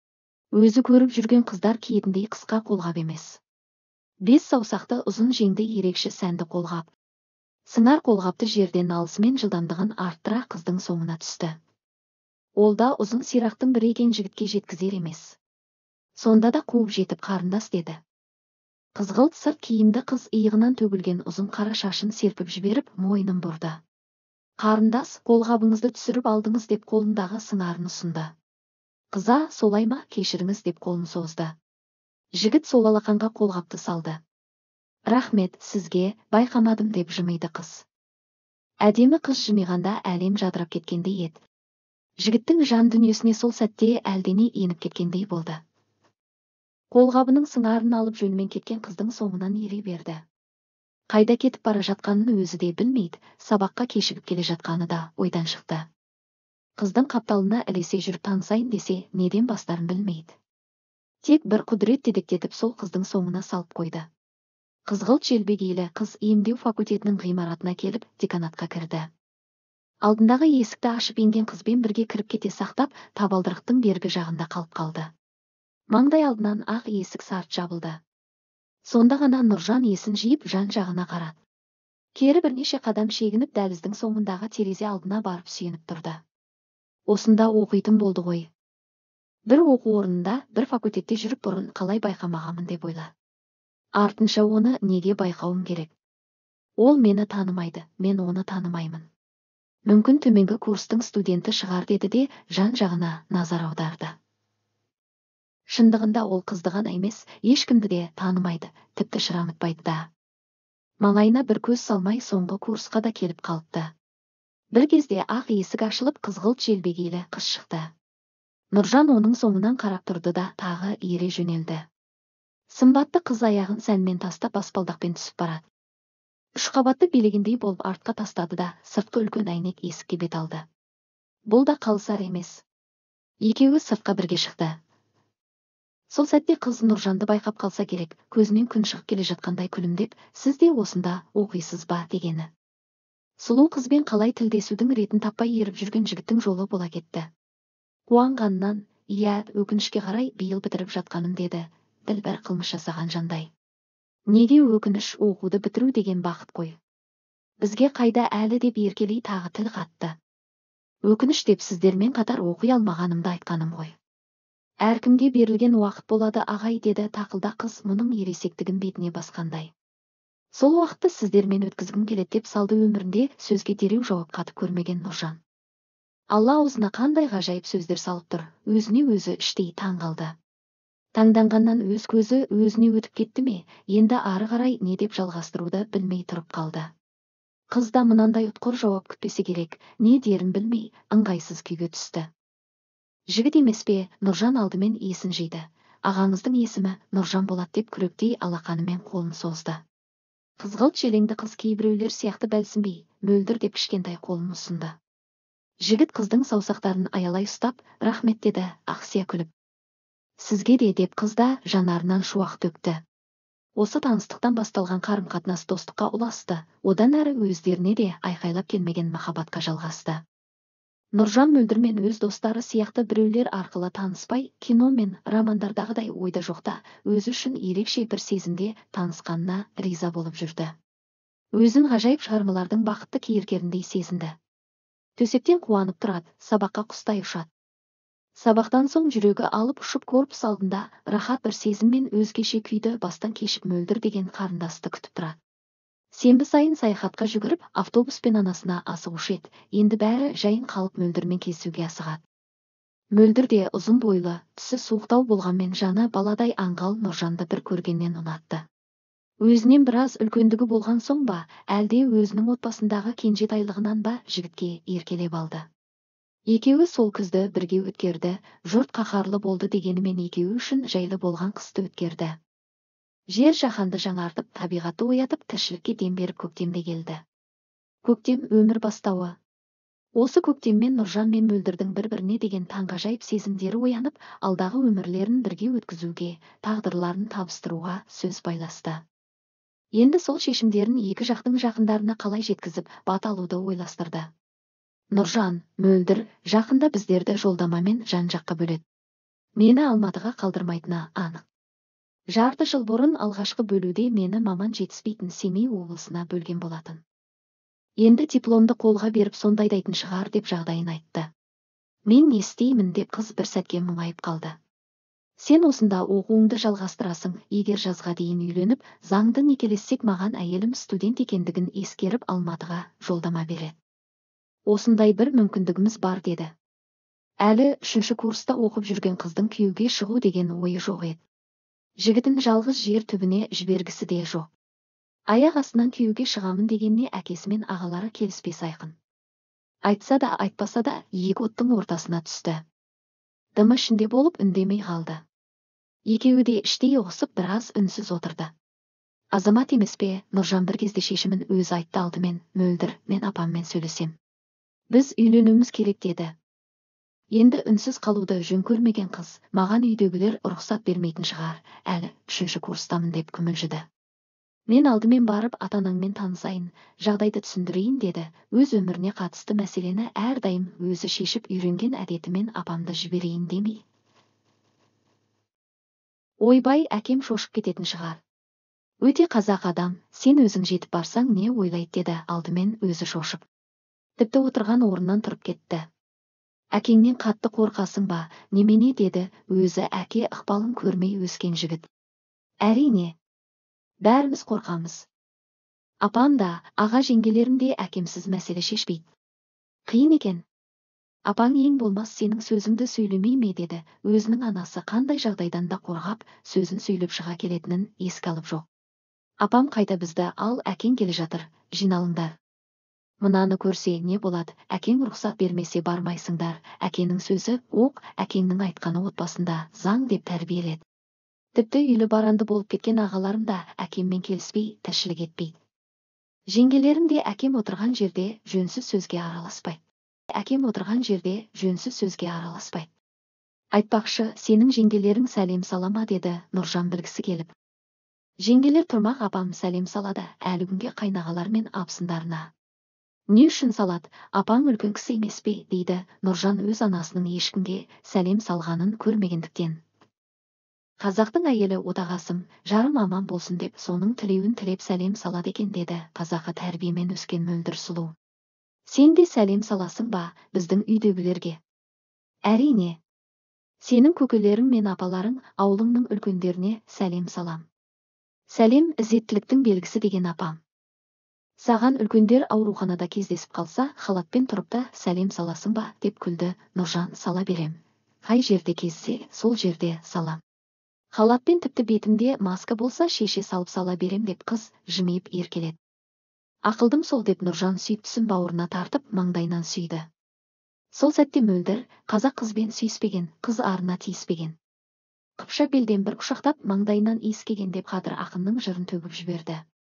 Өзі көріп жүрген қыздар киетіндей қысқа қолғап емес. 5 саусақты ұзын жеңді ерекше сәнді қолғап. Сыңар қолғапты жерден алысымен жылдамдығын арттыра қыздың соңына түсті. Ол да ұзын сирақтың бір екен жігітке жеткізер емес. Сонда да қуып жетіп қарындас деді. Қызғылт сырт киімді қыз иығынан төгілген ұзын қара шашын серпіп жіберіп мойнын бұрды. Қарындас, қолғабыңызды түсіріп алдыңыз деп қолындағы сыңарын ұсынды. Қыза, солай ма, кешіріңіз деп қолын созды. Жігіт сол алақанға қолғапты салды. Рахмет, сізге, байқамадым деп жымиды қыз. Әдемі қыз жымиғанда әлем жадырап кеткендей еді. Жігіттің жан дүниесіне сол сәтте әлдене еніп кеткендей болды. Қолғабының сыңарын алып жөнмен кеткен қыздың соңынан ере берді. Қайда кетіп бара жатқанын өзі де білмейді, сабаққа кешігіп келе жатқаны да ойдан шықты. Қыздың қапталына ілесе жүріп танысайын десе, неден бастарын білмейді. Тек бір құдірет дедектетіп сол қыздың соңына салып қойды. Қызғылт желбегейлі қыз емдеу факультетінің ғимаратына келіп деканатқа кірді. Алдындағы есікті ашып енген қызбен бірге кіріп кете сақтап, табалдырықтың бергі жағында қалып қалды. Маңдай алдынан ақ есік сарт жабылды. Сонда ғана Нұржан есін жиып жан-жағына қарады. Кері бірнеше қадам шегініп дәліздің соңындағы терезе алдына барып сүйеніп тұрды. Осында оқитын болды ғой. Бір оқу орнында, бір факультетте жүріп бұрын қалай байқамағамын деп ойлады. Артынша оны неге байқауым керек? Ол мені танымайды, мен оны танымаймын. Мүмкін төменгі курстың студенті шығар деді де жан-жағына назар аударды. Шындығында ол қызды ғана емес, ешкімді де танымайды, тіпті шырамытпайды да. Маңайына бір көз салмай соңғы курсқа да келіп қалыпты. Бір кезде ақ есік ашылып қызғылт желбегейлі қыз шықты. Нұржан оның соңынан қарап тұрды да тағы ере жөнелді. Сымбатты қыз аяғын сәнмен тастап баспалдақпен түсіп барады. Үш қабатты билегендей болып артқа тастады да сыртқы үлкен әйнек есікке бет алды. Бұл да қалысар емес. Екеуі сыртқа бірге шықты. Сол сәтте қыз Нұржанды байқап қалса керек, көзінен күн шығып келе жатқандай күлімдеп, сіз де осында оқисыз ба дегені. Сұлу қызбен қалай тілдесудің ретін таппай еріп жүрген жігіттің жолы бола кетті. Қуанғаннан, иә, өкінішке қарай биыл бітіріп жатқаным деді, ділбәр қылмыс жасаған жандай. Неге өкініш, оқуды бітіру деген бақыт қой. Бізге қайда әлі деп еркелей тағы тіл қатты. Өкініш деп сіздермен қатар оқи алмағанымды айтқаным ғой. Әркімге берілген уақыт болады ағай деді тақылда қыз мұның ересектігін бетіне басқандай. Сол уақытты сіздермен өткізгім келеді деп салды өмірінде сөзге дереу жауап қатып көрмеген Нұржан. Алла аузына қандай ғажайып сөздер салып тұр, өзіне өзі іштей таң қалды. Таңданғаннан өз көзі өзіне өтіп кетті ме, енді ары қарай не деп жалғастыруды білмей тұрып қалды. Қыз да мынандай ұтқыр жауап күтпесе керек, не дерін білмей, ыңғайсыз күйге түсті. Жігіт емес пе, Нұржан алдымен есін жиды. Ағаңыздың есімі Нұржан болады деп күректей алақанымен қолын созды. Қызғылт желеңді қыз кейбіреулер сияқты бәлсінбей, мөлдір деп кішкентай қолын ұсынды. Жігіт қыздың саусақтарын аялай ұстап, рахмет деді, ақсия күліп. Сізге де деп қыз да жанарынан шуақ төкті. Осы таныстықтан басталған қарым-қатынас достыққа ұласты, одан әрі өздеріне де айқайлап келмеген махаббатқа жалғасты. Нұржан мөлдірмен өз достары сияқты біреулер арқылы таныспай, кино мен романдардағыдай ойда жоқта, өзі үшін ерекше бір сезімде танысқанына риза болып жүрді. Өзін ғажайып шығармалардың бақытты кейіпкеріндей сезінді. Төсектен қуанып тұрады, сабаққа құстай ұшады. Сабақтан соң жүрегі алып ұшып корпус алдында рахат бір сезіммен өзгеше күйді бастан кешіп мөлдір деген қарындасты күтіп тұрады. Сенбі сайын саяхатқа жүгіріп, автобуспен анасына асығушы еді, енді бәрі жайын қалып мөлдірмен кездесуге асығады. Мөлдір де ұзын бойлы, түсі суықтау болғанмен жаны баладай аңғал Нұржанды бір көргеннен ұнатты. Өзінен біраз үлкендігі болған соң ба, әлде өзінің отбасындағы кенжетайлығынан ба жігітке еркелеп алды. Екеуі сол күзді бірге өткерді, жұрт қаһарлы болды дегенімен екеуі үшін жайлы болған қысты өткерді. Жер жаһанды жаңартып, табиғатты оятып, тіршілікке дем беріп көктемде келді. Көктем өмір бастауы. Осы көктеммен Нұржан мен Мөлдірдің бір-біріне деген таңғажайып сезімдері оянып, алдағы өмірлерін бірге өткізуге, тағдырларын табыстыруға сөз байласты. Енді сол шешімдерін екі жақтың жақындарына қалай жеткізіп, бата алуды ойластырды. Нұржан, Мөлдір, жақында біздерді жолдамамен жан-жаққа бөледі. Мені Алматыға қалдырмайтыны анық. Жарты жыл бұрын алғашқы бөлуде мені маман жетіспейтін Семей облысына бөлген болатын. Енді дипломды қолға беріп сондайдайтын шығар деп жағдайын айтты. Мен не істеймін деп қыз бір сәтке мұңайып қалды. Сен осында оқуыңды жалғастырасың, егер жазға дейін үйленіп, заңды некелессек маған әйелім студент екендігін ескеріп Алматыға жолдама береді. Осындай бір мүмкіндігіміз бар деді. Әлі 3-ші курста оқып жүрген қыздың күйеуге шығу деген ойы жоқ еді. Жігітін жалғыз жер түбіне жібергісі де жоқ. Аяқ астынан күйеуге шығамын дегеніне әкесі мен ағалары келіспес айқын. Айтса да айтпаса да екі оттың ортасына түсті. Дымы ішінде болып үндемей қалды. Екеуі де іштей ұғысып біраз үнсіз отырды. Азамат емес пе, Нұржан бір кезде шешімін өзі айтты алдымен, Мөлдір, мен апаммен сөйлесем. Біз үйленуіміз керек деді. Енді үнсіз қалуды жөн көрмеген қыз, маған үйдегілер рұқсат бермейтін шығар, әлі 3-ші курстамын деп күмілжіді. Мен алдымен барып ата-анаңмен танысайын, жағдайды түсіндірейін деді. Өз өміріне қатысты мәселені әрдайым өзі шешіп үйренген әдетімен апамды жіберейін демей. Ойбай, әкем шошып кететін шығар. Өте қазақ адам, сен өзің жетіп барсаң не ойлайды деді алдымен өзі шошып. Тіпті отырған орнынан тұрып кетті. Әкеңнен қатты қорқасың ба, немене деді өзі әке ықпалын көрмей өскен жігіт. Әрине. Бәріміз қорқамыз. Апам да, аға жеңгелерім де әкемсіз мәселе шешпейді. Қиын екен. Апаң ең болмас сенің сөзіңді сөйлемей ме деді. Өзінің анасы қандай жағдайдан да қорғап, сөзін сөйлеп шыға келетінін еске алып жоқ. Апам қайта бізді, ал әкең келе жатыр, жиналыңдар. Мынаны көрсе не болады, әкең рұқсат бермесе бармайсыңдар. Әкенің сөзі оқ, әкеңнің айтқаны отбасында заң деп тәрбиеледі. Тіпті үйлі баранды болып кеткен ағаларым да әкеммен келіспей, тіршілік етпейді. Жеңгелерім де әкем отырған жерде жөнсіз сөзге араласпайды. Айтпақшы, сенің жеңгелерің сәлем салама деді Нұржан білгісі келіп. Жеңгелер тұрмақ, апам сәлем салады, әлі күнге қайнағалар мен абысындарына. Не үшін салады, апаң үлкен кісі емес пе, дейді Нұржан өз анасының ешкімге сәлем салғанын көрмегендіктен. Қазақтың әйелі отағасым, жарым аман болсын деп, соның тілеуін тілеп сәлем салады екен деді қазақы тәрбиемен өскен мөлдір сұлу. Сен де сәлем саласың ба біздің үйдегілерге? Әрине. Сенің көкелерің мен апаларың, ауылыңның үлкендеріне сәлем салам. Сәлем ізеттіліктің белгісі деген апам. Саған үлкендер ауруханада кездесіп қалса, халатпен тұрып та сәлем саласың ба деп күлді Нұржан. Сала берем. Қай жерде кезсе, сол жерде салам. Халатпен тіпті бетімде маска болса шеше салып сала берем деп қыз жымиып еркеледі. Ақылдым сол деп Нұржан сүйіктісін бауырына тартып маңдайынан сүйді. Сол сәтте мөлдір, қазақ қызбен сүйіспеген, қыз арына тиіспеген. Қыпша белден бір құшақтап маңдайынан иіскеген деп Қадыр ақынның жырын төгіп жіберді.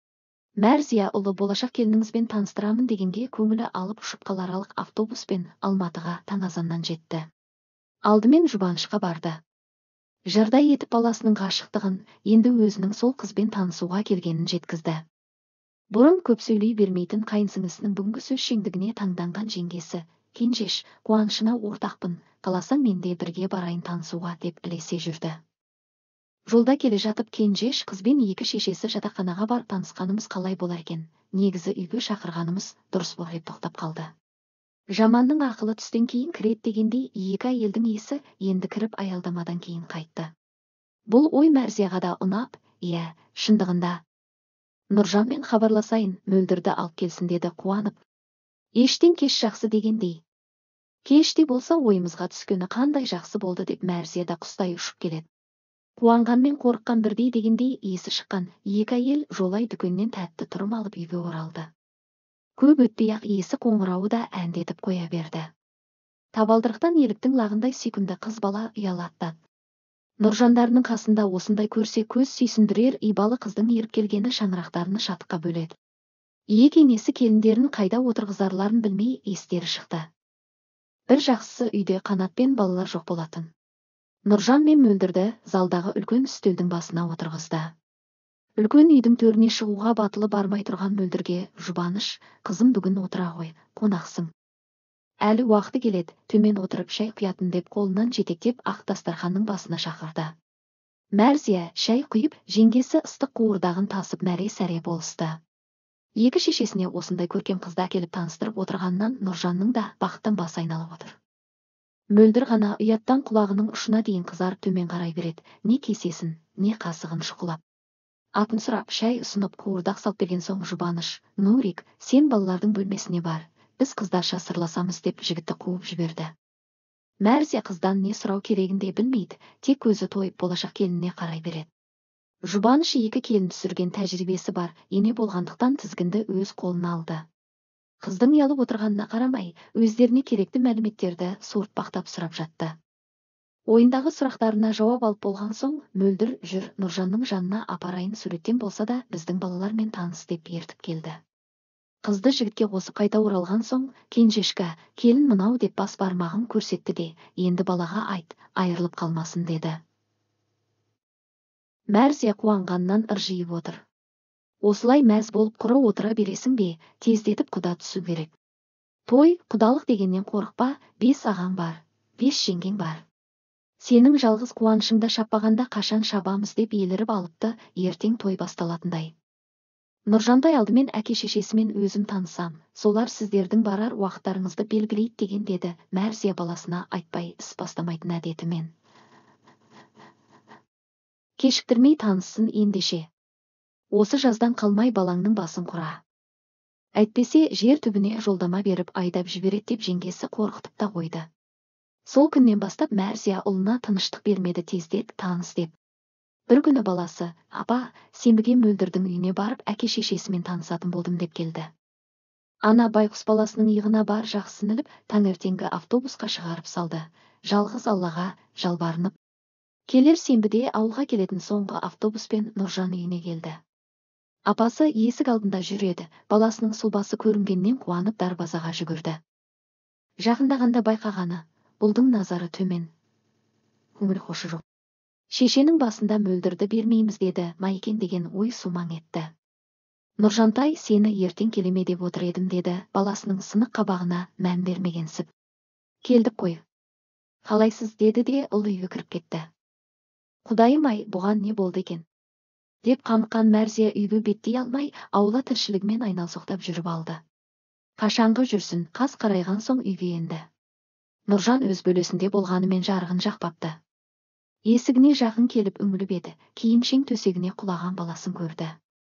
Мәрзия ұлы болашақ келініңізбен таныстырамын дегенге көңілі алып ұшып қаларалық автобуспен Алматыға таң азаннан жетті. Алдымен Жұбанышқа барды. Жырдай етіп баласының ғашықтығын, енді өзінің сол қызбен танысуға келгенін жеткізді. Бұрын көп сөйлей бермейтін қайынсіңлісінің бүгінгі сөз шеңдігіне таңданған жеңгесі, кенжеш, қуанышына ортақпын, қаласаң мен де бірге барайын танысуға деп ілесе жүрді. Жолда келе жатып кенжеш қызбен екі шешесі жатақханаға барып танысқанымыз қалай болар екен, негізі үйге шақырғанымыз дұрыс болар деп тоқтап қалды. Жаманның ақылы түстен кейін кірет дегендей, екі әйелдің есі енді кіріп аялдамадан кейін қайтты. Бұл ой Мәрзияға да ұнап, иә, шындығында. Нұржанмен хабарласайын, мөлдірді алып келсін деді қуанып. Ештен кеш жақсы дегендей. Кеште болса ойымызға түскені қандай жақсы болды деп Мәрзия да құстай ұшып келеді. Қуанғанмен қорыққан бірдей дегендей есі шыққан екі әйел жолай дүкеннен тәтті тұрым алып үйге оралды. Көп өтпей-ақ иесі қоңырауы да әндетіп қоя берді. Табалдырықтан еліктің лағындай сүйкімді қыз бала ұялаттады. Нұржандарының қасында осындай көрсе көз сүйсіндірер ибалы қыздың еріп келгені шаңырақтарыны шаттыққа бөледі. Екі енесі келіндерін қайда отырғызарларын білмей естері шықты. Бір жақсысы үйде Қанат пен балалар жоқ болатын. Нұржан мен мөлдірді залдағы үлкен үстелдің басына отырғызды. Үлкен үйдің төріне шығуға батылы бармай тұрған мөлдірге Жұбаныш, қызым бүгін отыра ғой, қонақсың. Әлі уақыты келеді, төмен отырып шай құятын деп қолынан жетектеп ақ дастарханның басына шақырды. Мәрзия шай құйып, жеңгесі ыстық қуырдағын тасып мәре-сәре болысты. Екі шешесіне осындай көркем қызды әкеліп таныстырып отырғаннан Нұржанның да бақыттан басы айналып отыр. Мөлдір ғана ұяттан құлағының ұшына дейін қызарып төмен қарай береді, не кесесін, не қасығын шұқылап. Атын сұрап шай ұсынып қуырдақ салып берген соң Жұбаныш, Нурик, сен балалардың бөлмесіне бар, біз қыздарша сырласамыз деп жігітті қуып жіберді. Мәрзия қыздан не сұрау керегін де білмейді, тек көзі тойып болашақ келініне қарай береді. Жұбаныш екі келін түсірген тәжірибесі бар, ене болғандықтан тізгінді өз қолына алды. Қыздың ұялып отырғанына қарамай, өздеріне керекті мәліметтерді суыртпақтап сұрап жатты. Ойындағы сұрақтарына жауап алып болған соң, мөлдір жүр Нұржанның жанына апарайын, суреттен болса да біздің балалармен таныс деп ертіп келді. Қызды жігітке қосып қайта оралған соң, кенжешка, келін мынау деп бас бармағын көрсетті де, енді балаға айт, айырылып қалмасын деді. Мәрзия қуанғаннан ыржиып отыр. Осылай мәз болып құры отыра бересің бе, тездетіп құда түсу керек. Той, құдалық дегеннен қорықпа, 5 ағаң бар, 5 жеңгең бар. Сенің жалғыз қуанышыңда шаппағанда қашан шабамыз деп еліріп алыпты, ертең той басталатындай. Нұржантай алдымен әке-шешесімен өзім танысам, солар сіздердің барар уақыттарыңызды белгілейді деген деді, Мәрзия баласына айтпай іс бастамайтын әдетімен. Кешіктірмей таныссын ендеше. Осы жаздан қалмай балаңның басын құра. Әйтпесе жер түбіне жолдама беріп айдап жібереді деп жеңгесі қорқытып та қойды. Сол күннен бастап Мәрзия ұлына тыныштық бермеді, тездет таныс деп. Бір күні баласы, апа, сенбіге Мөлдірдің үйіне барып әке-шешесімен танысатын болдым деп келді. Ана байқұс баласының иығына бар жақсысын іліп, таңертеңгі автобусқа шығарып салды, жалғыз Аллаға жалбарынып. Келер сенбіде ауылға келетін соңғы автобуспен Нұржан үйіне келді. Апасы есік алдында жүреді, баласының сұлбасы көрінгеннен қуанып дарбазаға жүгірді. Жақындағанда байқағаны, бұлдың назары төмен. Көңіл хошы жоқ. Шешенің басында Мөлдірді бермейміз деді, Майкен деген ой сумаң етті. Нұржантай, сені ертең келеме деп отыр едім деді, баласының сынық қабағына мән бермегенсіп. Келдік қой. Қалайсыз деді де ұл үйге кіріп кетті. Құдайым-ай, бұған не болды екен? Деп қамыққан Мәрзия үйге беттей алмай, аула тіршілігімен айналсоқтап жүріп алды. Қашанғы жүрсін, қас қарайған соң үйге енді. Нұржан өз бөлесінде болғанымен жарығын жақпапты. Есігіне жақын келіп үңіліп еді, кейін төсегіне құлаған баласын көрді.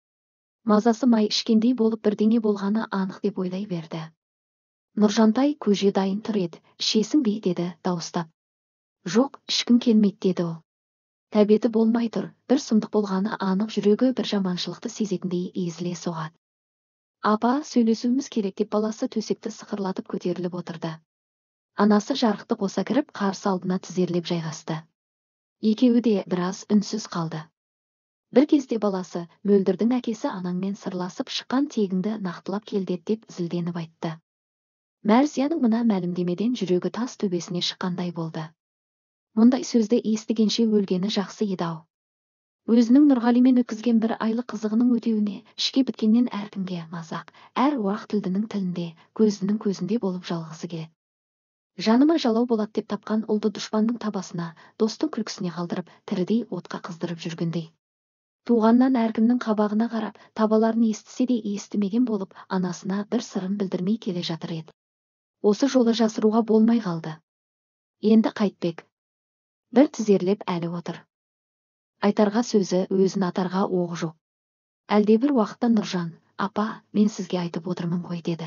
Мазасы май ішкендей болып бірдеңе болғаны анық деп ойлай берді. Нұржантай көже дайын тұр еді, ішесің бе деді дауыстап. Жоқ, ішкім келмейді деді ол. Тәбеті болмай тұр, бір сұмдық болғаны анық, жүрегі бір жаманшылықты сезетіндей езіле соғады. Апа, сөйлесуіміз керек деп баласы төсекті сықырлатып көтеріліп отырды. Анасы жарықты қоса кіріп, қарсы алдына тізерлеп жайғасты. Екеуі де біраз үнсіз қалды. Бір кезде баласы, Мөлдірдің әкесі анаңмен сырласып шыққан тегіңді нақтылап келді деп зілденіп айтты. Мәрзияның мына мәлімдемеден жүрегі тас төбесіне шыққандай болды. Мұндай сөзді естігенше өлгені жақсы еді-ау. Өзінің Нұрғалимен өткізген бір айлық қызығының өтеуіне, ішке біткеннен әркімге мазақ, әр уақ тілдінің тілінде, көзінің көзінде болып жалғысы келеді. Жаныма жалау болады деп тапқан ұлды дұшпанның табасына, достың күлкісіне қалдырып, тірідей отқа қыздырып жүргендей. Туғаннан әркімнің қабағына қарап, табаларын естісе де естімеген болып, анасына бір сырын білдірмей келе жатыр еді. Осы жолы жасыруға болмай қалды. Енді қайтпек. Бір тізерлеп әлі отыр. Айтарға сөзі, өзін атарға оғы жоқ. Әлде бір уақытта Нұржан, апа, мен сізге айтып отырмын ғой деді.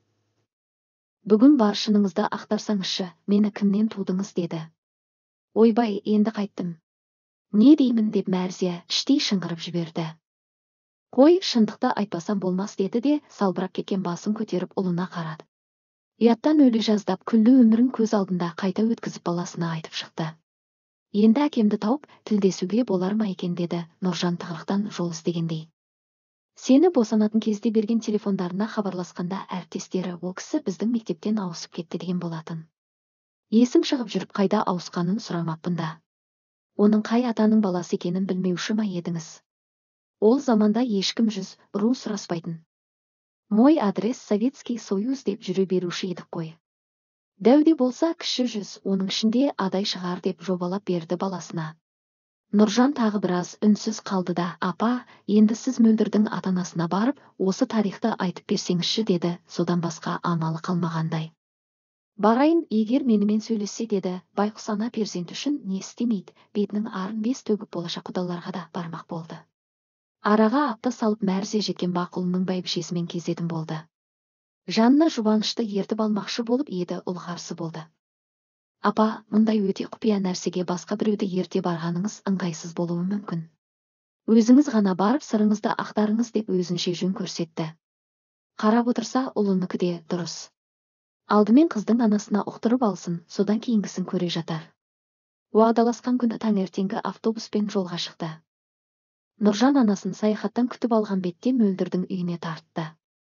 Бүгін бар шыныңызды ақтарсаңызшы, мені кімнен тудыңыз деді. Ойбай, енді қайттым. Не деймін деп Мәрзия іштей шыңғырып жіберді. Қой, шындықты айтпасам болмас деді де, салбырап кеткен басын көтеріп ұлына қарады. Ұяттан өлі жаздап күллі өмірін көз алдында қайта өткізіп баласына айтып шықты. Енді әкемді тауып, тілдесуге болар ма екен деді, Нұржан тығырықтан жол іздегендей. Сені босанатын кезде берген телефондарына хабарласқанда әріптестері ол кісі біздің мектептен ауысып кетті деген болатын. Есім шығып жүріп қайда ауысқанын сұрамаппын да. Оның қай атаның баласы екенін білмеуші ма едіңіз? Ол заманда ешкім жүз, ру сұраспайтын. Мой адрес Советский Союз деп жүре беруші едік қой. Дәуде болса кіші жүз, оның ішінде адай шығар деп жобалап берді баласына. Нұржан тағы біраз үнсіз қалды да, апа, енді сіз Мөлдірдің ата-анасына барып, осы тарихты айтып берсеңізші деді, содан басқа амалы қалмағандай. Барайын, егер менімен сөйлессе деді, байқұс ана перзент үшін не істемейді, бетінің арын бес төгіп болашақ құдаларға да бармақ болды. Араға апта салып Мәрзия жеткен бақұлының бәйбішесімен кездетін болды. Жанына жұбанышты ертіп алмақшы болып еді, ұл қарсы болды. Апа, мұндай өте құпия нәрсеге басқа біреуді ерте барғаныңыз ыңғайсыз болуы мүмкін. Өзіңіз ғана барып сырыңызды ақтарыңыз деп өзінше жөн көрсетті. Қарап отырса, ұлынікі де дұрыс. Алдымен қыздың анасына ұқтырып алсын, содан кейінгісін көре жатар. Уағдаласқан күні таңертеңгі автобуспен жолға шықты. Нұржан анасын саяхаттан күтіп алған бетте Мөлдірдің үйіне тартты.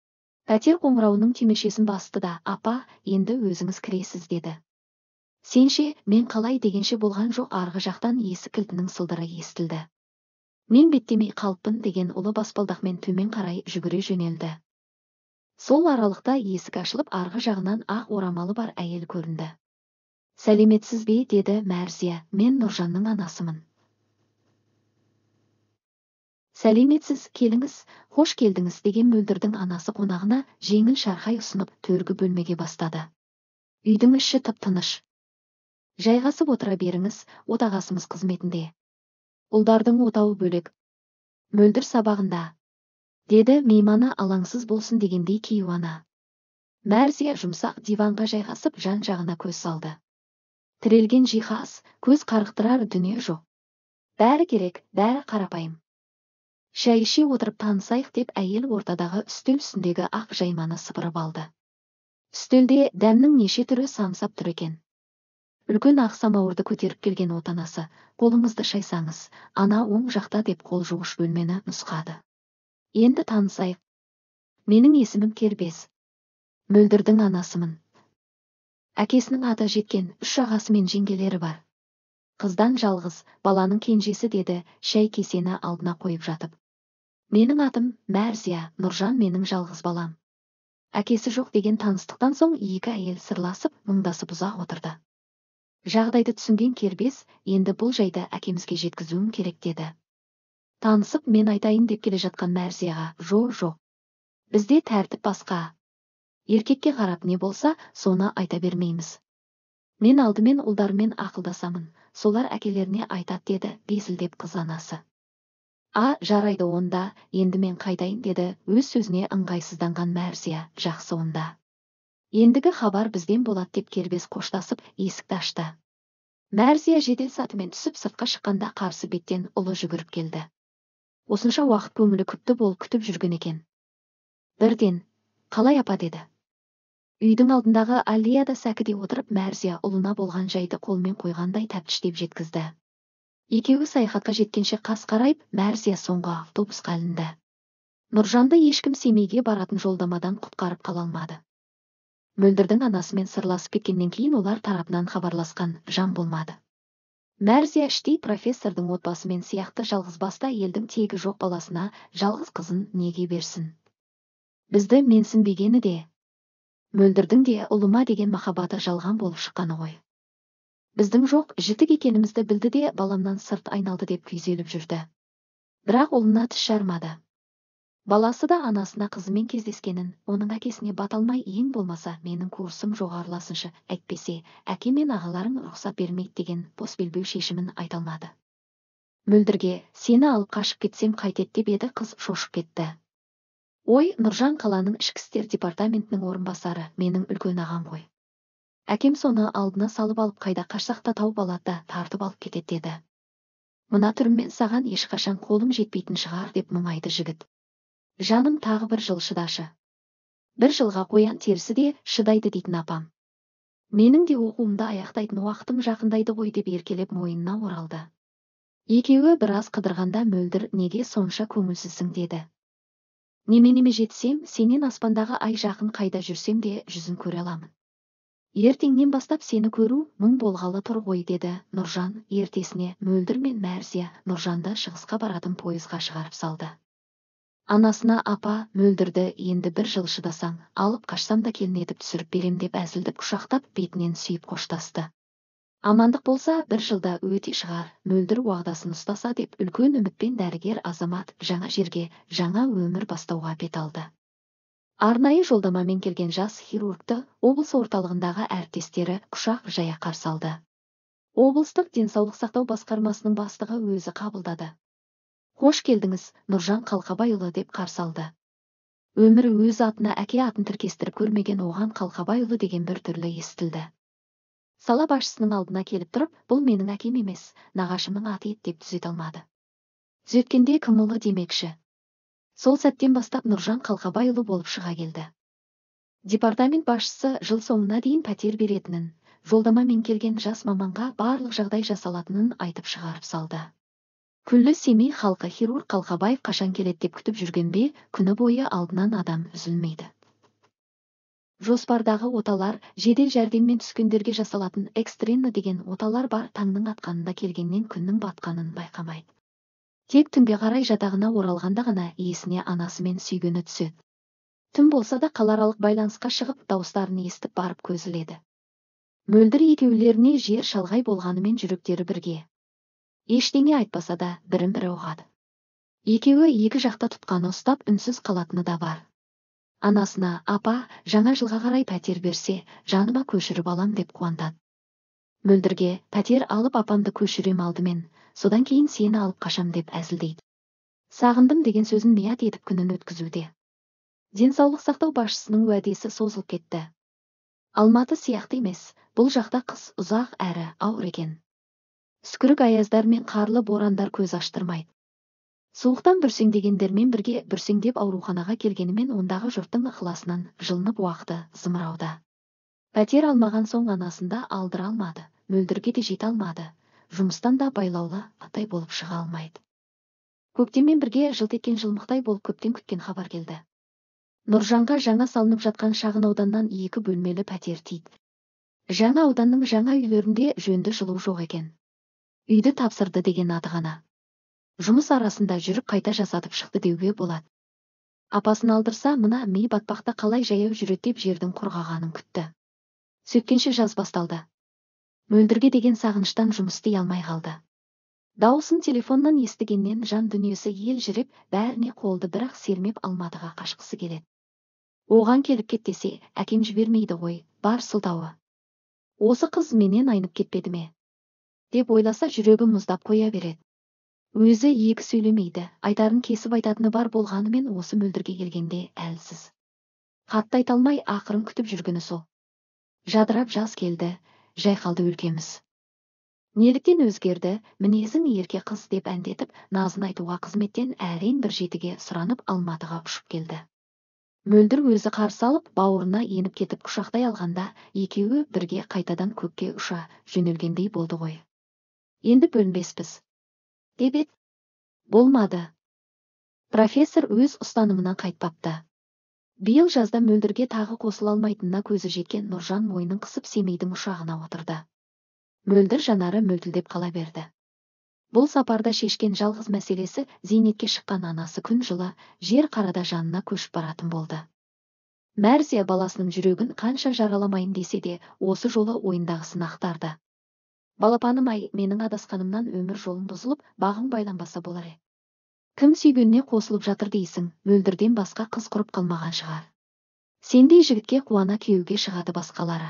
Пәтер қоңырауының түймешесін басты да, апа, енді өзіңіз кіресіз деді. Сенше, мен қалай дегенше болған жоқ, арғы жақтан есік кілтінің сылдыры естілді. Мен беттемей қалыппын деген ұлы баспалдақмен төмен қарай жүгіре жөнелді. Сол аралықта есік ашылып, арғы жағынан ақ орамалы бар әйел көрінді. Сәлеметсіз бе, деді Мәрзия, мен Нұржанның анасымын. Сәлеметсіз, келіңіз, хош келдіңіз деген Мөлдірдің анасы қонағына жеңіл шархай ұсынып төргі бөлмеге бастады. Үйдің іші тып-тыныш. Жайғасып отыра беріңіз, отағасымыз қызметінде. Ұлдардың отауы бөлек. Мөлдір сабағында, деді мейманы алаңсыз болсын дегендей кейуана. Мәрзия жұмсақ диванға жайғасып жан-жағына көз салды. Тірелген жиһаз, көз қарықтырар дүние жоқ. Бәрі керек, бәрі қарапайым. Шай іше отырып танысайық деп әйел ортадағы үстел үстіндегі ақ жайманы сыпырып алды. Үстелде дәмнің неше түрі самсап тұр екен. Үлкен ақ самауырды көтеріп келген отанасы, қолыңызды шайсаңыз, ана оң жақта деп қол жуғыш бөлмені нұсқады. Енді танысайық. Менің есімім Кербез. Мөлдірдің анасымын. Әкесінің аты жеткен, 3 ағасы мен жеңгелері бар. Қыздан жалғыз, баланың кенжесі, деді шай кесені алдына қойып жатып. Менің атым Мәрзия, Нұржан менің жалғыз балам. Әкесі жоқ деген таныстықтан соң екі әйел сырласып, мұңдасып ұзақ отырды. Жағдайды түсінген Кербез, енді бұл жайды әкемізге жеткізуім керек деді. Танысып мен айтайын деп келе жатқан Мәрзияға, жоқ. Бізде тәртіп басқа. Еркекке қарап не болса, соны айта бермейміз. Мен алдымен ұлдармен ақылдасамын, солар әкелеріне айтат, деді безілдеп қыз анасы. Жарайды онда, енді мен қайдайын, деді өз сөзіне ыңғайсызданған Мәрзия. Жақсы онда. Ендігі хабар бізден болады деп Кербез қоштасып, есікті ашты. Мәрзия жедел сатымен түсіп сыртқа шыққанда қарсы беттен ұлы жүгіріп келді. Осынша уақыт көңілі күпті бол күтіп жүрген екен. Бірден, қалай апа, деді. Үйдің алдындағы аллеяда сәкіде отырып Мәрзия ұлына болған жайды қолмен қойғандай тәптіштеп жеткізді. Екеуі саяхатқа жеткенше қас қарайып, Мәрзия соңғы автобусқа ілінді. Нұржанды ешкім Семейге баратын жолдамадан құтқарып қала алмады. Мөлдірдің анасымен сырласып кеткеннен кейін олар тарапынан хабарласқан жан болмады. Мәрзия іштей профессордың отбасымен сияқты жалғызбасты елдің тегі жоқ баласына жалғыз қызын неге берсін? Бізді менсінбегені де, Мөлдірдің де ұлыма деген махаббаты жалған болып шыққаны ғой. Біздің жоқ жітік екенімізді білді де баламнан сырт айналды деп күйзеліп жүрді. Бірақ ұлына тіс жармады. Баласы да анасына қызымен кездескенін, оның әкесіне баталмай, ең болмаса менің курсым жоғарыласыншы, әйтпесе әке мен ағаларың рұқсат бермейді деген посбелбеу шешімін айта алмады. Мөлдірге, сені алып қашып кетсем қайтет деп еді, қыз шошып кетті. Ой, Нұржан қаланың ішкі істер департаментінің орынбасары, менің үлкен ағам ғой. Әкем соны алдына салып алып, қайда қашсақ та тауып алады да тартып алып кетеді деді. Мына түріммен саған ешқашан қолым жетпейтін шығар деп мұңайды жігіт. Жаным, тағы бір жыл шыдашы. Бір жылға қоян терісі де шыдайды дейтін апам. Менің де оқуымды аяқтайтын уақытым жақындайды ғой деп еркелеп мойнына оралды. Екеуі біраз қыдырғанда Мөлдір, неге сонша көңілсізсің, деді. Неменеме жетсем, сенен аспандағы ай жақын, қайда жүрсем де жүзін көре аламын. Ертеңнен бастап сені көру мұң болғалы тұр ғой, деді Нұржан. Ертесіне Мөлдір мен Мәрзия Нұржанды шығысқа баратын пойызға шығарып салды. Анасына, апа, Мөлдірді енді бір жыл шыдасаң, алып қашсам да келін етіп түсіріп берем деп әзілдіп құшақтап бетінен сүйіп қоштасты. Амандық болса, бір жылда өте шығар, Мөлдір уағдасын ұстаса деп үлкен үмітпен дәрігер азамат жаңа жерге, жаңа өмір бастауға бет алды. Арнайы жолдамамен келген жас хирургты облыс орталығындағы әріптестері құшақ жая қарсы алды. Облыстық денсаулық сақтау басқармасының бастығы өзі қабылдады. Хош келдіңіз, Нұржан Қалқабайұлы деп қарсы алды. Өмірі өз атына әке атын тіркестіріп көрмеген оған Қалқабайұлы деген бір түрлі естілді. Сала басшысының алдына келіп тұрып, бұл менің әкем емес, нағашымның аты еді деп түзете алмады. Түзеткенде кім ұлы демекші. Сол сәттен бастап Нұржан Қалқабайұлы болып шыға келді. Департамент басшысы жыл соңына дейін пәтер беретінін, жолдамамен келген жас маманға барлық жағдай жасалатынын айтып шығарып салды. Күллі Семей халқы хирург Қалқабаев қашан келеді деп күтіп жүрген бе, күні бойы алдынан адам үзілмейді. Жоспардағы оталар, жедел жәрдеммен түскендерге жасалатын экстрені деген оталар бар. Таңның атқанында келгеннен күннің батқанын байқамайды. Тек түнге қарай жатағына оралғанда ғана есіне анасы мен сүйгені түседі. Түн болса да қалааралық байланысқа шығып, дауыстарын естіп барып көз іледі. Мөлдір екеулеріне жер шалғай болғанымен жүректері бірге. Ештеңе айтпаса да бірін-бірі ұғады. Екеуі екі жақта тұтқаны ұстап үнсіз қалатыны да бар. Анасына: апа, жаңа жылға қарай пәтер берсе, жаныма көшіріп алам деп қуантады. Мөлдірге: пәтер алып апамды көшірем алдымен, содан кейін сені алып қашам деп әзілдейді. Сағындым деген сөзін мият етіп күнін өткізуде. Денсаулық сақтау басшысының уәдесі созылып кетті. Алматы сияқты емес, бұл жақта қыс ұзақ әрі ауыр екен. Үскірік аяздар мен қарлы борандар көз аштырмайды. Суықтан бүрсеңдегендермен бірге бүрсеңдеп ауруханаға келгенімен ондағы жұрттың ықыласынан жылынып уақты зымырауда. Пәтер алмаған соң анасында алдыра алмады, Мөлдірге де жете алмады, жұмыстан да байлаулы атай болып шыға алмайды. Көктеммен бірге жылт еткен жылмықтай болып көптен күткен хабар келді. Нұржанға жаңа салынып жатқан шағын ауданнан 2 бөлмелі пәтер тиді. Жаңа ауданның жаңа үйлерінде жөнді жылу жоқ екен. Үйді тапсырды деген аты ғана. Жұмыс арасында жүріп қайта жасатып шықты деуге болады. Апасын алдырса, мына ми батпақта қалай жаяу жүреді деп жердің құрғағанын күтті. Сөйткенше жаз басталды. Мөлдірге деген сағыныштан жұмыс істей алмай қалды. Дауысын телефоннан естігеннен жан дүниесі елжіреп, бәріне қолды бірақ сермеп Алматыға қашқысы келеді. Оған келіп кет десе, әкем жібермейді ғой, бар сылтауы. Осы қыз менен айнып кетпеді ме деп ойласа, жүрегі мұздап қоя береді. Өзі екі сөйлемейді, айтарын кесіп айтатыны бар болғанымен осы Мөлдірге келгенде әлсіз. Қатты айта алмай ақырын күтіп жүргені сол. Жадырап жаз келді, жайқалды өлкеміз. Неліктен өзгерді, мінезің ерке қыз деп әндетіп, назын айтуға қызметтен әрең бір жетіге сұранып Алматыға ұшып келді. Мөлдір өзі қарсы алып, бауырына еніп кетіп құшақтай алғанда, екеуі бірге қайтадан көкке ұша жөнелгендей болды ғой. Енді бөлінбеспіз деп еді. Болмады. Профессор өз ұстанымынан қайтпапты. Биыл жазда Мөлдірге тағы қосыла алмайтынына көзі жеткен Нұржан мойнын қысып Семейдің ұшағына отырды. Мөлдір жанары мөлтілдеп қала берді. Бұл сапарда шешкен жалғыз мәселесі зейнетке шыққан анасы күн жылы жер қарада жанына көшіп баратын болды. Мәрзия баласының жүрегін қанша жараламайын десе де, осы жолы ойындағысын ақтарды. Балапаным-ай, менің адасқанымнан өмір жолым бұзылып, бағым байланбаса болар. Кім сүйгеніне қосылып жатыр дейсің, Мөлдірден басқа қыз құрып қалмаған шығар. Сендей жігітке қуана күйеуге шығады басқалары.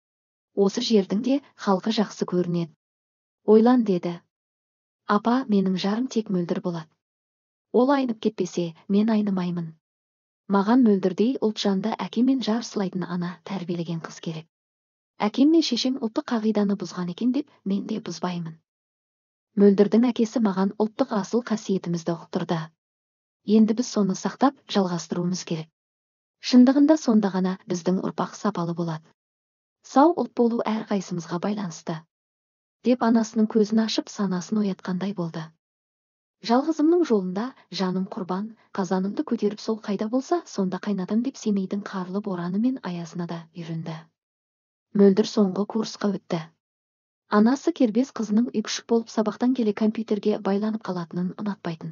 Осы жердің де халқы жақсы көрінеді. Ойлан деді. Апа, менің жарым тек Мөлдір болады. Ол айнып кетпесе, мен айнымаймын. Маған Мөлдірдей ұлтжанды әке мен жар сылайтын ана тәрбиелеген қыз керек. Әкем мен шешем ұлттық қағиданы бұзған екен деп, мен де бұзбаймын. Мөлдірдің әкесі маған ұлттық асыл қасиетімізді ұқтырды. Енді біз соны сақтап, жалғастыруымыз керек. Шындығында сонда ғана біздің ұрпақ сапалы болады. Сау ұлт болу әрқайсымызға байланысты. Деп анасының көзін ашып, санасын оятқандай болды. Жалғызымның жолында, жаным құрбан, қазанымды көтеріп сол қайда болса, сонда қайнатам деп Семейдің қарлы бораны мен аязына да үйренді. Мөлдір соңғы курсқа өтті. Анасы кербез қызының үйкүшік болып сабақтан келе компьютерге байланып қалатынын ұнатпайтын.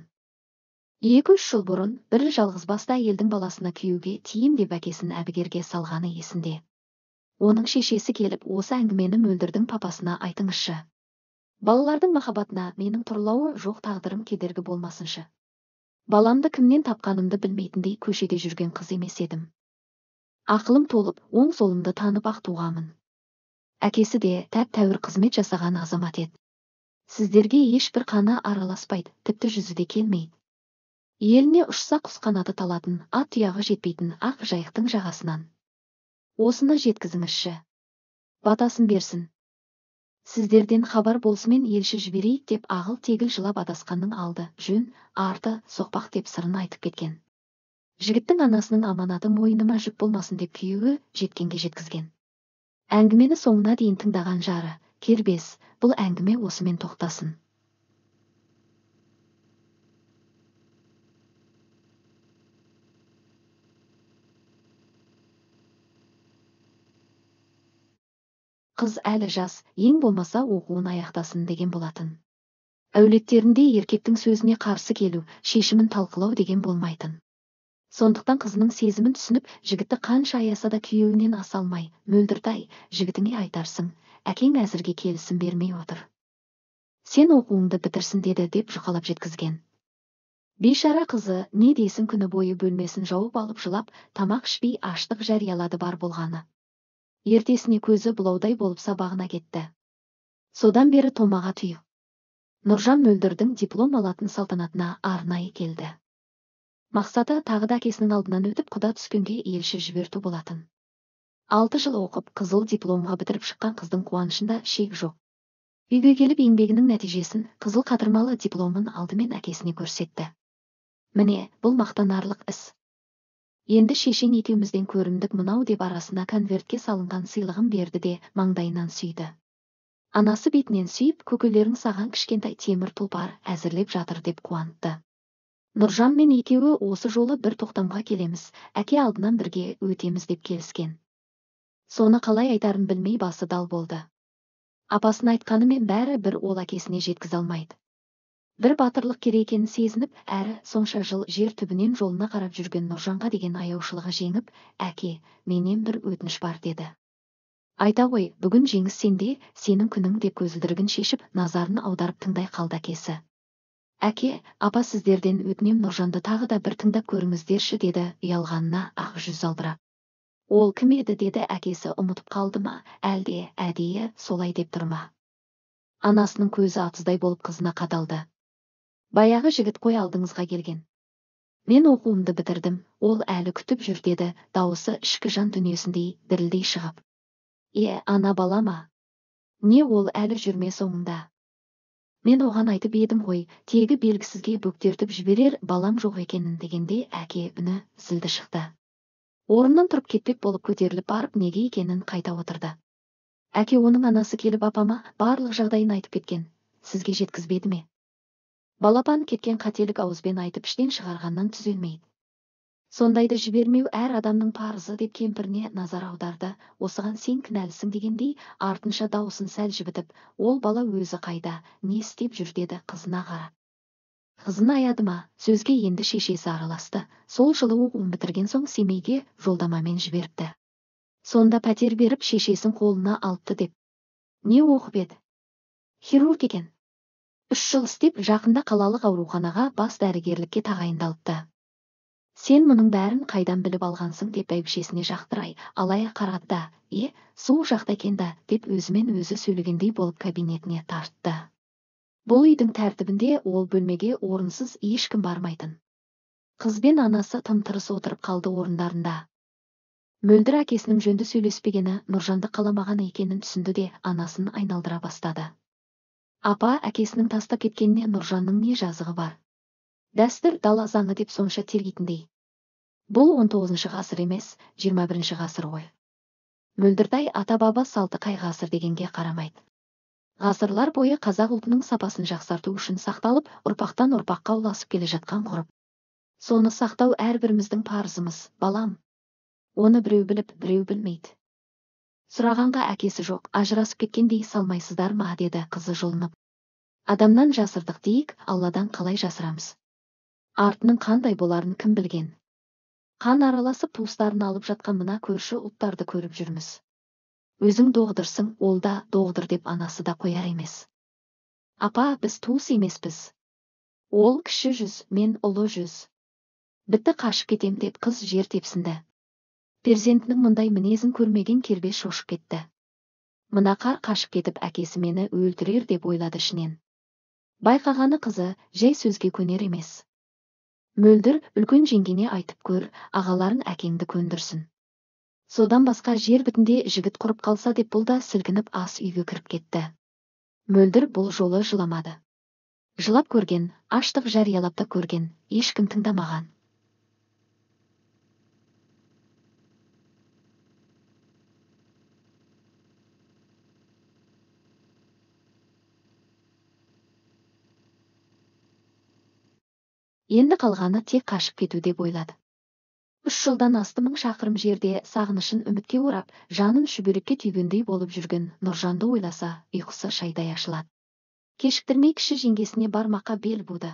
2-3 жыл бұрын бір жалғыз басты әйелдің баласына күйеуге тием деп әкесін әбігерге салғаны есінде. Оның шешесі келіп, осы әңгімені Мөлдірдің папасына айтыңызшы. Балалардың махаббатына менің тұрлауы жоқ тағдырым кедергі болмасыншы. Баламды кімнен тапқанымды білмейтіндей көшеде жүрген қыз емес едім. Ақылым толып, оң солымды танып ақ туғамын. Әкесі де тәп-тәуір қызмет жасаған азамат еді. Сіздерге ешбір қаны араласпайды, тіпті жүзі де келмейді. Еліне ұшса құс қанаты талатын, ат тұяғы жетпейтін ақ жайықтың жағасынан. Осыны жеткізіңізші. Батасын берсін. Сіздерден хабар болысымен елші жіберейік деп ағыл-тегіл жылап адасқанның алды, жөн, арты, соқпақ деп сырын айтып кеткен. Жігіттің анасының аманаты мойныма жүк болмасын деп күйеуі жеткенге жеткізген. Әңгімені соңына дейін тыңдаған жары, кербез, бұл әңгіме осымен тоқтасын. Қыз әлі жас, ең болмаса оқуын аяқтасын деген болатын. Әулеттерінде еркектің сөзіне қарсы келу, шешімін талқылау деген болмайтын. Сондықтан қызының сезімін түсініп, жігітті қанша аяса да күйеуінен аса алмай, мөлдіртай, жігітіңе айтарсың, әкең әзірге келісім бермей отыр. Сен оқуыңды бітірсін деді деп жұқалап жеткізген. Бейшара қызы, не дейсің, күні бойы бөлмесін жауып алып жылап, тамақ ішпей аштық жариялады бар болғаны. Ертесіне көзі бұлаудай болып сабағына кетті. Содан бері томаға түйіп. Нұржан Мөлдірдің диплом алатын салтанатына арнайы келді. Мақсаты тағы да әкесінің алдынан өтіп құда түскенге елші жіберту болатын. 6 жыл оқып, қызыл дипломға бітіріп шыққан қыздың қуанышында шек жоқ. Үйге келіп еңбегінің нәтижесін, қызыл қатырмалы дипломын алдымен әкесіне көрсетті. Міне, бұл мақтанарлық іс. Енді шешең екеумізден көрімдік мынау деп арасына конвертке салынған сыйлығын берді де маңдайынан сүйді. Анасы бетінен сүйіп, көкелерің саған кішкентай темір тұлпар әзірлеп жатыр деп қуантты. Нұржан мен екеуі осы жолы бір тоқтамға келеміз, әке алдынан бірге өтеміз деп келіскен. Соны қалай айтарын білмей басы дал болды. Апасын айтқанымен бәрі бір ол әкесіне жеткізе алмайды. Бір батырлық керек екенін сезініп, әрі сонша жыл жер түбінен жолына қарап жүрген Нұржанға деген аяушылығы жеңіп, әке, менен бір өтініш бар деді. Айта ғой, бүгін жеңіс сенде, сенің күнің деп көзілдірігін шешіп, назарын аударып тыңдай қалды әкесі. Әке, апа сіздерден өтінем Нұржанды тағы да бір тыңдап көріңіздерші деді ұялғанына ақ жүз алдырап. Ол кім еді деді әкесі, ұмытып қалды ма, әлде әдейі солай деп тұр ма? Анасының көзі атыздай болып қызына қадалды. Баяғы жігіт қой алдыңызға келген. Мен оқуымды бітірдім, ол әлі күтіп жүр деді, дауысы ішкі жан дүниесіндей дірілдей шығып. Ана бала ма? Не ол әлі жүрме соңында? Мен оған айтып едім ғой, тегі белгісізге бөктертіп жіберер балам жоқ екенін дегенде әке үні зілді шықты. Орнынан тұрып кетпек болып көтеріліп барып неге екенін қайта отырды. Әке, оның анасы келіп апама барлық жағдайын айтып кеткен. Сізге жеткізбеді ме? Балапан кеткен қателік ауызбен айтып іштен шығарғаннан түзелмейді. Сондайды жібермеу әр адамның парызы деп кемпіріне назар аударды. Осыған сен кінәлісің дегендей, артынша даусын сәл жібітіп, ол бала өзі қайда, не істеп жүр деді қызына қарап. Қызын аяды ма? Сөзге енді шешесі араласты. Сол жылы оқуын бітірген соң Семейге жолдамамен жіберіпті. Сонда пәтер беріп шешесін қолына алыпты деп. Не оқып еді? Хирург екен. 3 жыл істеп, жақында қалалық ауруханаға бас дәрігерлікке тағайындалыпты. Сен мұның бәрін қайдан біліп алғансың деп бәйбішесіне жақтырай, алая қарады да, суық жақта екен да, деп өзімен өзі сөйлегендей болып кабинетіне тартты. Бұл үйдің тәртібінде ол бөлмеге орынсыз ешкім бармайтын. Қыз бен анасы тым-тырыс отырып қалды орындарында. Мөлдір әкесінің жөнді сөйлеспегені, Нұржанды қаламаған екенін түсінді де анасын айналдыра бастады. Апа, әкесінің тастап кеткеніне Нұржанның не жазығы бар? Дәстүр дала заңы деп сонша тергейтіндей. Бұл 19 ғасыр емес, 21 ғасыр ғой. Мөлдіртай ата-баба салты қай ғасыр дегенге қарамайды. Ғасырлар бойы қазақ ұлтының сапасын жақсарту үшін сақталып, ұрпақтан ұрпаққа ұласып келе жатқан ғұрып. Соны сақтау әрбіріміздің парызымыз, балам. Оны біреу біліп, біреу білмейді. Сұрағанға әкесі жоқ, ажырасып кеткендей салмайсыздар ма деді қызы жылынып. Адамнан жасырдық дейік, Алладан қалай жасырамыз? Артының қандай боларын кім білген? Қан араласып туыстарын алып жатқан мына көрші ұлттарды көріп жүрміз. Өзің доғдырсың, ол да доғдыр деп анасы да қояр емес. Апа, біз туыс емеспіз. Ол кіші жүз, мен ұлы жүз. Бітті, қашып кетем деп қыз жер тепсінді. Перзентінің мұндай мінезін көрмеген кербез шошып кетті. Мына қар қашып кетіп әкесі мені өлтірер деп ойлады ішінен. Байқағаны қызы жай сөзге көнер емес. Мөлдір, үлкен жеңгене айтып көр, ағаларын әкеңді көндірсін. Содан басқа жер бітінде жігіт құрып қалса деп бұл да сілкініп ас үйге кіріп кетті. Мөлдір бұл жолы жыламады. Жылап көрген, аштық жариялап та көрген, ешкім тыңдамаған. Енді қалғаны тек қашып кету деп ойлады. 3 жылдан асты 1000 шақырым жерде сағынышын үмітке орап, жанын шүберекке түйгендей болып жүрген Нұржанды ойласа, ұйқысы шайдай ашылады. Кешіктірмей кіші жеңгесіне бармаққа бел буды.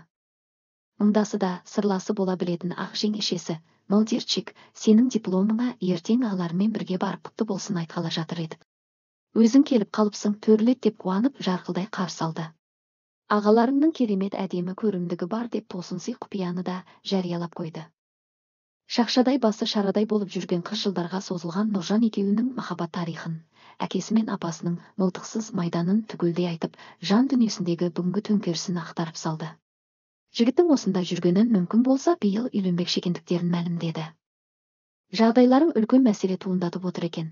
Мұндасы да сырласы бола білетін ақ жеңешесі, Молдерчик, сенің дипломыңа ертең ағалармен бірге барып құтты болсын айтқалы жатыр еді. Өзің келіп қалыпсың, төрлет деп қуанып жарқылдай қарсы алды. Ағаларымның керемет әдемі көрімдігі бар деп тосынсый құпияны да жариялап қойды. Шақшадай басы шарадай болып жүрген қыз жылдарға созылған Нұржан екеуінің махаббат тарихын, әкесі мен апасының мылтықсыз майданын түгелдей айтып, жан дүниесіндегі бүгінгі төңкерісін ақтарып салды. Жігіттің осында жүргенін мүмкін болса биыл үйленбекші екендіктерін мәлімдеді. Жағдайларың үлкен мәселе туындатып отыр екен.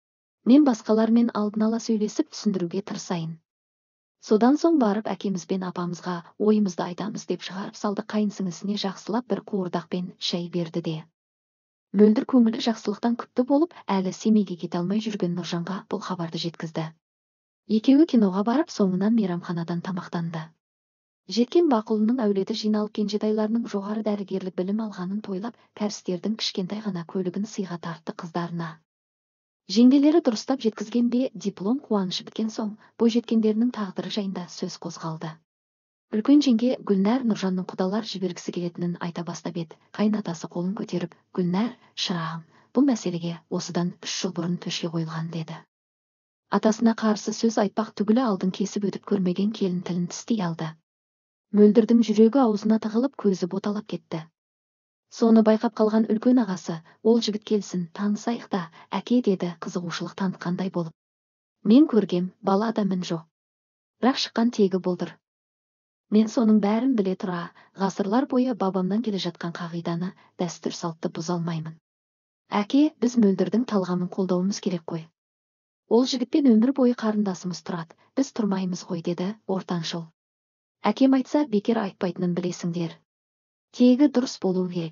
Мен басқалармен алдын ала сөйлесіп түсіндіруге тырысайын. Содан соң барып әкеміз бен апамызға ойымызды айтамыз деп шығарып салды. Қайынсіңісіне жақсылап бір қуырдақпен шай берді де. Мөлдір көңілі жақсылықтан күпті болып, әлі Семейге кете алмай жүрген Нұржанға бұл хабарды жеткізді. Екеуі киноға барып, соңынан мейрамханадан тамақтанды. Жеткен Бақұлының әулеті жиналып кенжетайларының жоғары дәрігерлік білім алғанын тойлап, кәрістердің кішкентай ғана көлігін сыйға тартты қыздарына. Жеңгелері дұрыстап жеткізген бе, диплом қуанышы біткен соң, бойжеткендерінің тағдыры жайында сөз қозғалды. Үлкен жеңге Гүлнәр Нұржанның құдалар жібергісі келетінін айта бастап еді. Қайнатасы қолын көтеріп, Гүлнәр, шырағым, бұл мәселеге осыдан 3 жыл бұрын төшке қойылған деді. Атасына қарсы сөз айтпақ түгілі алдын кесіп өтіп көрмеген келін тілін тістей алды. Мөлдірдің жүрегі аузына тығылып, көзі боталап кетті. Соны байқап қалған үлкен ағасы, ол жігіт келсін, танысайық та, әке деді қызығушылық танытқандай болып. Мен көргем, бала да мін жоқ. Бірақ шыққан тегі болдыр. Мен соның бәрін біле тұра, ғасырлар бойы бабамнан келе жатқан қағиданы, дәстүр салтты бұза алмаймын. Әке, біз Мөлдірдің талғамын қолдауымыз керек қой. Ол жігітпен өмір бойы қарындасымыз тұрады, біз тұрмаймыз ғой деді ортаншыл. Әкем айтса бекер айтпайтынын білесіңдер. Тегі дұрыс болу керек.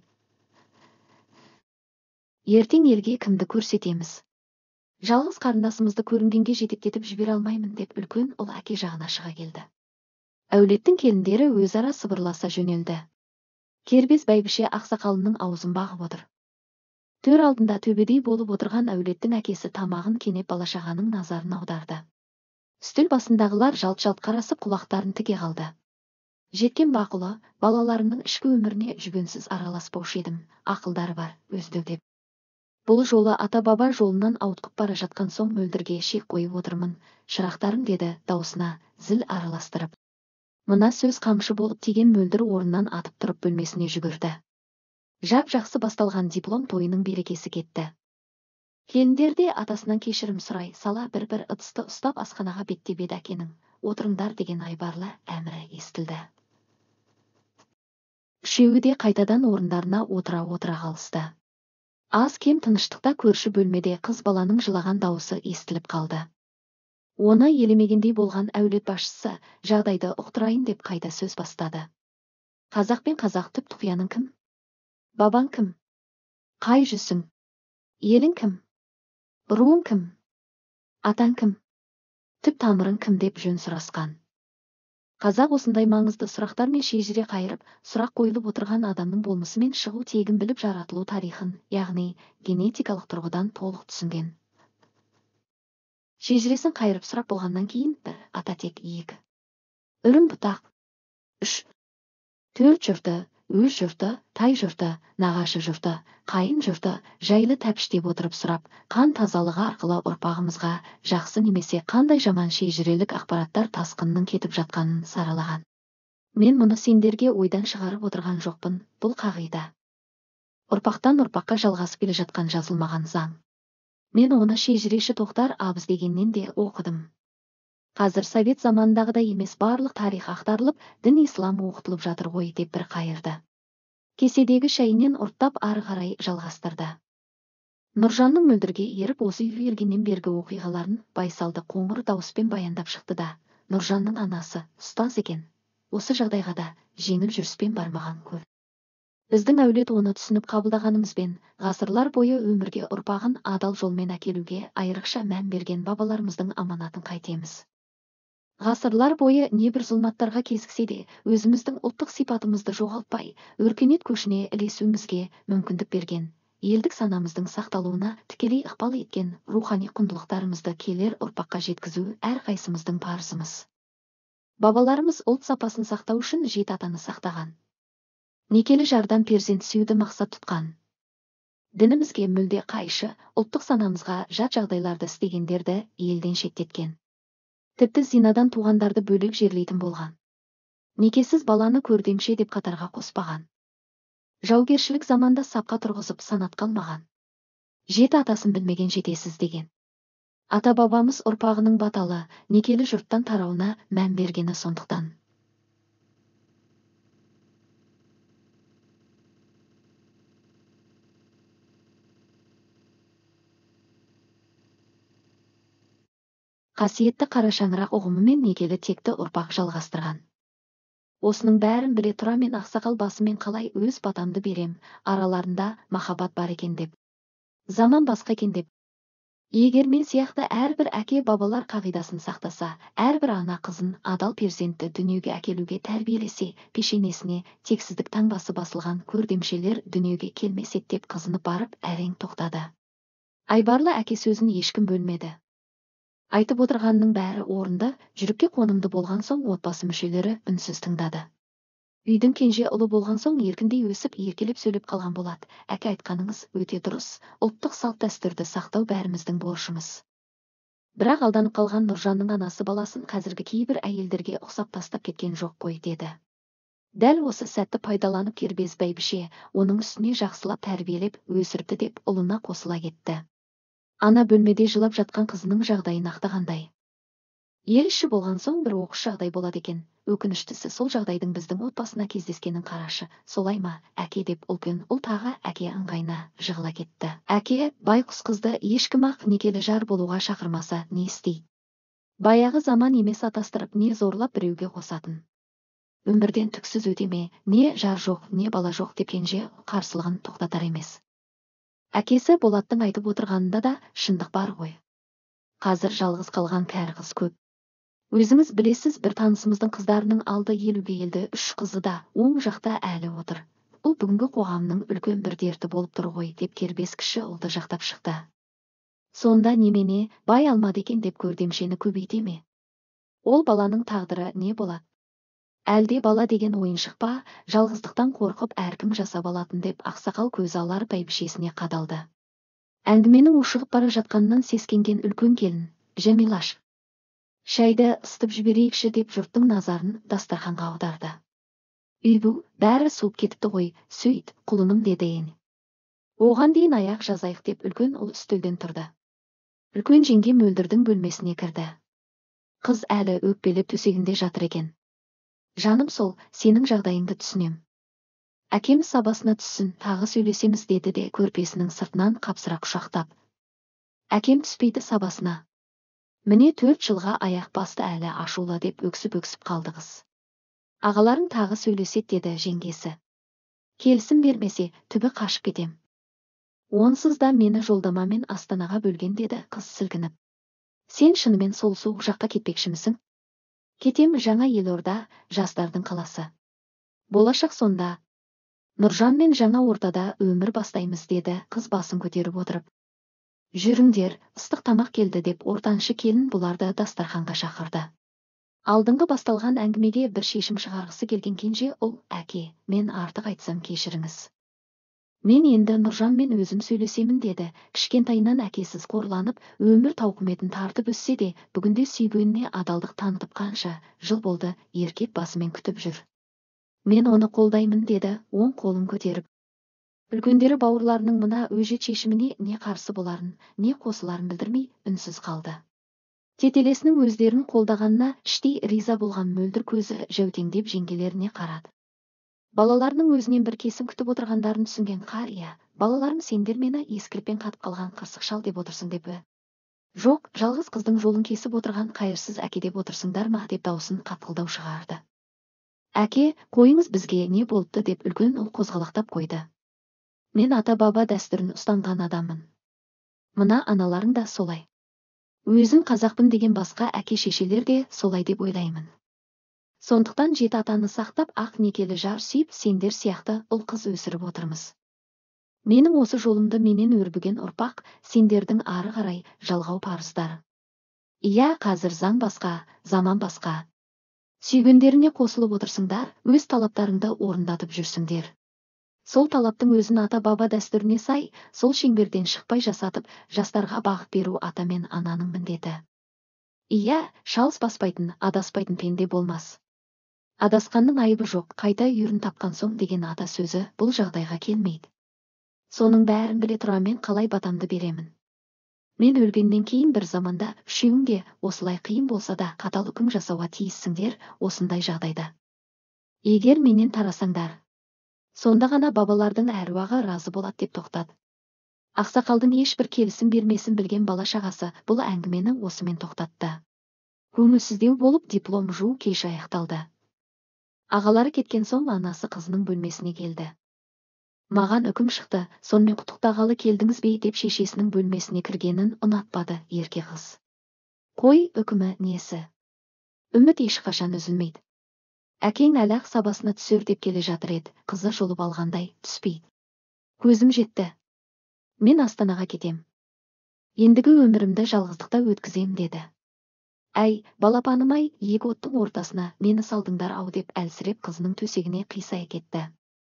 Ертең елге кімді көрсетеміз? Жалғыз қарындасымызды көрінгенге жетектетіп жібере алмаймын деп үлкен ұл әке жағына шыға келді. Әулеттің келіндері өзара сыбырласа жөнелді. Кербез бәйбіше ақсақалының аузын бағып отыр. Төр алдында төбедей болып отырған әулеттің әкесі тамағын кенеп балашағаның назарын аударды. Үстел басындағылар жалт-жалт қарасып құлақтарын тіге қалды. Жеткен Бақұлы, балаларымның ішкі өміріне жүгенсіз араласпаушы едім, ақылдары бар, өзді деп. Бұл жолы ата-баба жолынан ауытқып бара жатқан соң Мөлдірге шек қойып отырмын, шырақтарым деді даусына зіл араластырып. Мына сөз қамшы болып тиген Мөлдір орнынан атып тұрып бөлмесіне жүгірді. Жап-жақсы басталған диплом тойының берекесі кетті. Келіндер де атасынан кешірім сұрай сала бір-бір ыдысты ұстап асханаға беттеп еді. Әкенің отырыңдар деген айбарлы әмірі естілді. Үшеуі де қайтадан орындарына отыра қалысты. Аз кем тыныштықта көрші бөлмеде қыз баланың жылаған дауысы естіліп қалды. Оны елемегендей болған әулет басшысы жағдайды ұқтырайын деп қайта сөз бастады. Қазақ пен қазақ түп тұқияның кім? Бабаң кім? Қай жүсің? Елің кім? Руың кім? Атаң кім? Түп тамырың кім деп жөн сұрасқан. Қазақ осындай маңызды сұрақтармен шежіре қайырып, сұрақ қойылып отырған адамның болмысы мен шығу тегін біліп жаратылу тарихын, яғни генетикалық тұрғыдан толық түсінген. Шежіресін қайырып сұрақ болғаннан кейін 1 ата тек 2 үрім бұтақ 3 төл жұрты, өз жұрты, тай жұрты, нағашы жұрты, қайын жұрты жайлы тәпіштеп отырып сұрап, қан тазалығы арқылы ұрпағымызға жақсы немесе қандай жаман шежірелік ақпараттар тасқынның кетіп жатқанын саралаған. Мен мұны сендерге ойдан шығарып отырған жоқпын, бұл қағида. Ұрпақтан ұрпаққа жалғасып келе жатқан жазылмаған заң. Мен оны шежіреші Тоқтар Абыз дегеннен де оқыдым. Қазір совет заманындағыдай емес, барлық тарих ақтарылып, дін ислам оқытылып жатыр ғой деп бір қайырды. Кеседегі шайынан ұрттап ары қарай жалғастырды. Нұржанның Мөлдірге еріп осы үйге келгеннен бергі оқиғаларын байсалды қоңыр дауыспен баяндап шықты да, Нұржанның анасы ұстаз екен. Осы жағдайға да жеңіл жүріспен бармаған көл. Біздің әулет оны түсініп қабылдағанымызбен, ғасырлар бойы өмірге ұрпағын адал жолмен әкелуге айрықша мән берген бабаларымыздың аманатын қайтеміз. Ғасырлар бойы небір зұлматтарға кезіксе де, өзіміздің ұлттық сипатымызды жоғалтпай, өркениет көшіне ілесуімізге мүмкіндік берген елдік санамыздың сақталуына тікелей ықпал еткен рухани құндылықтарымызды келер ұрпаққа жеткізу әрқайсымыздың парызымыз. Бабаларымыз ұлт сапасын сақтау үшін жеті атаны сақтаған. Некелі жардан перзент сүюді мақсат тұтқан. Дінімізге мүлде қайшы, ұлттық санамызға жат жағдайларды істегендерді елден шеттеткен. Тіпті зинадан туғандарды бөлек жерлейтін болған. Некесіз баланы көрдемше деп қатарға қоспаған. Жаугершілік заманда сапқа тұрғызып санатқа алмаған. Жеті атасын білмеген жетесіз деген. Ата-бабамыз ұрпағының баталы, некелі жұрттан тарауына мән бергені сондықтан. Қасиетті қара шаңырақ ұғымымен некелі текті ұрпақ жалғастырған. Осының бәрін біле тұра мен ақсақал басымен қалай өз батамды берем, араларында махаббат бар екен деп. Заман басқа екен деп. Егер мен сияқты әрбір әке бабалар қағидасын сақтаса, әрбір ана қызын адал перзентті дүниеге әкелуге тәрбиелесе, пешенесіне тексіздік таңбасы басылған көрдемшелер дүниеге келмес еді деп қызынып барып әрең тоқтады. Айбарлы әке сөзін ешкім бөлмеді. Айтып отырғанның бәрі орынды, жүрекке қонымды болған соң отбасы мүшелері үнсіз тыңдады. Үйдің кенже ұлы болған соң еркіндей өсіп, еркелеп сөйлеп қалған болады. Әке айтқаныңыз өте дұрыс, ұлттық салт дәстүрді сақтау бәріміздің борышымыз. Бірақ алданып қалған Нұржанның анасы баласын қазіргі кейбір әйелдерге ұқсап тастап кеткен жоқ қой деді. Дәл осы сәтті пайдаланып кербез бәйбіше, оның үстіне жақсылап тәрбиелеп өсіріпті деп ұлына қосыла кетті. Ана бөлмеде жылап жатқан қызының жағдайын ақтағандай. Ел іші болған соң бір оқыс жағдай болады екен. Өкініштісі сол жағдайдың біздің отбасына кездескенін қарашы. Солай ма, әке деп үлкен ұл тағы әке ыңғайына жығыла кетті. Әке, байқұс қызды ешкім ақ некелі жар болуға шақырмаса не істей? Баяғы заман емес атастырып, не зорлап біреуге қосатын. Өмірден түксіз өте ме, не жар жоқ, не бала жоқ деп кенже қарсылығын тоқтатар емес. Әкесі Болаттың айтып отырғанында да шындық бар ғой. Қазір жалғыз қалған кәрі қыз көп. Өзіңіз білесіз, бір танысымыздың қыздарының алды елуге елді, 3 қызы да оң жақта әлі отыр. Бұл бүгінгі қоғамның үлкен бір дерті болып тұр ғой деп кербез кіші ұлды жақтап шықты. Сонда немене, бай алмады екен деп көрдемшені көбейте ме? Ол баланың тағдыры не болады? Әлде бала деген ойыншық па, жалғыздықтан қорқып әркім жасап алатын деп ақсақал көз алар бәйбішесіне қадалды. Әңгіменің ушығып бара жатқанынан сескенген үлкен келін, Жәмилаш, шайды ысытып жіберейікші деп жұрттың назарын дастарханға аударды. Үйбу, бәрі суып кетіпті ғой, сөйт, құлыным деді ен. Оған дейін аяқ жазайық деп үлкен ұл үстелден тұрды. Үлкен жеңге мөлдірдің бөлмесіне кірді. Қыз әлі өкпелеп төсегінде жатыр екен. Жаным сол, сенің жағдайыңды түсінем. Әкем сабасына түссін, тағы сөйлесеміз деді де көрпесінің сыртынан қапсыра құшақтап. Әкем түспейді сабасына. Міне 4 жылға аяқ басты әлі ашулы деп өксіп қалды қыз. Ағаларың тағы сөйлесет деді жеңгесі. Келісім бермесе, түбі қашып кетем. Онсыз да мені жолдамамен Астанаға бөлген деді қыз сілкініп. Сен шынымен сол суық жаққа кетпекшімісің? Кетем, жаңа Елорда, жастардың қаласы. Болашақ сонда. Нұржанмен жаңа ортада өмір бастаймыз деді қыз басын көтеріп отырып. Жүріңдер, ыстық тамақ келді деп ортаншы келін бұларды дастарханға шақырды. Алдыңғы басталған әңгімеге бір шешім шығарғысы келген кенже ұл, әке, мен артық айтсам кешіріңіз. Мен енді Нұржанмен өзім сөйлесемін деді. Кішкентайынан әкесіз қорланып, өмір тауқыметін тартып өссе де, бүгінде сүйгеніне адалдық танытып қанша жыл болды, еркек басымен күтіп жүр. Мен оны қолдаймын деді, оң қолын көтеріп. Үлкендері бауырларының мына өжет шешіміне не қарсы боларын, не қосыларын білдірмей үнсіз қалды. Тетелесінің өздерін қолдағанына іштей риза болған мөлдір көзі жәутеңдеп жеңгелеріне қарады. Балаларының өзінен бір кесім күтіп отырғандарын түсінген қария, балаларым сендер мені ескілікпен қатып қалған қырсық шал деп отырсың деп. Жоқ, жалғыз қыздың жолын кесіп отырған қайырсыз әке деп отырсыңдар ма деп даусын қатқылдау шығарды. Әке, қойыңыз, бізге не болыпты деп үлкен ұл қозғалақтап қойды. Мен ата-баба дәстүрін ұстанған адаммын. Мына аналарың да солай. Өзім қазақпын деген басқа әке-шешелер де солай деп ойлаймын. Сондықтан жеті атаны сақтап ақ некелі жар сүйіп, сендер сияқты ұл қыз өсіріп отырмыз. Менің осы жолымды менен өрбіген ұрпақ, сендердің ары қарай жалғау парыздар. Иә, қазір заң басқа, заман басқа. Сүйгендеріне қосылып отырсыңдар, өз талаптарыңды орындатып жүрсіңдер. Сол талаптың өзін ата-баба дәстүріне сай, сол шеңберден шықпай жасатып, жастарға бағыт беру ата мен ананың міндеті. Иә, шалыс баспайтын, адаспайтын пенде болмас. Адасқанның айыбы жоқ, қайта үйірін тапқан соң деген ата сөзі бұл жағдайға келмейді. Соның бәрін біле тұра мен қалай батамды беремін. Мен өлгеннен кейін бір заманда үшеуің де осылай қиын болса да қатал үкім жасауға тиіссіңдер осындай жағдайда. Егер менен тарасаңдар, сонда ғана бабалардың әруағы разы болады деп тоқтады. Ақсақалдың ешбір келісім бермесін білген бала шағасы бұл әңгімені осымен тоқтатты. Көңілсіздеу болып диплом жуу кеш аяқталды. Ағалары кеткен соң анасы қызының бөлмесіне келді. Маған үкім шықты, сонымен құттықтағалы келдіңіз бе деп шешесінің бөлмесіне кіргенін ұнатпады ерке қыз. Қой, үкімі несі? Үміт ешқашан үзілмейді. Әкең әлі-ақ сабасына түсер деп келе жатыр еді, қызы жұлып алғандай түспейді. Көзім жетті. Мен Астанаға кетем. Ендігі өмірімді жалғыздықта өткізем деді. Әй, балапаным-ай, екі оттың ортасына мені салдыңдар-ау деп әлсіреп қызының төсегіне қисая кетті.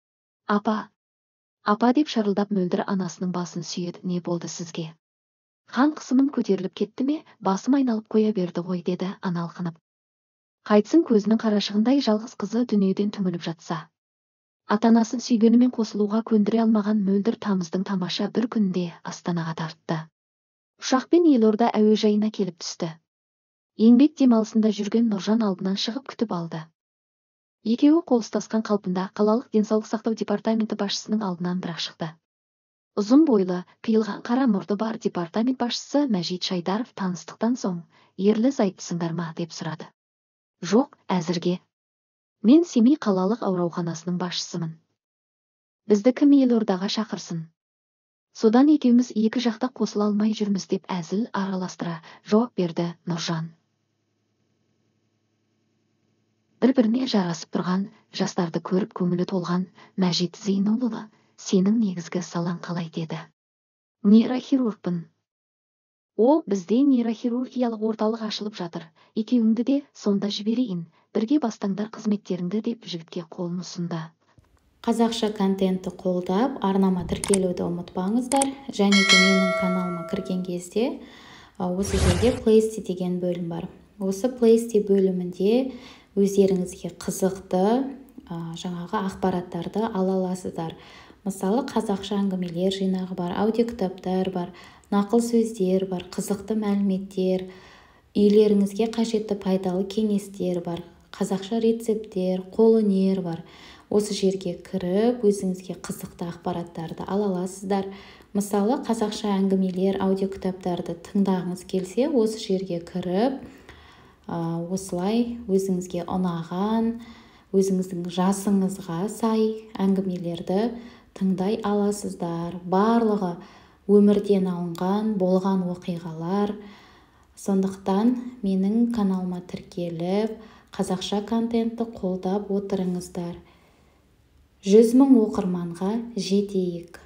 Апа деп шарылдап мөлдір анасының басын сүйеді. Не болды сізге? Қан қысымым көтеріліп кетті ме, басым айналып қоя берді ғой деді ана алқынып. Қайтсын, көзінің қарашығындай жалғыз қызы дүниеден түңіліп жатса. Ата-анасын сүйгенімен қосылуға көндіре алмаған мөлдір тамыздың тамаша бір күнде Астанаға тартты. Ұшақпен Елорда әуежайына келіп түсті. Еңбек демалысында жүрген Нұржан алдынан шығып күтіп алды. Екеуі қол ұстасқан қалпында қалалық денсаулық сақтау департаменті басшысының алдынан бір-ақ шықты. Ұзын бойлы, қиылған қара мұрты бар департамент басшысы Мәжит Шайдаров таныстықтан соң, ерлі-зайыптысыңдар ма деп сұрады. Жоқ, әзірге. Мен Семей қалалық ауруханасының басшысымын. Бізді кім Елордаға шақырсын? Содан екеуміз екі жақта қосыла алмай жүрміз деп әзіл араластыра жауап берді Нұржан. Бір-біріне жарасып тұрған, жастарды көріп көңілі толған Мәжит Зейнолұлы, сенің негізгі салаң қалай деді. Нейрохирургпын. Бізде нейрохирургиялық орталық ашылып жатыр. Екеуіңді де сонда жіберейін, бірге бастаңдар қызметтеріңді деп жігітке қолын ұсынды. Қазақша контентті қолдап, арнама тіркелуді ұмытпаңыздар. Және де менің каналыма кірген кезде осы жерде плейсте деген бөлім бар. Осы плейсте бөлімінде өздеріңізге қызықты жаңағы ақпараттарды ала аласыздар. Мысалы, қазақша әңгімелер жинағы бар, аудиокітаптар бар, нақыл сөздер бар, қызықты мәліметтер, үйлеріңізге қажетті пайдалы кеңестер бар, қазақша рецепттер, қолөнер бар. Осы жерге кіріп, өзіңізге қызықты ақпараттарды ала аласыздар. Мысалы, қазақша әңгімелер, аудиокітаптарды тыңдағыңыз келсе, осы жерге кіріп, осылай өзіңізге ұнаған, өзіңіздің жасыңызға сай әңгімелерді тыңдай аласыздар. Барлығы өмірден алынған, болған оқиғалар. Сондықтан менің каналыма тіркеліп, қазақша контентті қолдап отырыңыздар. 100 000 оқырманға жетейік.